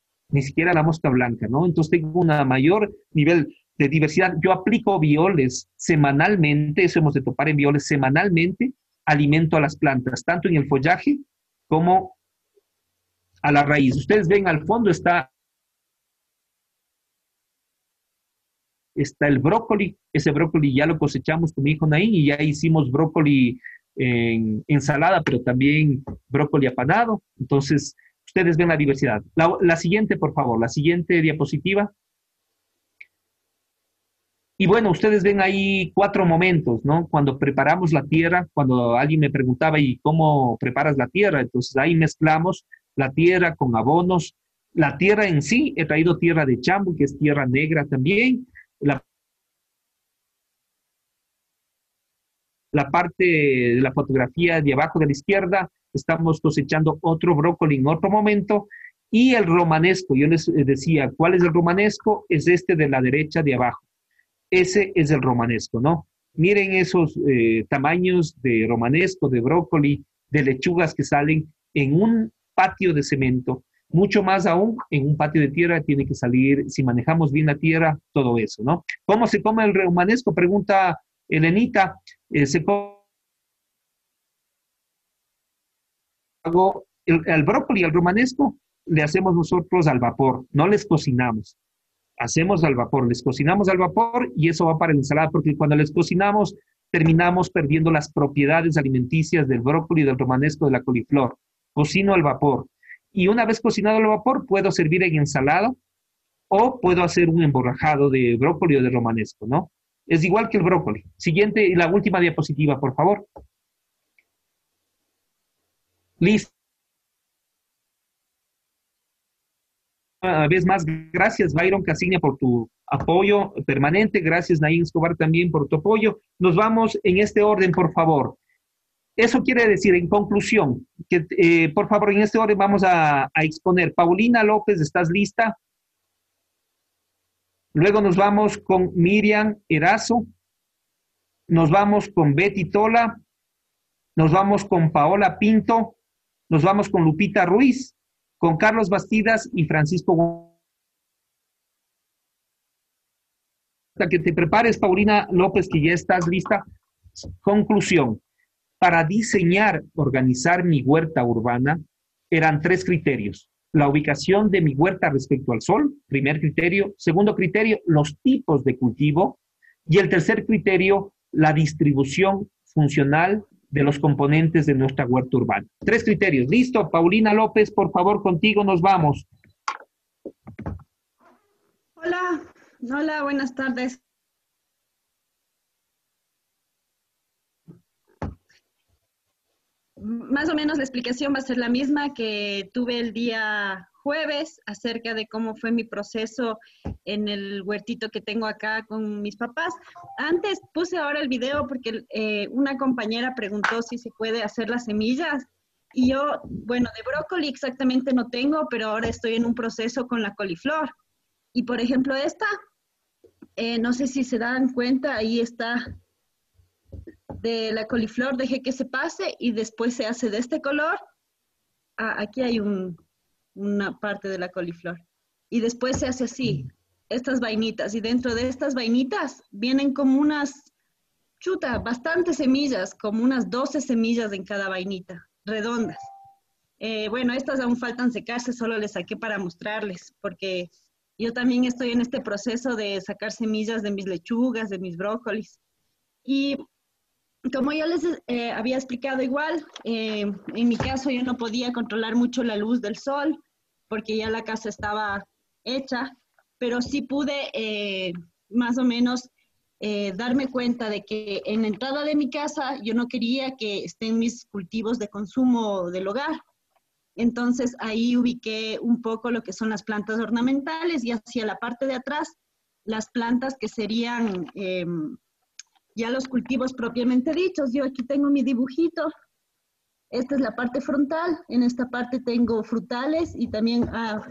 ¿no? Entonces tengo una mayor nivel de diversidad. Yo aplico bioles semanalmente, eso hemos de topar en bioles semanalmente, alimento a las plantas, tanto en el follaje como a la raíz. Ustedes ven al fondo está el brócoli. Ese brócoli ya lo cosechamos con mi hijo Naín y ya hicimos brócoli en ensalada, pero también brócoli apanado. Entonces, ustedes ven la diversidad. La siguiente, por favor, la siguiente diapositiva. Y bueno, ustedes ven ahí 4 momentos, ¿no? Cuando preparamos la tierra, cuando alguien me preguntaba, ¿y cómo preparas la tierra? Entonces ahí mezclamos la tierra con abonos. La tierra en sí, he traído tierra de chambu, que es tierra negra también. La parte de la fotografía de abajo de la izquierda, estamos cosechando otro brócoli en otro momento. Y el romanesco, yo les decía, ¿cuál es el romanesco? Es este de la derecha de abajo. Ese es el romanesco, ¿no? Miren esos tamaños de romanesco, de brócoli, de lechugas que salen en un patio de cemento. Mucho más aún, en un patio de tierra tiene que salir, si manejamos bien la tierra, todo eso, ¿no? ¿Cómo se come el romanesco? Pregunta Elenita. Se come el brócoli, el romanesco, le hacemos nosotros al vapor, no les cocinamos. Hacemos al vapor, les cocinamos al vapor y eso va para la ensalada, porque cuando les cocinamos terminamos perdiendo las propiedades alimenticias del brócoli, del romanesco, de la coliflor. Cocino al vapor. Y una vez cocinado al vapor, puedo servir en ensalada o puedo hacer un emborrajado de brócoli o de romanesco, ¿no? Es igual que el brócoli. Siguiente y la última diapositiva, por favor. Listo. Una vez más, gracias Byron Casiña por tu apoyo permanente, gracias Naín Escobar también por tu apoyo. Nos vamos en este orden, por favor. Eso quiere decir, en conclusión, que por favor en este orden vamos a exponer. Paulina López, ¿estás lista? Luego nos vamos con Miriam Erazo, nos vamos con Betty Tola, nos vamos con Paola Pinto, nos vamos con Lupita Ruiz, con Carlos Bastidas y Francisco. Hasta que te prepares, Paulina López, que ya estás lista. Conclusión. Para diseñar, organizar mi huerta urbana, eran 3 criterios. La ubicación de mi huerta respecto al sol, primer criterio. Segundo criterio, los tipos de cultivo. Y el tercer criterio, la distribución funcional de los componentes de nuestra huerta urbana. 3 criterios. Listo, Paulina López, por favor, contigo nos vamos. Hola, buenas tardes. Más o menos la explicación va a ser la misma que tuve el día jueves acerca de cómo fue mi proceso en el huertito que tengo acá con mis papás. Antes puse ahora el video porque una compañera preguntó si se puede hacer las semillas y yo, bueno, de brócoli exactamente no tengo, pero ahora estoy en un proceso con la coliflor. Y por ejemplo esta, no sé si se dan cuenta, ahí está de la coliflor, dejé que se pase y después se hace de este color. Aquí hay una parte de la coliflor. Y después se hace así, estas vainitas. Y dentro de estas vainitas vienen como unas, bastantes semillas, como unas 12 semillas en cada vainita, redondas. Bueno, estas aún faltan secarse, solo les saqué para mostrarles, porque yo también estoy en este proceso de sacar semillas de mis lechugas, de mis brócolis. Y como yo les había explicado igual, en mi caso yo no podía controlar mucho la luz del sol porque ya la casa estaba hecha, pero sí pude más o menos darme cuenta de que en la entrada de mi casa yo no quería que estén mis cultivos de consumo del hogar. Entonces ahí ubiqué un poco lo que son las plantas ornamentales y hacia la parte de atrás las plantas que serían ya los cultivos propiamente dichos. Yo aquí tengo mi dibujito. Esta es la parte frontal. En esta parte tengo frutales y también,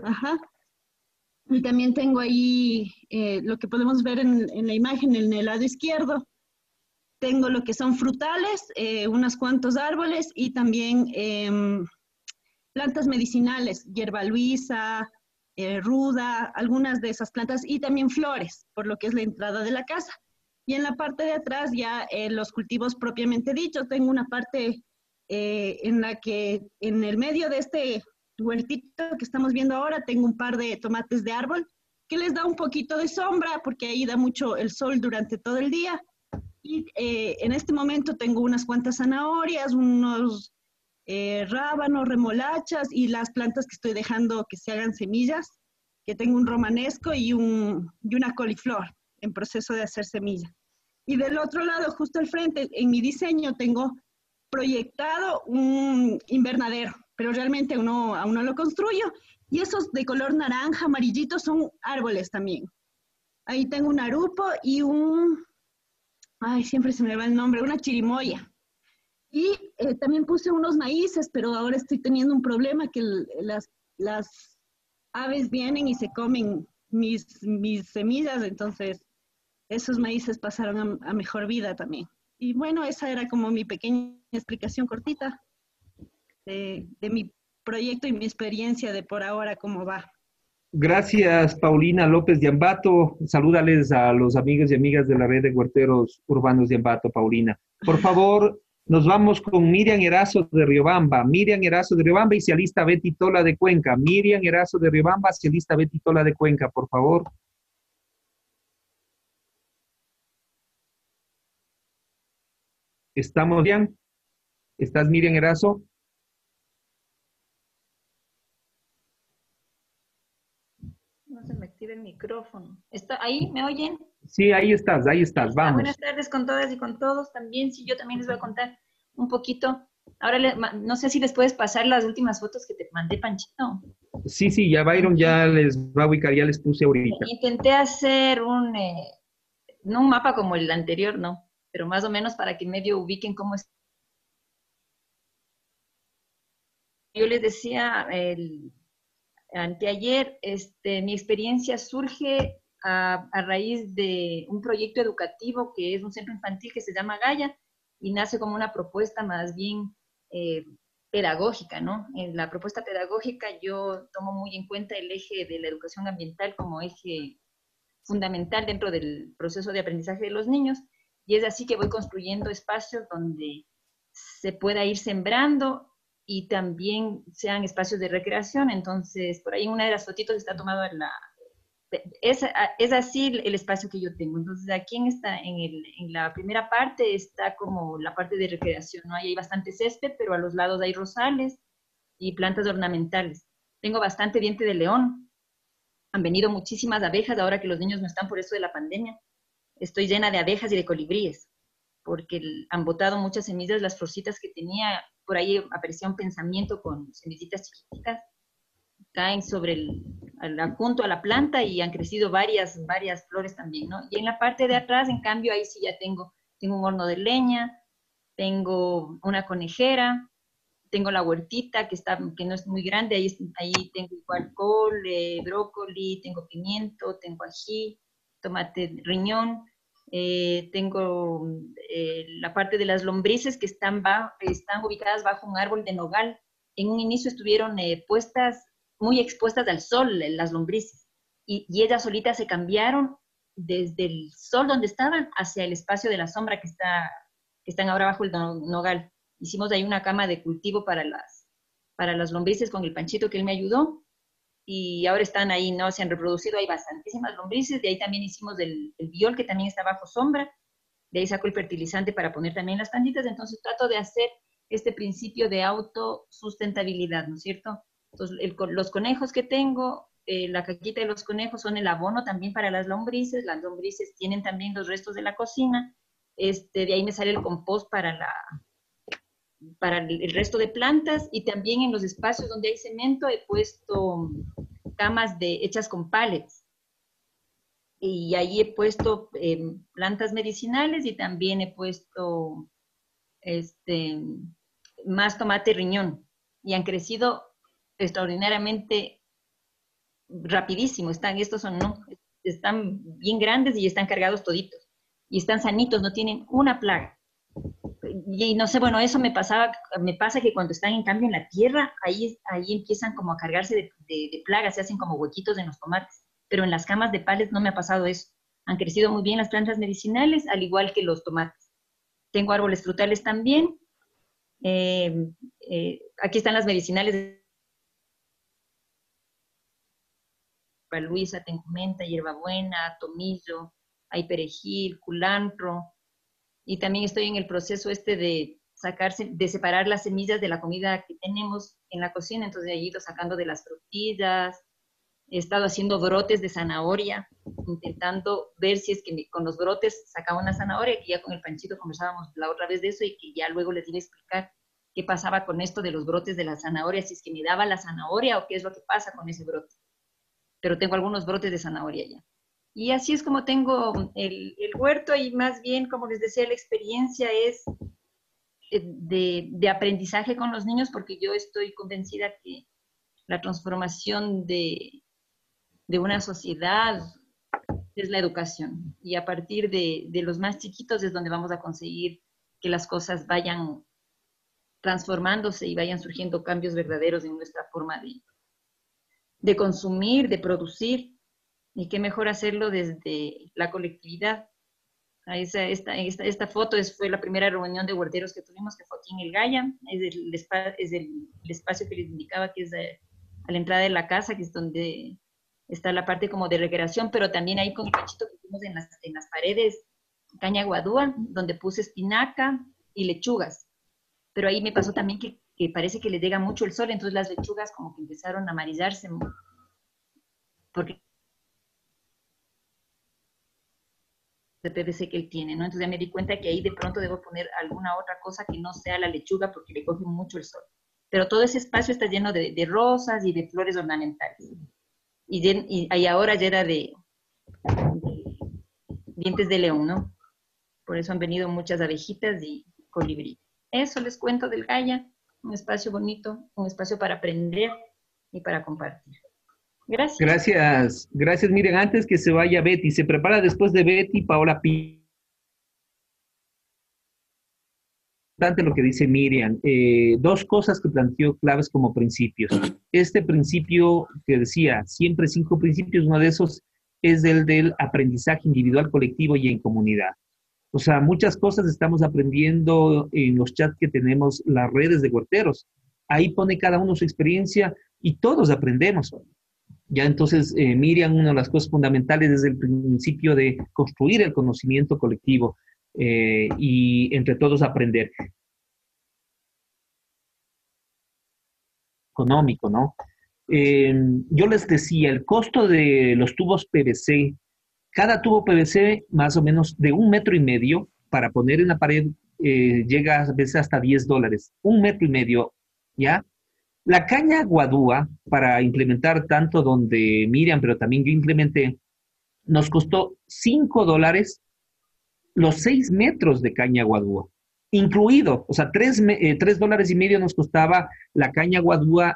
y también tengo ahí lo que podemos ver en la imagen, en el lado izquierdo. Tengo lo que son frutales, unos cuantos árboles y también plantas medicinales, hierba luisa, ruda, algunas de esas plantas y también flores, por lo que es la entrada de la casa. Y en la parte de atrás ya los cultivos propiamente dichos. Tengo una parte en la que en el medio de este huertito que estamos viendo ahora tengo un par de tomates de árbol que les da un poquito de sombra porque ahí da mucho el sol durante todo el día. Y en este momento tengo unas cuantas zanahorias, unos rábanos, remolachas y las plantas que estoy dejando que se hagan semillas, que tengo un romanesco y una coliflor en proceso de hacer semilla. Y del otro lado, justo al frente, en mi diseño tengo proyectado un invernadero, pero realmente aún no lo construyo. Y esos de color naranja, amarillito, son árboles también. Ahí tengo un arupo y ay, siempre se me va el nombre, una chirimoya. Y también puse unos maíces, pero ahora estoy teniendo un problema que las aves vienen y se comen mis semillas, entonces esos maíces pasaron a mejor vida también. Y bueno, esa era como mi pequeña explicación cortita de mi proyecto y mi experiencia de por ahora cómo va. Gracias, Paulina López de Ambato. Salúdales a los amigos y amigas de la red de huerteros urbanos de Ambato, Paulina. Por favor, nos vamos con Miriam Erazo de Riobamba. Miriam Erazo de Riobamba y se alista Betty Tola de Cuenca. Miriam Erazo de Riobamba, se alista Betty Tola de Cuenca, por favor. ¿Estamos bien? ¿Estás, Miriam Erazo? No se me activa el micrófono. ¿Está ahí? ¿Me oyen? Sí, ahí estás, vamos. Buenas tardes con todas y con todos también. Sí, yo también les voy a contar un poquito. Ahora, no sé si les puedes pasar las últimas fotos que te mandé, Panchito. Sí, ya Byron ya les va a ubicar, ya les puse ahorita. Intenté hacer no un mapa como el anterior, no, pero más o menos para que medio ubiquen cómo es. Yo les decía anteayer, mi experiencia surge a raíz de un proyecto educativo que es un centro infantil que se llama Gaia y nace como una propuesta más bien pedagógica, ¿no? En la propuesta pedagógica yo tomo muy en cuenta el eje de la educación ambiental como eje fundamental dentro del proceso de aprendizaje de los niños y es así que voy construyendo espacios donde se pueda ir sembrando y también sean espacios de recreación. Entonces, por ahí una de las fotitos está tomado es así el espacio que yo tengo. Entonces, aquí en la primera parte está como la parte de recreación, ¿no? Ahí hay bastante césped, pero a los lados hay rosales y plantas ornamentales. Tengo bastante diente de león. Han venido muchísimas abejas ahora que los niños no están por eso de la pandemia. Estoy llena de abejas y de colibríes, porque han botado muchas semillas, las florcitas que tenía, por ahí aparecía un pensamiento con semillitas chiquititas, caen junto a la planta y han crecido varias flores también, ¿no? Y en la parte de atrás, en cambio, ahí sí ya tengo un horno de leña, tengo una conejera, tengo la huertita que no es muy grande, ahí tengo igual col, brócoli, tengo pimiento, tengo ají, tomate riñón, tengo la parte de las lombrices que están ubicadas bajo un árbol de nogal. En un inicio estuvieron muy expuestas al sol, las lombrices, y ellas solitas se cambiaron desde el sol donde estaban hacia el espacio de la sombra que están ahora bajo el nogal. Hicimos ahí una cama de cultivo para las lombrices con el Panchito que él me ayudó, y ahora están ahí, ¿no? Se han reproducido, hay bastantísimas lombrices. De ahí también hicimos el viol, que también está bajo sombra, de ahí saco el fertilizante para poner también las plantitas. Entonces trato de hacer este principio de autosustentabilidad, ¿no es cierto? Entonces los conejos que tengo, la caquita de los conejos son el abono también para las lombrices tienen también los restos de la cocina, de ahí me sale el compost para el resto de plantas, y también en los espacios donde hay cemento he puesto camas hechas con pallets, y ahí he puesto plantas medicinales, y también he puesto más tomate riñón, y han crecido extraordinariamente rapidísimo. Están bien grandes y están cargados toditos, y están sanitos, no tienen una plaga. Y no sé, bueno, eso me pasa que cuando están en cambio en la tierra, ahí empiezan como a cargarse de plagas, se hacen como huequitos en los tomates, pero en las camas de pallets no me ha pasado eso. Han crecido muy bien las plantas medicinales, al igual que los tomates. Tengo árboles frutales también. Aquí están las medicinales. Luisa, tengo menta, hierbabuena, tomillo, hay perejil, culantro, Y también estoy en el proceso de de separar las semillas de la comida que tenemos en la cocina. Entonces he ido sacando de las frutillas, he estado haciendo brotes de zanahoria, intentando ver si es que con los brotes sacaba una zanahoria, que ya con el Panchito conversábamos la otra vez de eso y que ya luego les iba a explicar qué pasaba con esto de los brotes de la zanahoria, si es que me daba la zanahoria o qué es lo que pasa con ese brote. Pero tengo algunos brotes de zanahoria ya. Y así es como tengo el huerto y más bien, como les decía, la experiencia es de aprendizaje con los niños, porque yo estoy convencida que la transformación de una sociedad es la educación. Y a partir de los más chiquitos es donde vamos a conseguir que las cosas vayan transformándose y vayan surgiendo cambios verdaderos en nuestra forma de consumir, de producir. Y qué mejor hacerlo desde la colectividad. Esta foto fue la primera reunión de huerteros que tuvimos, que fue aquí en el Gaya. Es el espacio que les indicaba, que es a la entrada de la casa, que es donde está la parte como de recreación, pero también ahí con el Panchito que pusimos en las paredes, caña guadúa, donde puse espinaca y lechugas. Pero ahí me pasó también que parece que les llega mucho el sol, entonces las lechugas como que empezaron a amarillarse, porque de PVC que él tiene, ¿no? Entonces ya me di cuenta que ahí de pronto debo poner alguna otra cosa que no sea la lechuga porque le coge mucho el sol. Pero todo ese espacio está lleno de rosas y de flores ornamentales. Y ahora ya era de dientes de león, ¿no? Por eso han venido muchas abejitas y colibrí. Eso les cuento del Gaya, un espacio bonito, un espacio para aprender y para compartir. Gracias. Gracias, Miriam. Antes que se vaya Betty, se prepara después de Betty, Paola Pi. Lo que dice Miriam, dos cosas que planteó claves como principios. Este principio que decía, siempre 5 principios, uno de esos es el del aprendizaje individual, colectivo y en comunidad. O sea, muchas cosas estamos aprendiendo en los chats que tenemos, las redes de huerteros. Ahí pone cada uno su experiencia y todos aprendemos. Ya entonces, Miriam, una de las cosas fundamentales es el principio de construir el conocimiento colectivo y entre todos aprender. Económico, ¿no? Yo les decía, el costo de los tubos PVC, cada tubo PVC más o menos de 1,5 metros para poner en la pared llega a veces hasta $10. 1,5 metros, ¿ya? La caña guadúa, para implementar tanto donde Miriam, pero también yo implementé, nos costó $5 los 6 metros de caña guadúa, incluido, o sea, $3.50 nos costaba la caña guadúa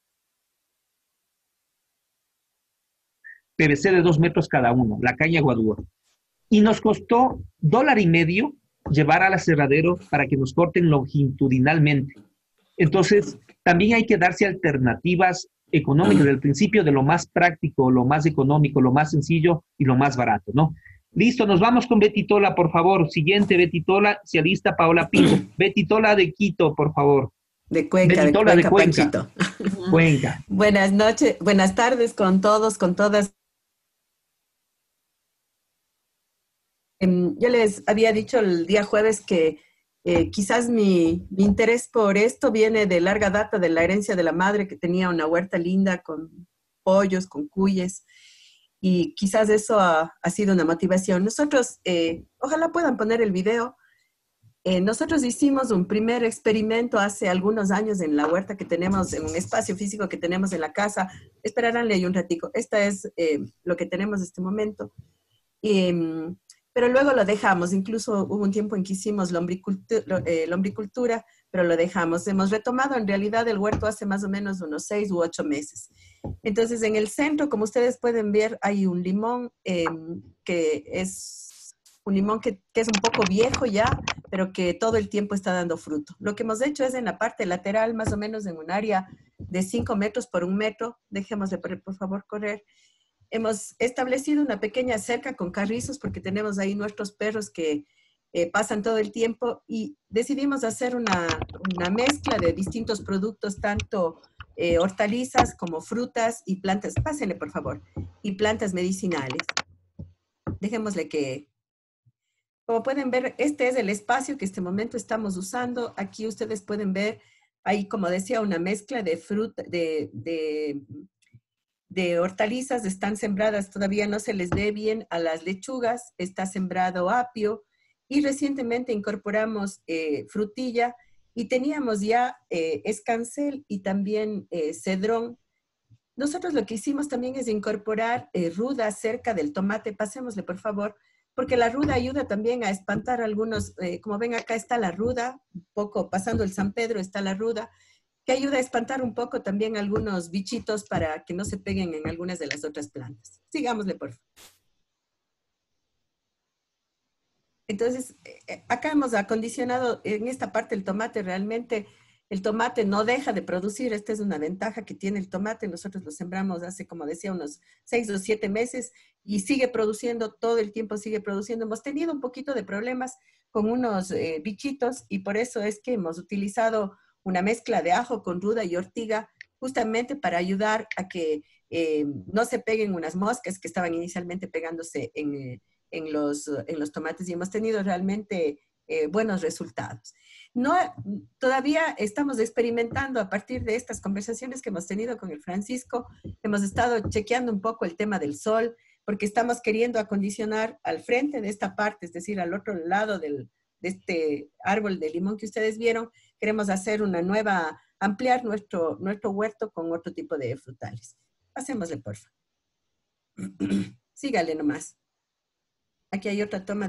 PVC de 2 metros cada uno, la caña guadúa. Y nos costó $1.50 llevar al aserradero para que nos corten longitudinalmente. Entonces, también hay que darse alternativas económicas del principio de lo más práctico, lo más económico, lo más sencillo y lo más barato, ¿no? Listo, nos vamos con Betty Tola, por favor. Siguiente, Betty Tola, se alista Paola Pinto. Betty Tola de Quito, por favor. De Cuenca, Betty Tola, de Cuenca. Panchito. Cuenca. Buenas noches, buenas tardes con todos, con todas. Yo les había dicho el día jueves que quizás mi interés por esto viene de larga data, de la herencia de la madre, que tenía una huerta linda con pollos, con cuyes, y quizás eso ha sido una motivación. Nosotros, ojalá puedan poner el video, nosotros hicimos un primer experimento hace algunos años en la huerta que tenemos, en un espacio físico que tenemos en la casa. Esperaránle ahí un ratico. Esta es lo que tenemos en este momento. Pero luego lo dejamos, incluso hubo un tiempo en que hicimos lombricultura, pero lo dejamos. Hemos retomado en realidad el huerto hace más o menos unos 6 u 8 meses. Entonces, en el centro, como ustedes pueden ver, hay un limón que es un limón que es un poco viejo ya, pero que todo el tiempo está dando fruto. Lo que hemos hecho es en la parte lateral, más o menos en un área de 5 metros por 1 metro. Dejémosle, por favor, correr. Hemos establecido una pequeña cerca con carrizos porque tenemos ahí nuestros perros que pasan todo el tiempo y decidimos hacer una mezcla de distintos productos, tanto hortalizas como frutas y plantas. Pásenle, por favor. Y plantas medicinales. Dejémosle que Como pueden ver, este es el espacio que en este momento estamos usando. Aquí ustedes pueden ver, ahí como decía, una mezcla de fruta, de hortalizas están sembradas, todavía no se les ve bien a las lechugas, está sembrado apio y recientemente incorporamos frutilla y teníamos ya escancel y también cedrón. Nosotros lo que hicimos también es incorporar ruda cerca del tomate. Pasémosle, por favor, porque la ruda ayuda también a espantar algunos, como ven acá está la ruda, un poco pasando el San Pedro está la ruda, que ayuda a espantar un poco también algunos bichitos para que no se peguen en algunas de las otras plantas. Sigámosle, por favor. Entonces, acá hemos acondicionado en esta parte el tomate. Realmente el tomate no deja de producir. Esta es una ventaja que tiene el tomate. Nosotros lo sembramos hace, como decía, unos 6 o 7 meses y sigue produciendo, todo el tiempo sigue produciendo. Hemos tenido un poquito de problemas con unos bichitos y por eso es que hemos utilizado una mezcla de ajo con ruda y ortiga justamente para ayudar a que no se peguen unas moscas que estaban inicialmente pegándose en los tomates y hemos tenido realmente buenos resultados. No, todavía estamos experimentando a partir de estas conversaciones que hemos tenido con el Francisco, hemos estado chequeando un poco el tema del sol, porque estamos queriendo acondicionar al frente de esta parte, es decir, al otro lado de este árbol de limón que ustedes vieron, queremos hacer una nueva, ampliar nuestro huerto con otro tipo de frutales. Pasémosle, por favor. Sígale nomás. Aquí hay otra toma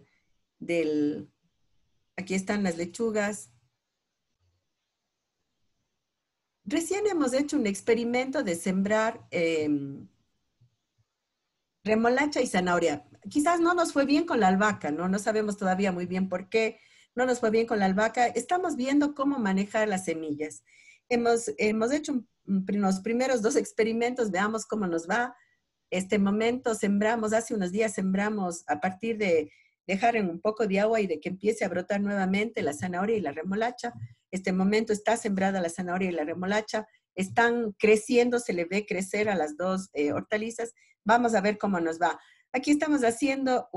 aquí están las lechugas. Recién hemos hecho un experimento de sembrar remolacha y zanahoria. Quizás no nos fue bien con la albahaca, ¿no? No sabemos todavía muy bien por qué no nos fue bien con la albahaca. Estamos viendo cómo manejar las semillas. Hemos hecho los primeros 2 experimentos, veamos cómo nos va. Este momento sembramos, hace unos días sembramos a partir de dejar en un poco de agua y de que empiece a brotar nuevamente la zanahoria y la remolacha. Este momento está sembrada la zanahoria y la remolacha, están creciendo, se le ve crecer a las 2 hortalizas. Vamos a ver cómo nos va. Aquí estamos haciendo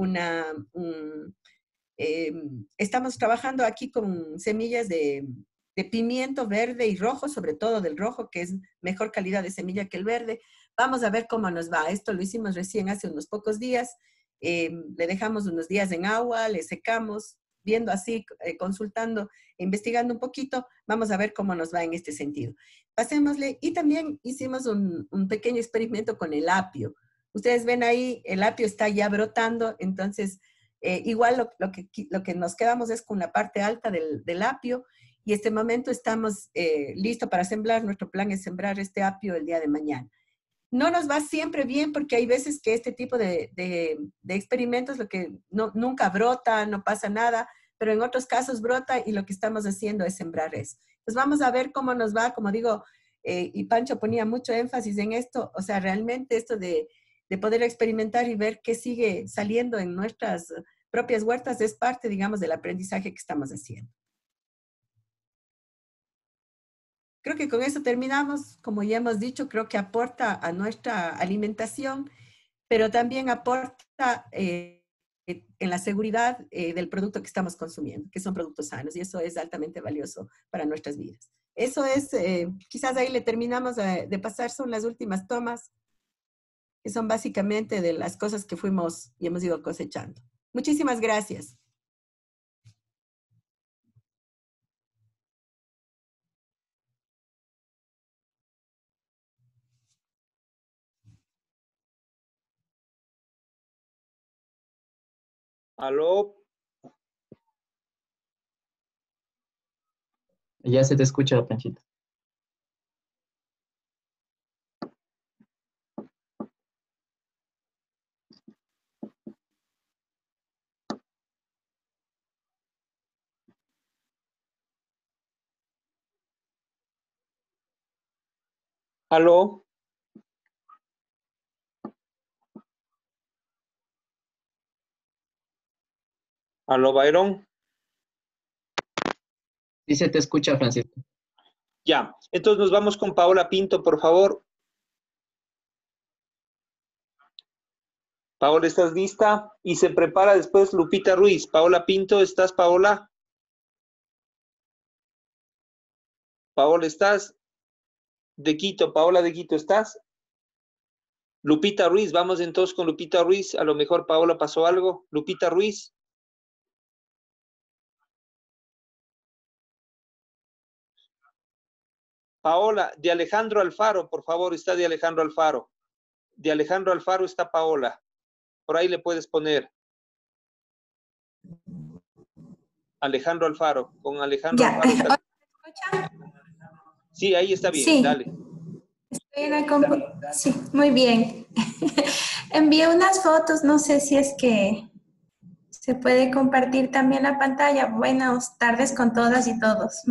estamos trabajando aquí con semillas de pimiento verde y rojo, sobre todo del rojo, que es mejor calidad de semilla que el verde. Vamos a ver cómo nos va. Esto lo hicimos recién hace unos pocos días. Le dejamos unos días en agua, le secamos, viendo así, consultando, investigando un poquito. Vamos a ver cómo nos va en este sentido. Pasémosle. Y también hicimos un pequeño experimento con el apio. Ustedes ven ahí, el apio está ya brotando, entonces igual lo que nos quedamos es con la parte alta del apio y este momento estamos listos para sembrar. Nuestro plan es sembrar este apio el día de mañana. No nos va siempre bien porque hay veces que este tipo de experimentos nunca brota, no pasa nada, pero en otros casos brota y lo que estamos haciendo es sembrar eso. Entonces vamos a ver cómo nos va, como digo, y Pancho ponía mucho énfasis en esto, o sea, realmente esto de poder experimentar y ver qué sigue saliendo en nuestras propias huertas es parte, digamos, del aprendizaje que estamos haciendo. Creo que con eso terminamos. Como ya hemos dicho, creo que aporta a nuestra alimentación, pero también aporta en la seguridad del producto que estamos consumiendo, que son productos sanos, y eso es altamente valioso para nuestras vidas. Eso es, quizás ahí le terminamos de pasar, son las últimas tomas, que son básicamente de las cosas que fuimos y hemos ido cosechando. Muchísimas gracias. Aló. Ya se te escucha, Panchito. Aló. Aló, Byron. Sí se te escucha, Francisco. Ya, entonces nos vamos con Paola Pinto, por favor. Paola, ¿estás lista? Y se prepara después Lupita Ruiz. Paola Pinto, ¿estás, Paola? Paola, ¿estás? De Quito, Paola de Quito, ¿estás? Lupita Ruiz, vamos entonces con Lupita Ruiz. A lo mejor Paola pasó algo. Lupita Ruiz. Paola, de Alejandro Alfaro, por favor, está de Alejandro Alfaro. De Alejandro Alfaro está Paola. Por ahí le puedes poner. Alejandro Alfaro. Con Alejandro Ya. Alfaro está... ¿Me escuchan? Sí, ahí está bien, Sí. dale. Estoy en la sí, muy bien. Envié unas fotos, no sé si es que se puede compartir también la pantalla. Buenas tardes con todas y todos.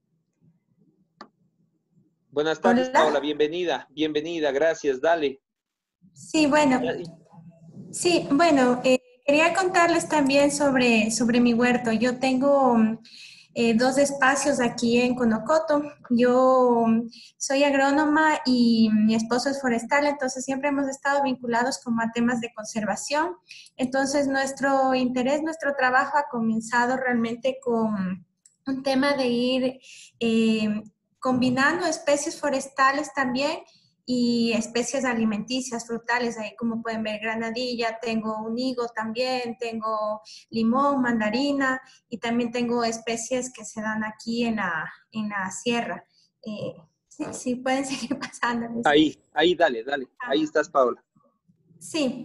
Buenas tardes, Hola. Paola, bienvenida, bienvenida, gracias, dale. Sí, bueno. Sí, bueno, quería contarles también sobre mi huerto. Yo tengo dos espacios aquí en Conocoto. Yo soy agrónoma y mi esposo es forestal, entonces siempre hemos estado vinculados como a temas de conservación. Entonces nuestro interés, nuestro trabajo ha comenzado realmente con un tema de ir combinando especies forestales también y especies alimenticias, frutales, ahí como pueden ver granadilla, tengo un higo también, tengo limón, mandarina y también tengo especies que se dan aquí en la sierra. Sí, pueden seguir pasándoles. Ahí, dale, dale, ahí estás, Paola. Sí.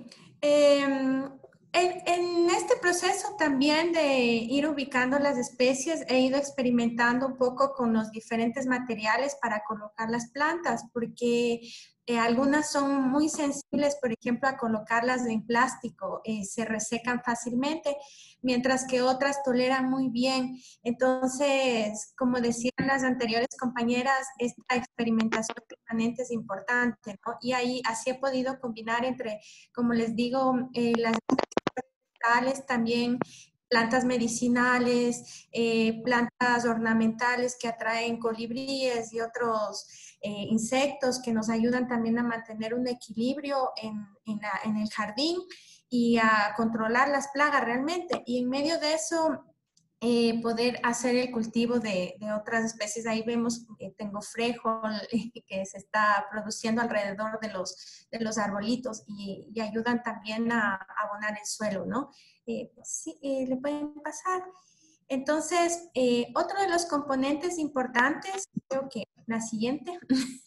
En este proceso también de ir ubicando las especies, he ido experimentando un poco con los diferentes materiales para colocar las plantas, porque algunas son muy sensibles, por ejemplo, a colocarlas en plástico, se resecan fácilmente, mientras que otras toleran muy bien. Entonces, como decían las anteriores compañeras, esta experimentación permanente es importante, ¿no? Y ahí así he podido combinar entre, como les digo, las también plantas medicinales, plantas ornamentales que atraen colibríes y otros insectos que nos ayudan también a mantener un equilibrio en el jardín y a controlar las plagas realmente. Y en medio de eso, poder hacer el cultivo de otras especies. Ahí vemos que tengo frijol que se está produciendo alrededor de los arbolitos y ayudan también a abonar el suelo, ¿no? Sí, le pueden pasar. Entonces, otro de los componentes importantes, creo que la siguiente.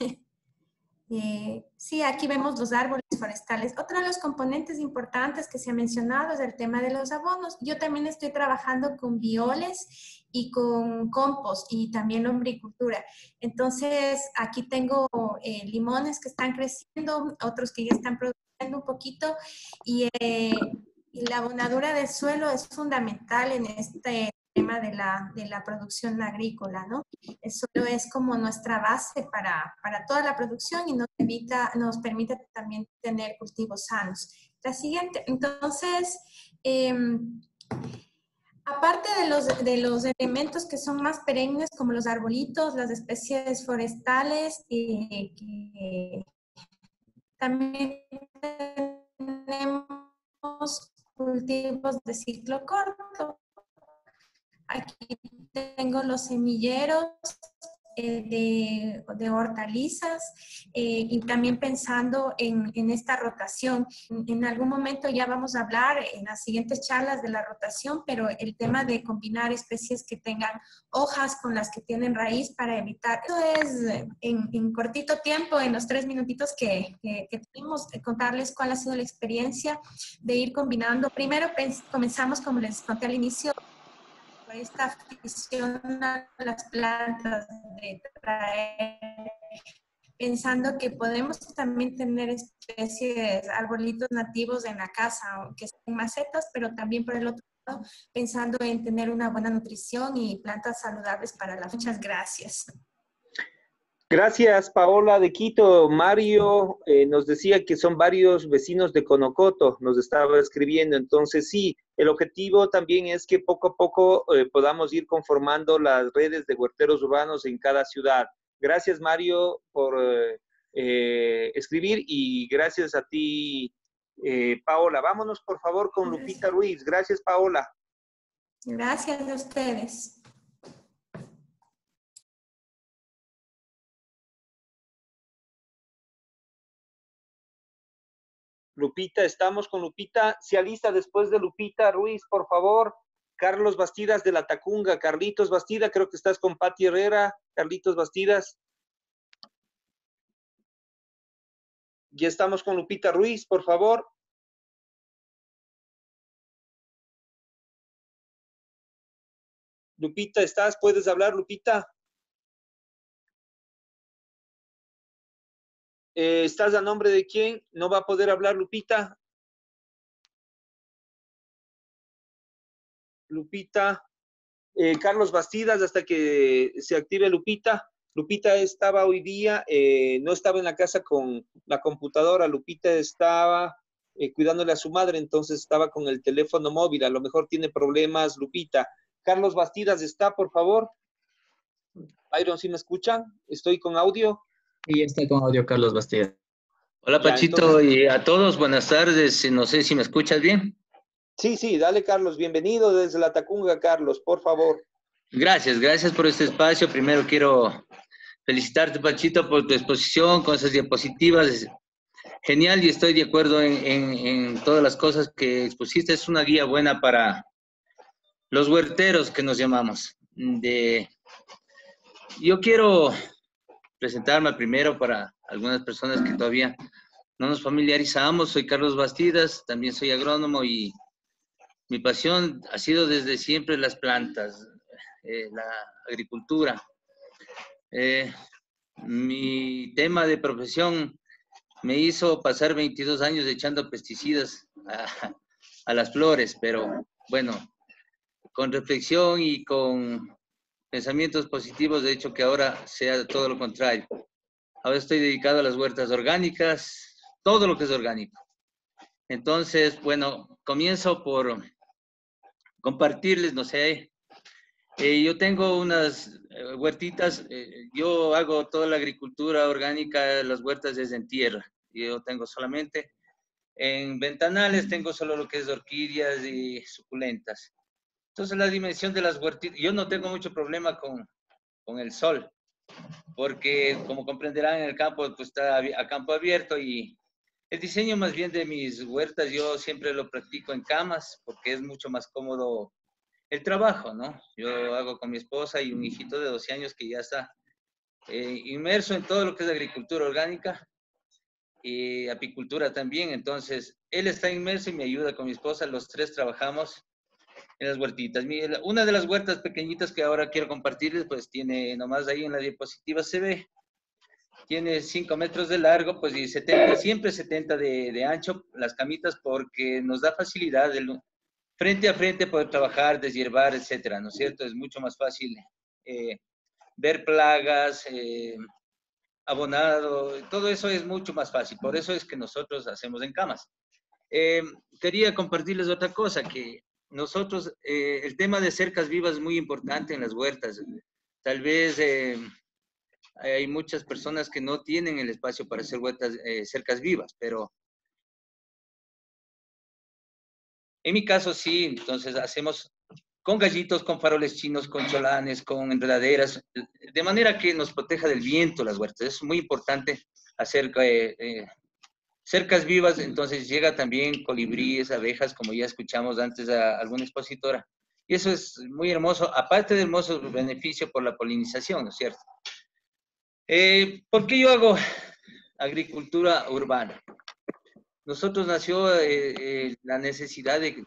Sí, aquí vemos los árboles forestales. Otro de los componentes importantes que se ha mencionado es el tema de los abonos. Yo también estoy trabajando con bioles y con compost y también lombricultura. Entonces, aquí tengo limones que están creciendo, otros que ya están produciendo un poquito y la abonadura del suelo es fundamental en este tema de la producción agrícola, ¿no? El suelo es como nuestra base para toda la producción y nos permite también tener cultivos sanos. La siguiente, entonces, aparte de los elementos que son más perennes, como los arbolitos, las especies forestales, también tenemos cultivos de ciclo corto. Aquí tengo los semilleros de hortalizas y también pensando en esta rotación. En algún momento ya vamos a hablar en las siguientes charlas de la rotación, pero el tema de combinar especies que tengan hojas con las que tienen raíz para evitar. Eso es en cortito tiempo, en los 3 minutitos que tenemos, contarles cuál ha sido la experiencia de ir combinando. Primero comenzamos, como les conté al inicio, esta afición a las plantas, de traer, pensando que podemos también tener especies, arbolitos nativos en la casa, que son macetas, pero también por el otro lado, pensando en tener una buena nutrición y plantas saludables para las. Muchas gracias. Gracias, Paola de Quito. Mario nos decía que son varios vecinos de Conocoto, nos estaba escribiendo. Entonces, sí, el objetivo también es que poco a poco podamos ir conformando las redes de huerteros urbanos en cada ciudad. Gracias, Mario, por escribir y gracias a ti, Paola. Vámonos, por favor, con Lupita Ruiz. Gracias, Paola. Gracias a ustedes. Lupita, estamos con Lupita. Se alista después de Lupita Ruiz, por favor. Carlos Bastidas de la Tacunga. Carlitos Bastida, creo que estás con Pati Herrera. Carlitos Bastidas. Ya estamos con Lupita Ruiz, por favor. Lupita, ¿estás? ¿Puedes hablar, Lupita? ¿Estás a nombre de quién? ¿No va a poder hablar, Lupita? Lupita. Carlos Bastidas, hasta que se active Lupita. Lupita estaba hoy día, no estaba en la casa con la computadora. Lupita estaba cuidándole a su madre, entonces estaba con el teléfono móvil. A lo mejor tiene problemas, Lupita. Carlos Bastidas, ¿está, por favor? Byron, ¿sí me escuchan? ¿Estoy con audio? Y está con audio Carlos Bastida. Hola, Ya, Pachito, entonces... y a todos, buenas tardes. No sé si me escuchas bien. Sí, dale, Carlos. Bienvenido desde la Tacunga, Carlos, por favor. Gracias por este espacio. Primero quiero felicitarte, Pachito, por tu exposición con esas diapositivas. Genial, y estoy de acuerdo en todas las cosas que expusiste. Es una guía buena para los huerteros que nos llamamos. Yo quiero presentarme primero para algunas personas que todavía no nos familiarizamos. Soy Carlos Bastidas, también soy agrónomo y mi pasión ha sido desde siempre las plantas, la agricultura. Mi tema de profesión me hizo pasar 22 años echando pesticidas a las flores, pero bueno, con reflexión y con pensamientos positivos, de hecho que ahora sea todo lo contrario. Ahora estoy dedicado a las huertas orgánicas, todo lo que es orgánico. Entonces, bueno, comienzo por compartirles, no sé, yo tengo unas huertitas, yo hago toda la agricultura orgánica, las huertas desde en tierra. Yo tengo solamente, en ventanales tengo solo lo que es orquídeas y suculentas. Entonces la dimensión de las huertitas, yo no tengo mucho problema con el sol, porque como comprenderán en el campo, pues está a campo abierto y el diseño más bien de mis huertas yo siempre lo practico en camas, porque es mucho más cómodo el trabajo, ¿no? Yo hago con mi esposa y un hijito de 12 años que ya está inmerso en todo lo que es agricultura orgánica y apicultura también. Entonces, él está inmerso y me ayuda con mi esposa. Los tres trabajamos en las huertitas. Una de las huertas pequeñitas que ahora quiero compartirles, pues tiene, nomás ahí en la diapositiva se ve, tiene 5 metros de largo, pues y 70, siempre 70 de ancho, las camitas, porque nos da facilidad frente a frente poder trabajar, deshiervar, etcétera, ¿no es cierto? Es mucho más fácil ver plagas, abonado, todo eso es mucho más fácil. Por eso es que nosotros hacemos en camas. Quería compartirles otra cosa, que nosotros, el tema de cercas vivas es muy importante en las huertas. Tal vez hay muchas personas que no tienen el espacio para hacer huertas, cercas vivas, pero en mi caso sí. Entonces hacemos con gallitos, con faroles chinos, con cholanes, con enredaderas, de manera que nos proteja del viento las huertas. Es muy importante hacer cercas vivas. Entonces llega también colibríes, abejas, como ya escuchamos antes a alguna expositora. Y eso es muy hermoso, aparte del hermoso beneficio por la polinización, ¿no es cierto? ¿Por qué yo hago agricultura urbana? Nosotros nació la necesidad de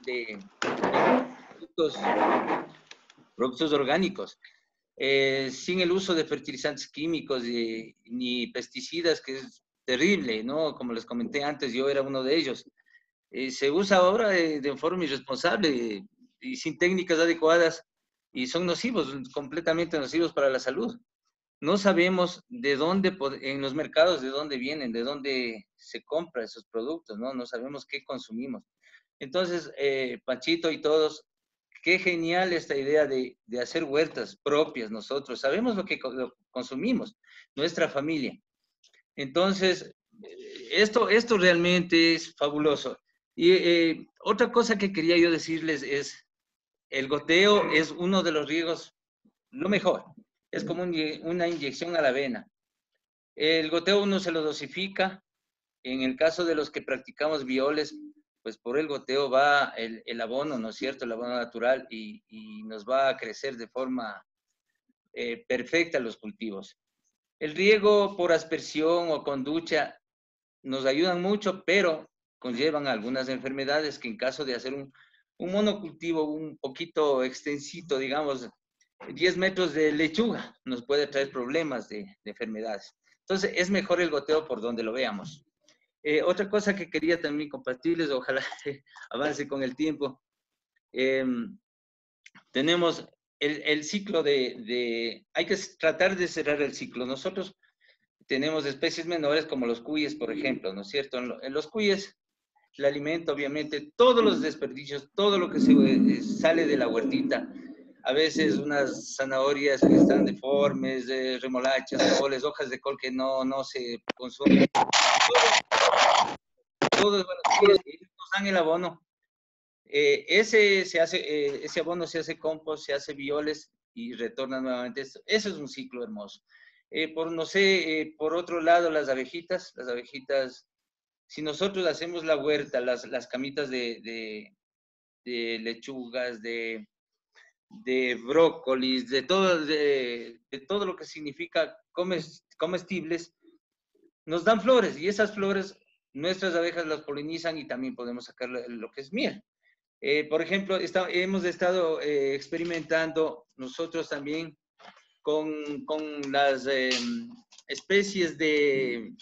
productos orgánicos, sin el uso de fertilizantes químicos ni pesticidas, que es terrible, ¿no? Como les comenté antes, yo era uno de ellos. Se usa ahora de forma irresponsable y sin técnicas adecuadas y son nocivos, completamente nocivos para la salud. No sabemos de dónde, en los mercados, de dónde vienen, de dónde se compran esos productos, ¿no? No sabemos qué consumimos. Entonces, Panchito y todos, qué genial esta idea de hacer huertas propias nosotros. Sabemos lo que consumimos, nuestra familia. Entonces, esto realmente es fabuloso. Y otra cosa que quería yo decirles es, el goteo es uno de los riegos, lo mejor. Es como una inyección a la vena. El goteo uno se lo dosifica. En el caso de los que practicamos violes, pues por el goteo va el abono, ¿no es cierto? El abono natural y nos va a crecer de forma perfecta los cultivos. El riego por aspersión o con ducha nos ayudan mucho, pero conllevan algunas enfermedades que en caso de hacer un monocultivo un poquito extensito, digamos, 10 metros de lechuga, nos puede traer problemas de enfermedades. Entonces, es mejor el goteo por donde lo veamos. Otra cosa que quería también compartirles, ojalá avance con el tiempo. Tenemos el ciclo hay que tratar de cerrar el ciclo. Nosotros tenemos especies menores como los cuyes, por ejemplo, ¿no es cierto? En los cuyes, el alimento, obviamente, todos los desperdicios, todo lo que sale de la huertita, a veces unas zanahorias que están deformes, remolachas, coles, hojas de col que no se consumen. Todos nos dan el abono. Ese abono se hace compost, se hace violes y retorna nuevamente. Eso es un ciclo hermoso. Por otro lado, las abejitas, si nosotros hacemos la huerta, las camitas de lechugas, de brócolis, de todo lo que significa comestibles, nos dan flores y esas flores nuestras abejas las polinizan y también podemos sacar lo que es miel. Por ejemplo, hemos estado experimentando nosotros también con las especies de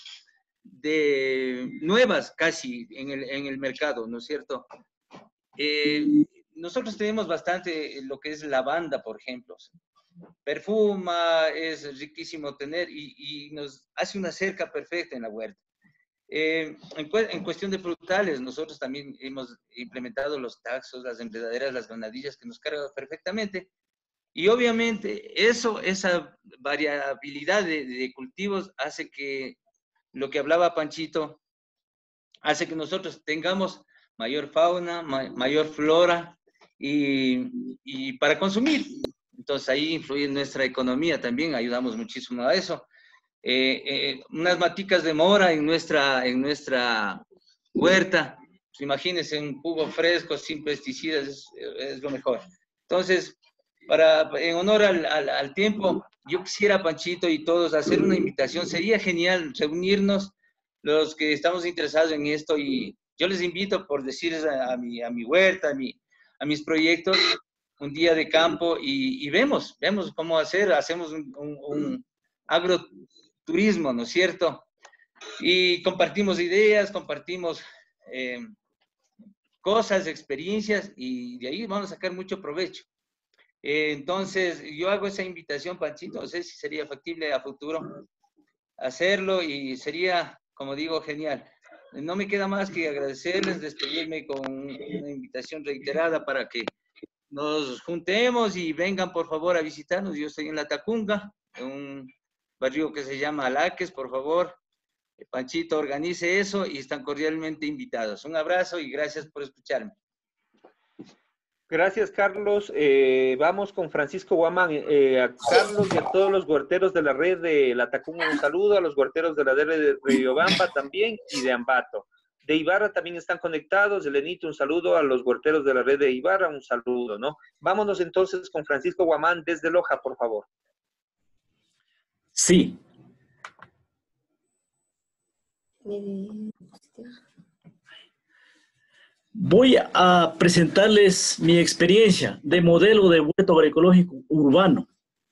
nuevas casi en el mercado, ¿no es cierto? Nosotros tenemos bastante lo que es lavanda, por ejemplo. Perfuma, es riquísimo tener y nos hace una cerca perfecta en la huerta. En cuestión de frutales, nosotros también hemos implementado los taxos, las enredaderas, las granadillas que nos cargan perfectamente. Y obviamente esa variabilidad de cultivos hace que lo que hablaba Panchito, hace que nosotros tengamos mayor fauna, mayor flora y para consumir. Entonces ahí influye en nuestra economía también, ayudamos muchísimo a eso. Unas maticas de mora en nuestra huerta, pues imagínense un jugo fresco, sin pesticidas, es lo mejor. Entonces, en honor al tiempo, yo quisiera, Panchito y todos, hacer una invitación. Sería genial reunirnos los que estamos interesados en esto y yo les invito por decirles a mi huerta, a mis proyectos, un día de campo y vemos cómo hacemos un agroturismo, ¿no es cierto? Y compartimos ideas, compartimos cosas, experiencias y de ahí vamos a sacar mucho provecho. Entonces, yo hago esa invitación, Panchito, no sé si sería factible a futuro hacerlo y sería, como digo, genial. No me queda más que agradecerles, despedirme con una invitación reiterada para que nos juntemos y vengan por favor a visitarnos. Yo estoy en La Tacunga, en un barrio que se llama Alaques, por favor. Panchito organice eso y están cordialmente invitados. Un abrazo y gracias por escucharme. Gracias, Carlos. Vamos con Francisco Guamán. A Carlos y a todos los huerteros de la red de La Tacunga, un saludo. A los huerteros de la red de Riobamba también y de Ambato. De Ibarra también están conectados. Elenito, un saludo. A los huerteros de la red de Ibarra, un saludo, ¿no? Vámonos entonces con Francisco Guamán desde Loja, por favor. Sí. Voy a presentarles mi experiencia de modelo de huerto agroecológico urbano.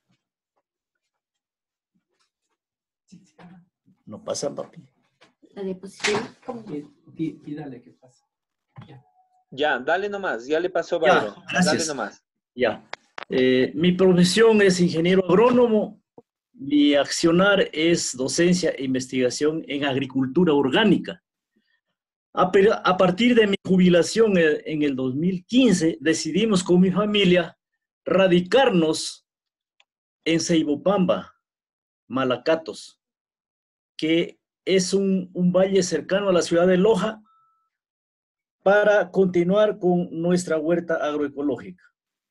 No pasa, papi. La diapositiva. Pídale que pase. Ya, dale nomás. Ya le pasó, Byron. Gracias. Dale nomás. Ya. Mi profesión es ingeniero agrónomo. Mi accionar es docencia e investigación en agricultura orgánica. A partir de mi jubilación en el 2015, decidimos con mi familia radicarnos en Ceibopamba, Malacatos, que es un valle cercano a la ciudad de Loja, para continuar con nuestra huerta agroecológica.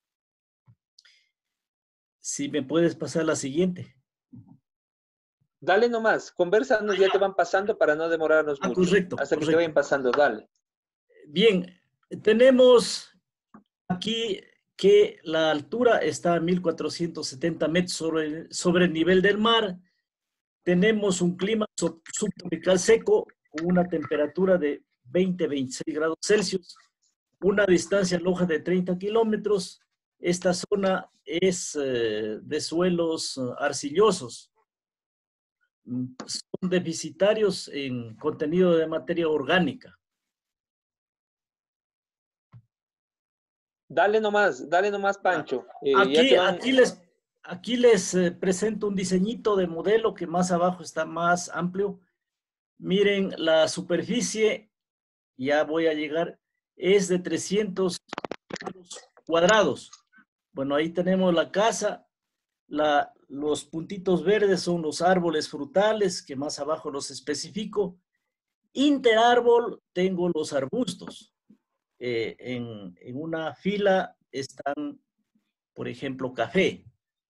Si me puedes pasar la siguiente. Dale nomás, conversanos, ya te van pasando para no demorarnos mucho. Correcto. Hasta que te correcto. vayan pasando, dale. Bien, tenemos aquí que la altura está a 1470 metros sobre el nivel del mar. Tenemos un clima subtropical seco con una temperatura de 20-26 grados Celsius, una distancia Loja de 30 kilómetros. Esta zona es de suelos arcillosos. Son deficitarios en contenido de materia orgánica. Dale nomás, Pancho. Aquí les presento un diseñito de modelo que más abajo está más amplio. Miren, la superficie, ya voy a llegar, es de 300 metros cuadrados. Bueno, ahí tenemos la casa. Los puntitos verdes son los árboles frutales, que más abajo los especifico. Interárbol tengo los arbustos. En una fila están, por ejemplo, café.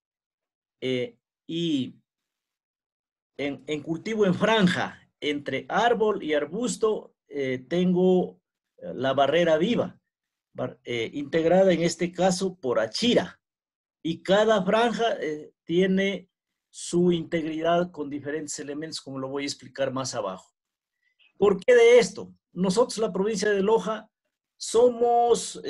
Y en cultivo en franja, entre árbol y arbusto, tengo la barrera viva, integrada en este caso por achira. Y cada franja tiene su integridad con diferentes elementos, como lo voy a explicar más abajo. ¿Por qué de esto? Nosotros, la provincia de Loja, somos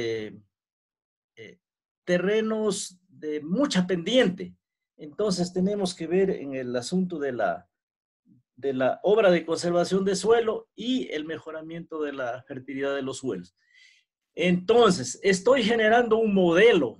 terrenos de mucha pendiente. Entonces tenemos que ver en el asunto de la obra de conservación de suelo y el mejoramiento de la fertilidad de los suelos. Entonces, estoy generando un modelo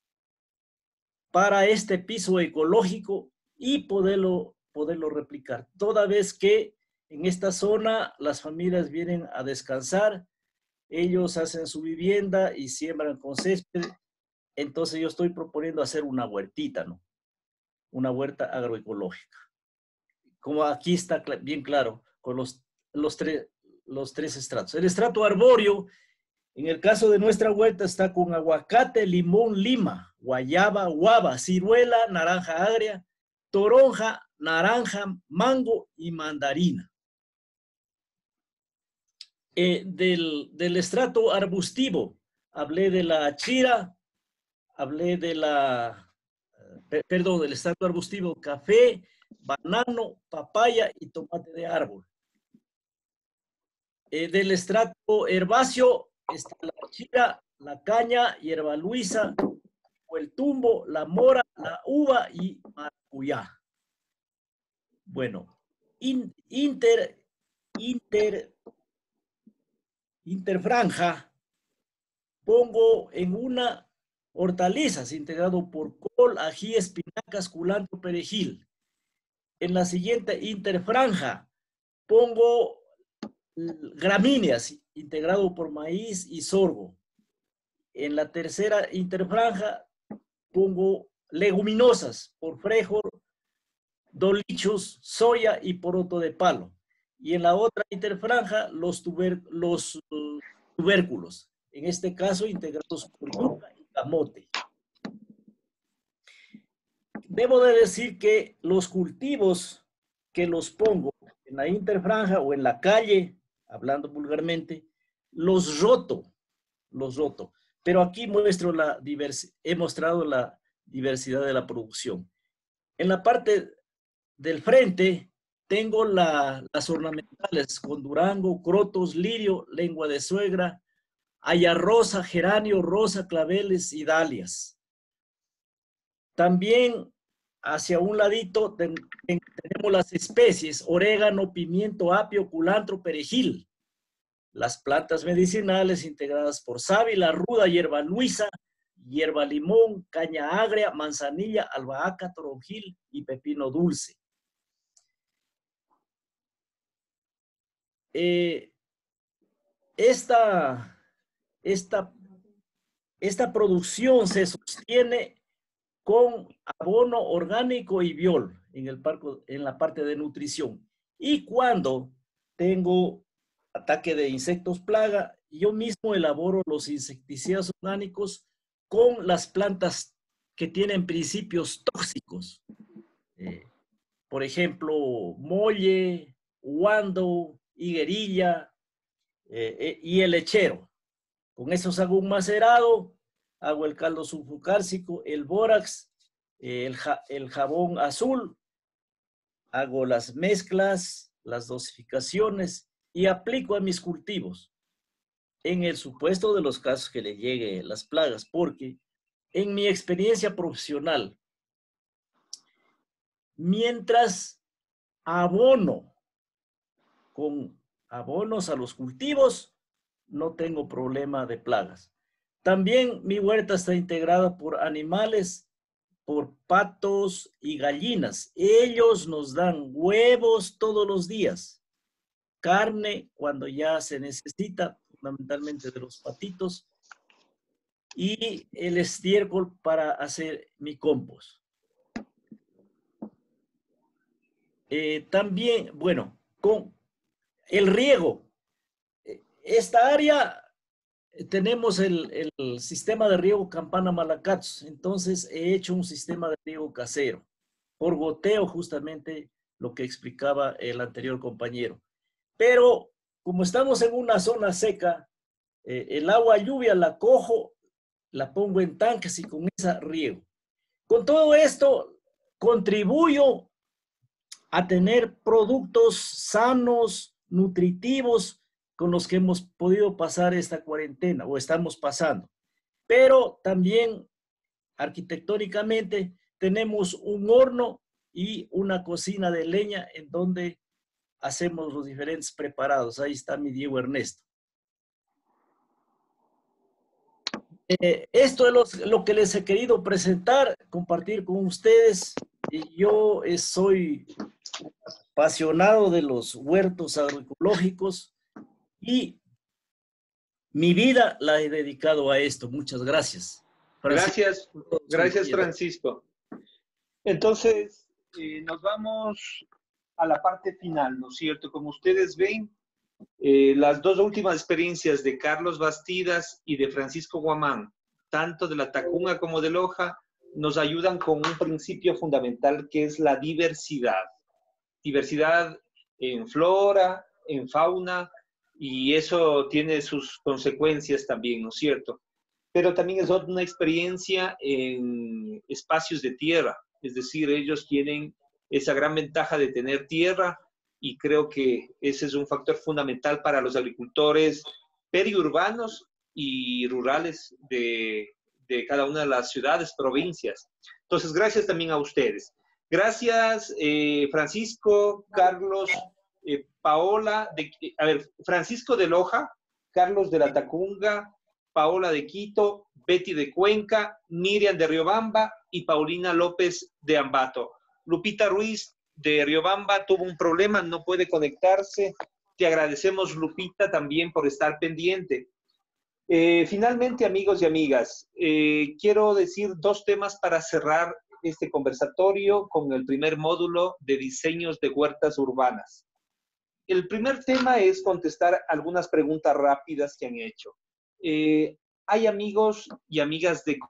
para este piso ecológico y poderlo replicar. Toda vez que en esta zona las familias vienen a descansar, ellos hacen su vivienda y siembran con césped. Entonces yo estoy proponiendo hacer una huertita, ¿no? Una huerta agroecológica. Como aquí está bien claro, con los tres estratos. El estrato arbóreo, en el caso de nuestra huerta, está con aguacate, limón, lima, guayaba, guava, ciruela, naranja agria, toronja, naranja, mango y mandarina. Del estrato arbustivo, hablé de la achira, hablé de del estrato arbustivo, café, banano, papaya y tomate de árbol. Del estrato herbáceo está la achira, la caña, hierba luisa, o el tumbo, la mora, la uva y maracuyá. Bueno, interfranja, pongo en una hortalizas integrado por col, ají, espinacas, culantro, perejil. En la siguiente interfranja pongo gramíneas integrado por maíz y sorgo. En la tercera interfranja pongo leguminosas por frijol, dolichos, soya y poroto de palo. Y en la otra interfranja los tubérculos, en este caso integrados por yuca y camote. Debo de decir que los cultivos que los pongo en la interfranja o en la calle, hablando vulgarmente, los roto. Pero aquí he mostrado la diversidad de la producción. En la parte del frente tengo las ornamentales con durango, crotos, lirio, lengua de suegra, haya rosa, geranio, rosa, claveles y dalias. También hacia un ladito tenemos las especies, orégano, pimiento, apio, culantro, perejil. Las plantas medicinales integradas por sábila, ruda, hierba luisa, hierba limón, caña agria, manzanilla, albahaca, toronjil y pepino dulce. Esta producción se sostiene con abono orgánico y biol en la parte de nutrición. Y cuando tengo ataque de insectos plaga, yo mismo elaboro los insecticidas orgánicos con las plantas que tienen principios tóxicos. Por ejemplo, molle, huando, higuerilla y el lechero. Con esos hago un macerado, hago el caldo sulfocálcico, el bórax, el jabón azul, hago las mezclas, las dosificaciones y aplico a mis cultivos en el supuesto de los casos que le lleguen las plagas, porque en mi experiencia profesional, mientras abono con abonos a los cultivos, no tengo problema de plagas. También mi huerta está integrada por animales, por patos y gallinas. Ellos nos dan huevos todos los días, carne cuando ya se necesita, fundamentalmente de los patitos, y el estiércol para hacer mi compost. También, bueno, con el riego. Esta área tenemos el sistema de riego Campana Malacatz, entonces he hecho un sistema de riego casero, por goteo, justamente lo que explicaba el anterior compañero. Pero como estamos en una zona seca, el agua lluvia la cojo, la pongo en tanques y con esa riego. Con todo esto contribuyo a tener productos sanos, nutritivos, con los que hemos podido pasar esta cuarentena o estamos pasando. Pero también arquitectónicamente tenemos un horno y una cocina de leña en donde hacemos los diferentes preparados. Ahí está mi Diego Ernesto. Esto es lo que les he querido presentar, compartir con ustedes. Yo soy apasionado de los huertos agroecológicos y mi vida la he dedicado a esto. Muchas gracias. Gracias, Francisco. Entonces, nos vamos a la parte final, ¿no es cierto? Como ustedes ven, las dos últimas experiencias de Carlos Bastidas y de Francisco Guamán, tanto de la Tacunga como de Loja, nos ayudan con un principio fundamental que es la diversidad. Diversidad en flora, en fauna, y eso tiene sus consecuencias también, ¿no es cierto? Pero también es una experiencia en espacios de tierra, es decir, ellos tienen esa gran ventaja de tener tierra y creo que ese es un factor fundamental para los agricultores periurbanos y rurales de cada una de las ciudades, provincias. Entonces, gracias también a ustedes. Gracias, Francisco, Carlos, Paola, Francisco de Loja, Carlos de la Tacunga, Paola de Quito, Betty de Cuenca, Miriam de Riobamba y Paulina López de Ambato. Lupita Ruiz de Riobamba tuvo un problema, no puede conectarse. Te agradecemos, Lupita, también por estar pendiente. Finalmente, amigos y amigas, quiero decir dos temas para cerrar este conversatorio con el primer módulo de diseños de huertas urbanas. El primer tema es contestar algunas preguntas rápidas que han hecho. Hay amigos y amigas de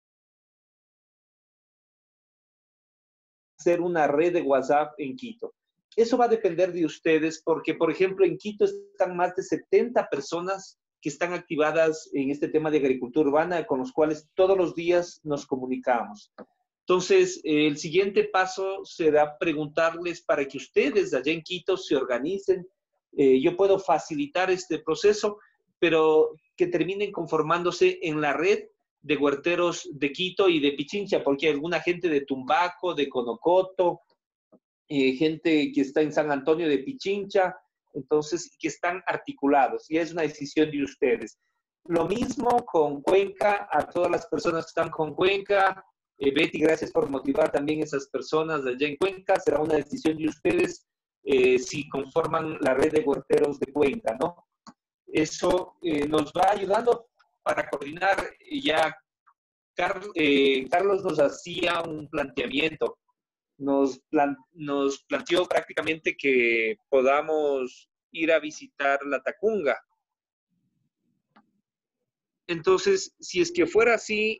hacer una red de WhatsApp en Quito. Eso va a depender de ustedes porque, por ejemplo, en Quito están más de 70 personas que están activadas en este tema de agricultura urbana, con los cuales todos los días nos comunicamos. Entonces, el siguiente paso será preguntarles para que ustedes allá en Quito se organicen. Yo puedo facilitar este proceso, pero que terminen conformándose en la red de huerteros de Quito y de Pichincha, porque hay alguna gente de Tumbaco, de Conocoto, gente que está en San Antonio de Pichincha, entonces, que están articulados, y es una decisión de ustedes. Lo mismo con Cuenca, a todas las personas que están con Cuenca. Betty, gracias por motivar también a esas personas de allá en Cuenca. Será una decisión de ustedes si conforman la red de huerteros de Cuenca, ¿no? Eso nos va ayudando para coordinar. Ya Carlos nos hacía un planteamiento. Nos planteó prácticamente que podamos ir a visitar la Tacunga. Entonces, si es que fuera así,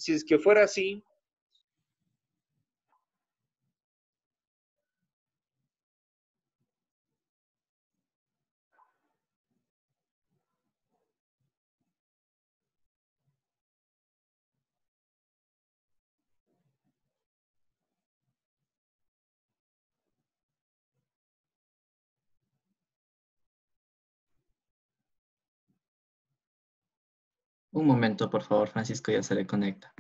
Un momento, por favor, Francisco, ya se le conecta.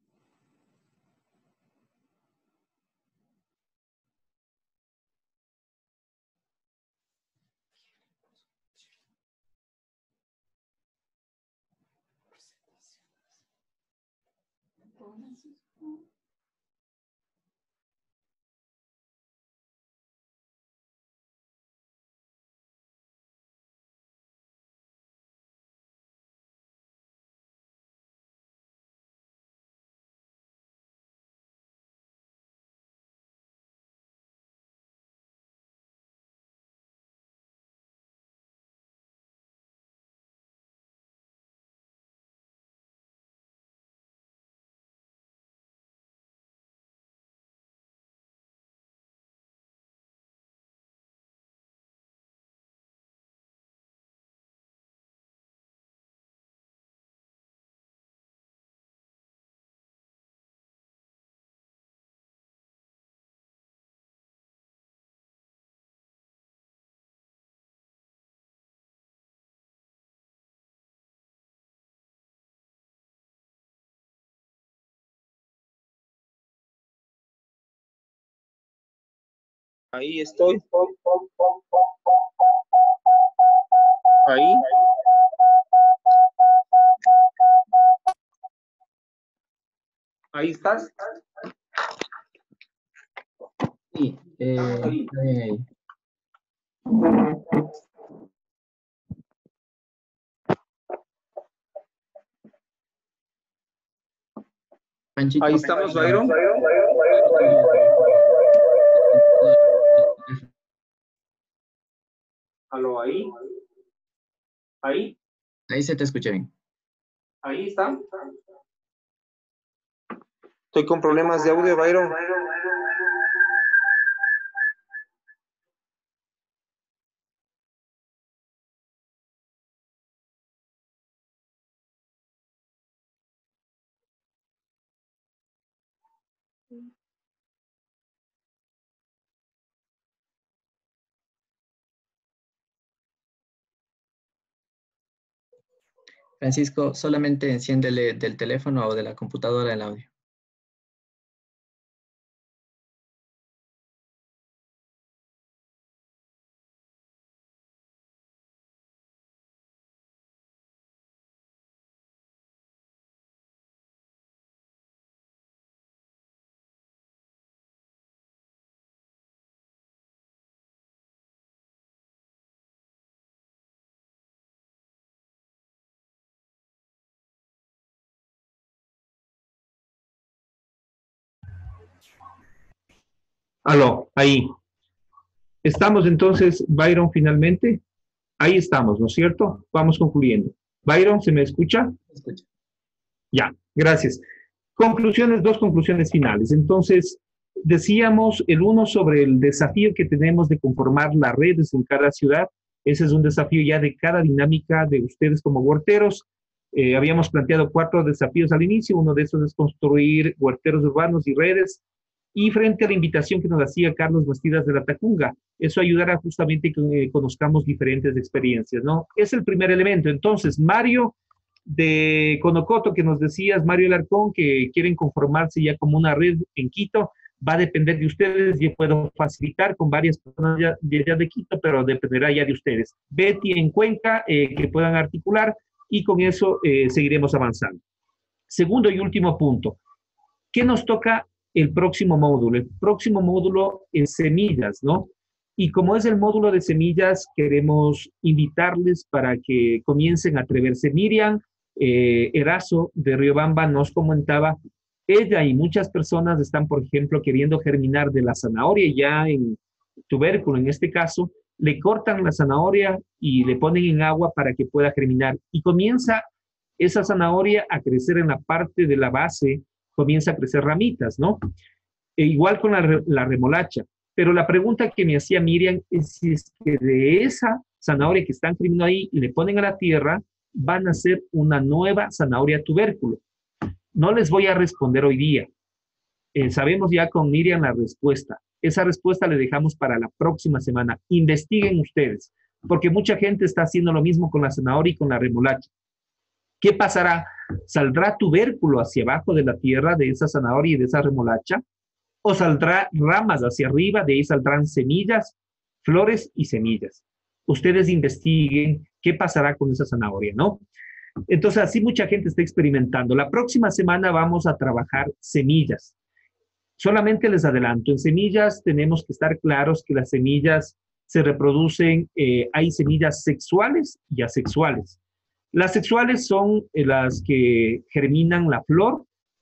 ahí estoy. Ahí. Ahí estás. Sí, está bien ahí. Panchito, Ahí estamos, Byron. Aló, ahí. Ahí. Ahí se te escucha bien. Ahí está. Estoy con problemas de audio, Byron. Francisco, solamente enciéndele del teléfono o de la computadora el audio. Aló, ahí. Estamos entonces, Byron, finalmente. Ahí estamos, ¿no es cierto? Vamos concluyendo. Byron, ¿se me escucha? Escucha. Ya, gracias. Conclusiones, dos conclusiones finales. Entonces, decíamos el uno sobre el desafío que tenemos de conformar las redes en cada ciudad. Ese es un desafío ya de cada dinámica de ustedes como huerteros. Habíamos planteado 4 desafíos al inicio. Uno de esos es construir huerteros urbanos y redes. Y frente a la invitación que nos hacía Carlos Bastidas de la Tacunga, eso ayudará justamente a que conozcamos diferentes experiencias, ¿no? Es el primer elemento. Entonces, Mario de Conocoto, que nos decías, Mario Alarcón, que quieren conformarse ya como una red en Quito, va a depender de ustedes. Yo puedo facilitar con varias personas ya de Quito, pero dependerá ya de ustedes. Betty en Cuenca, que puedan articular, y con eso seguiremos avanzando. Segundo y último punto. ¿Qué nos toca el próximo módulo? El próximo módulo es semillas, ¿no? Y como es el módulo de semillas, queremos invitarles para que comiencen a atreverse. Miriam Erazo de Riobamba nos comentaba, ella y muchas personas están, por ejemplo, queriendo germinar de la zanahoria ya en tubérculo, en este caso, le cortan la zanahoria y le ponen en agua para que pueda germinar. Y comienza esa zanahoria a crecer en la parte de la base, comienza a crecer ramitas, ¿no? E igual con la remolacha. Pero la pregunta que me hacía Miriam es si es que de esa zanahoria que están criando ahí y le ponen a la tierra, van a hacer una nueva zanahoria tubérculo. No les voy a responder hoy día. Sabemos ya con Miriam la respuesta. Esa respuesta le dejamos para la próxima semana. Investiguen ustedes, porque mucha gente está haciendo lo mismo con la zanahoria y con la remolacha. ¿Qué pasará? ¿Saldrá tubérculo hacia abajo de la tierra de esa zanahoria y de esa remolacha? ¿O saldrá ramas hacia arriba? De ahí saldrán semillas, flores y semillas. Ustedes investiguen qué pasará con esa zanahoria, ¿no? Entonces, así mucha gente está experimentando. La próxima semana vamos a trabajar semillas. Solamente les adelanto, en semillas tenemos que estar claros que las semillas se reproducen, hay semillas sexuales y asexuales. Las sexuales son las que germinan la flor.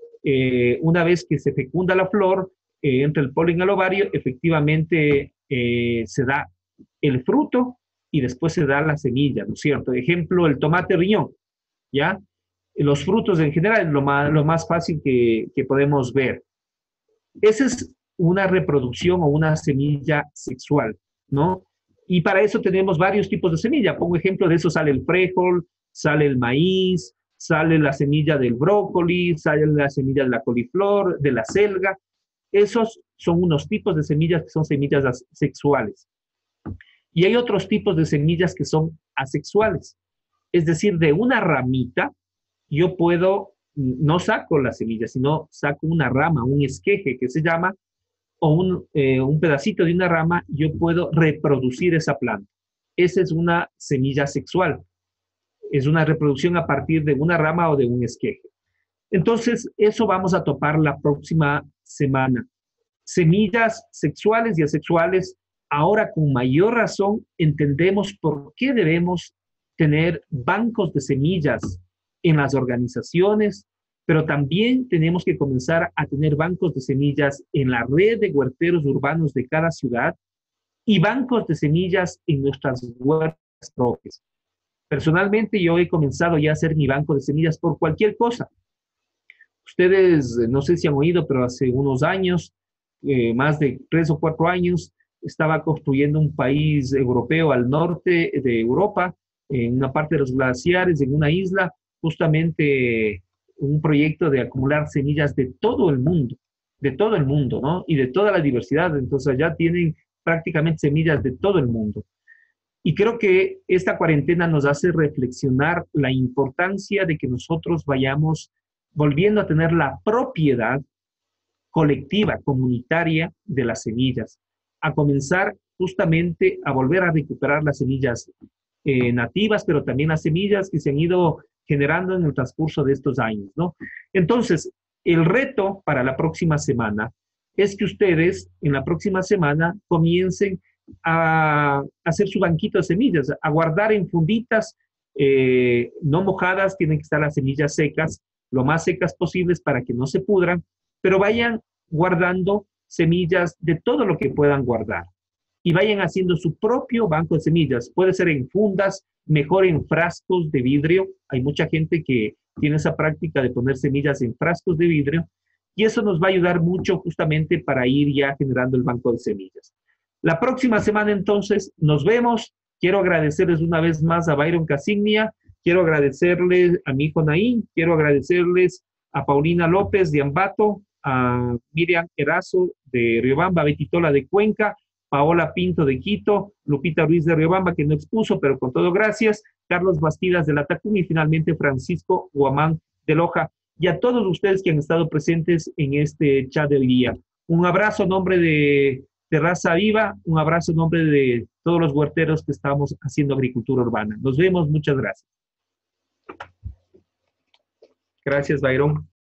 Una vez que se fecunda la flor, entra el polen al ovario, efectivamente se da el fruto y después se da la semilla, ¿no es cierto? Ejemplo, el tomate riñón, ¿ya? Los frutos en general es lo más fácil que podemos ver. Esa es una reproducción o una semilla sexual, ¿no? Y para eso tenemos varios tipos de semilla. Pongo ejemplo, de eso sale el frijol, sale el maíz, sale la semilla del brócoli, sale la semilla de la coliflor, de la selga. Esos son unos tipos de semillas que son semillas sexuales. Y hay otros tipos de semillas que son asexuales. Es decir, de una ramita, yo puedo, no saco la semilla, sino saco una rama, un esqueje que se llama, o un pedacito de una rama, yo puedo reproducir esa planta. Esa es una semilla sexual. Es una reproducción a partir de una rama o de un esqueje. Entonces, eso vamos a topar la próxima semana. Semillas sexuales y asexuales. Ahora, con mayor razón, entendemos por qué debemos tener bancos de semillas en las organizaciones, pero también tenemos que comenzar a tener bancos de semillas en la red de huerteros urbanos de cada ciudad y bancos de semillas en nuestras huertas propias. Personalmente, yo he comenzado ya a hacer mi banco de semillas por cualquier cosa. Ustedes, no sé si han oído, pero hace unos años, más de 3 o 4 años, estaba construyendo un país europeo al norte de Europa, en una parte de los glaciares, en una isla, justamente un proyecto de acumular semillas de todo el mundo, ¿no? Y de toda la diversidad. Entonces allá tienen prácticamente semillas de todo el mundo. Y creo que esta cuarentena nos hace reflexionar la importancia de que nosotros vayamos volviendo a tener la propiedad colectiva, comunitaria de las semillas, a comenzar justamente a volver a recuperar las semillas nativas, pero también las semillas que se han ido generando en el transcurso de estos años, ¿no? Entonces, el reto para la próxima semana es que ustedes en la próxima semana comiencen a hacer su banquito de semillas, a guardar en funditas no mojadas, tienen que estar las semillas secas, lo más secas posibles para que no se pudran, pero vayan guardando semillas de todo lo que puedan guardar y vayan haciendo su propio banco de semillas. Puede ser en fundas, mejor en frascos de vidrio. Hay mucha gente que tiene esa práctica de poner semillas en frascos de vidrio y eso nos va a ayudar mucho justamente para ir ya generando el banco de semillas. La próxima semana entonces nos vemos. Quiero agradecerles una vez más a Byron Casignia, quiero agradecerles a mi hijo Naín, quiero agradecerles a Paulina López de Ambato, a Miriam Erazo de Riobamba, a Betitola de Cuenca, Paola Pinto de Quito, Lupita Ruiz de Riobamba, que no expuso, pero con todo gracias, Carlos Bastidas de La Tacún y finalmente Francisco Guamán de Loja, y a todos ustedes que han estado presentes en este chat de hoy día. Un abrazo en nombre de Raza Viva, un abrazo en nombre de todos los huerteros que estamos haciendo agricultura urbana. Nos vemos, muchas gracias. Gracias, Byron.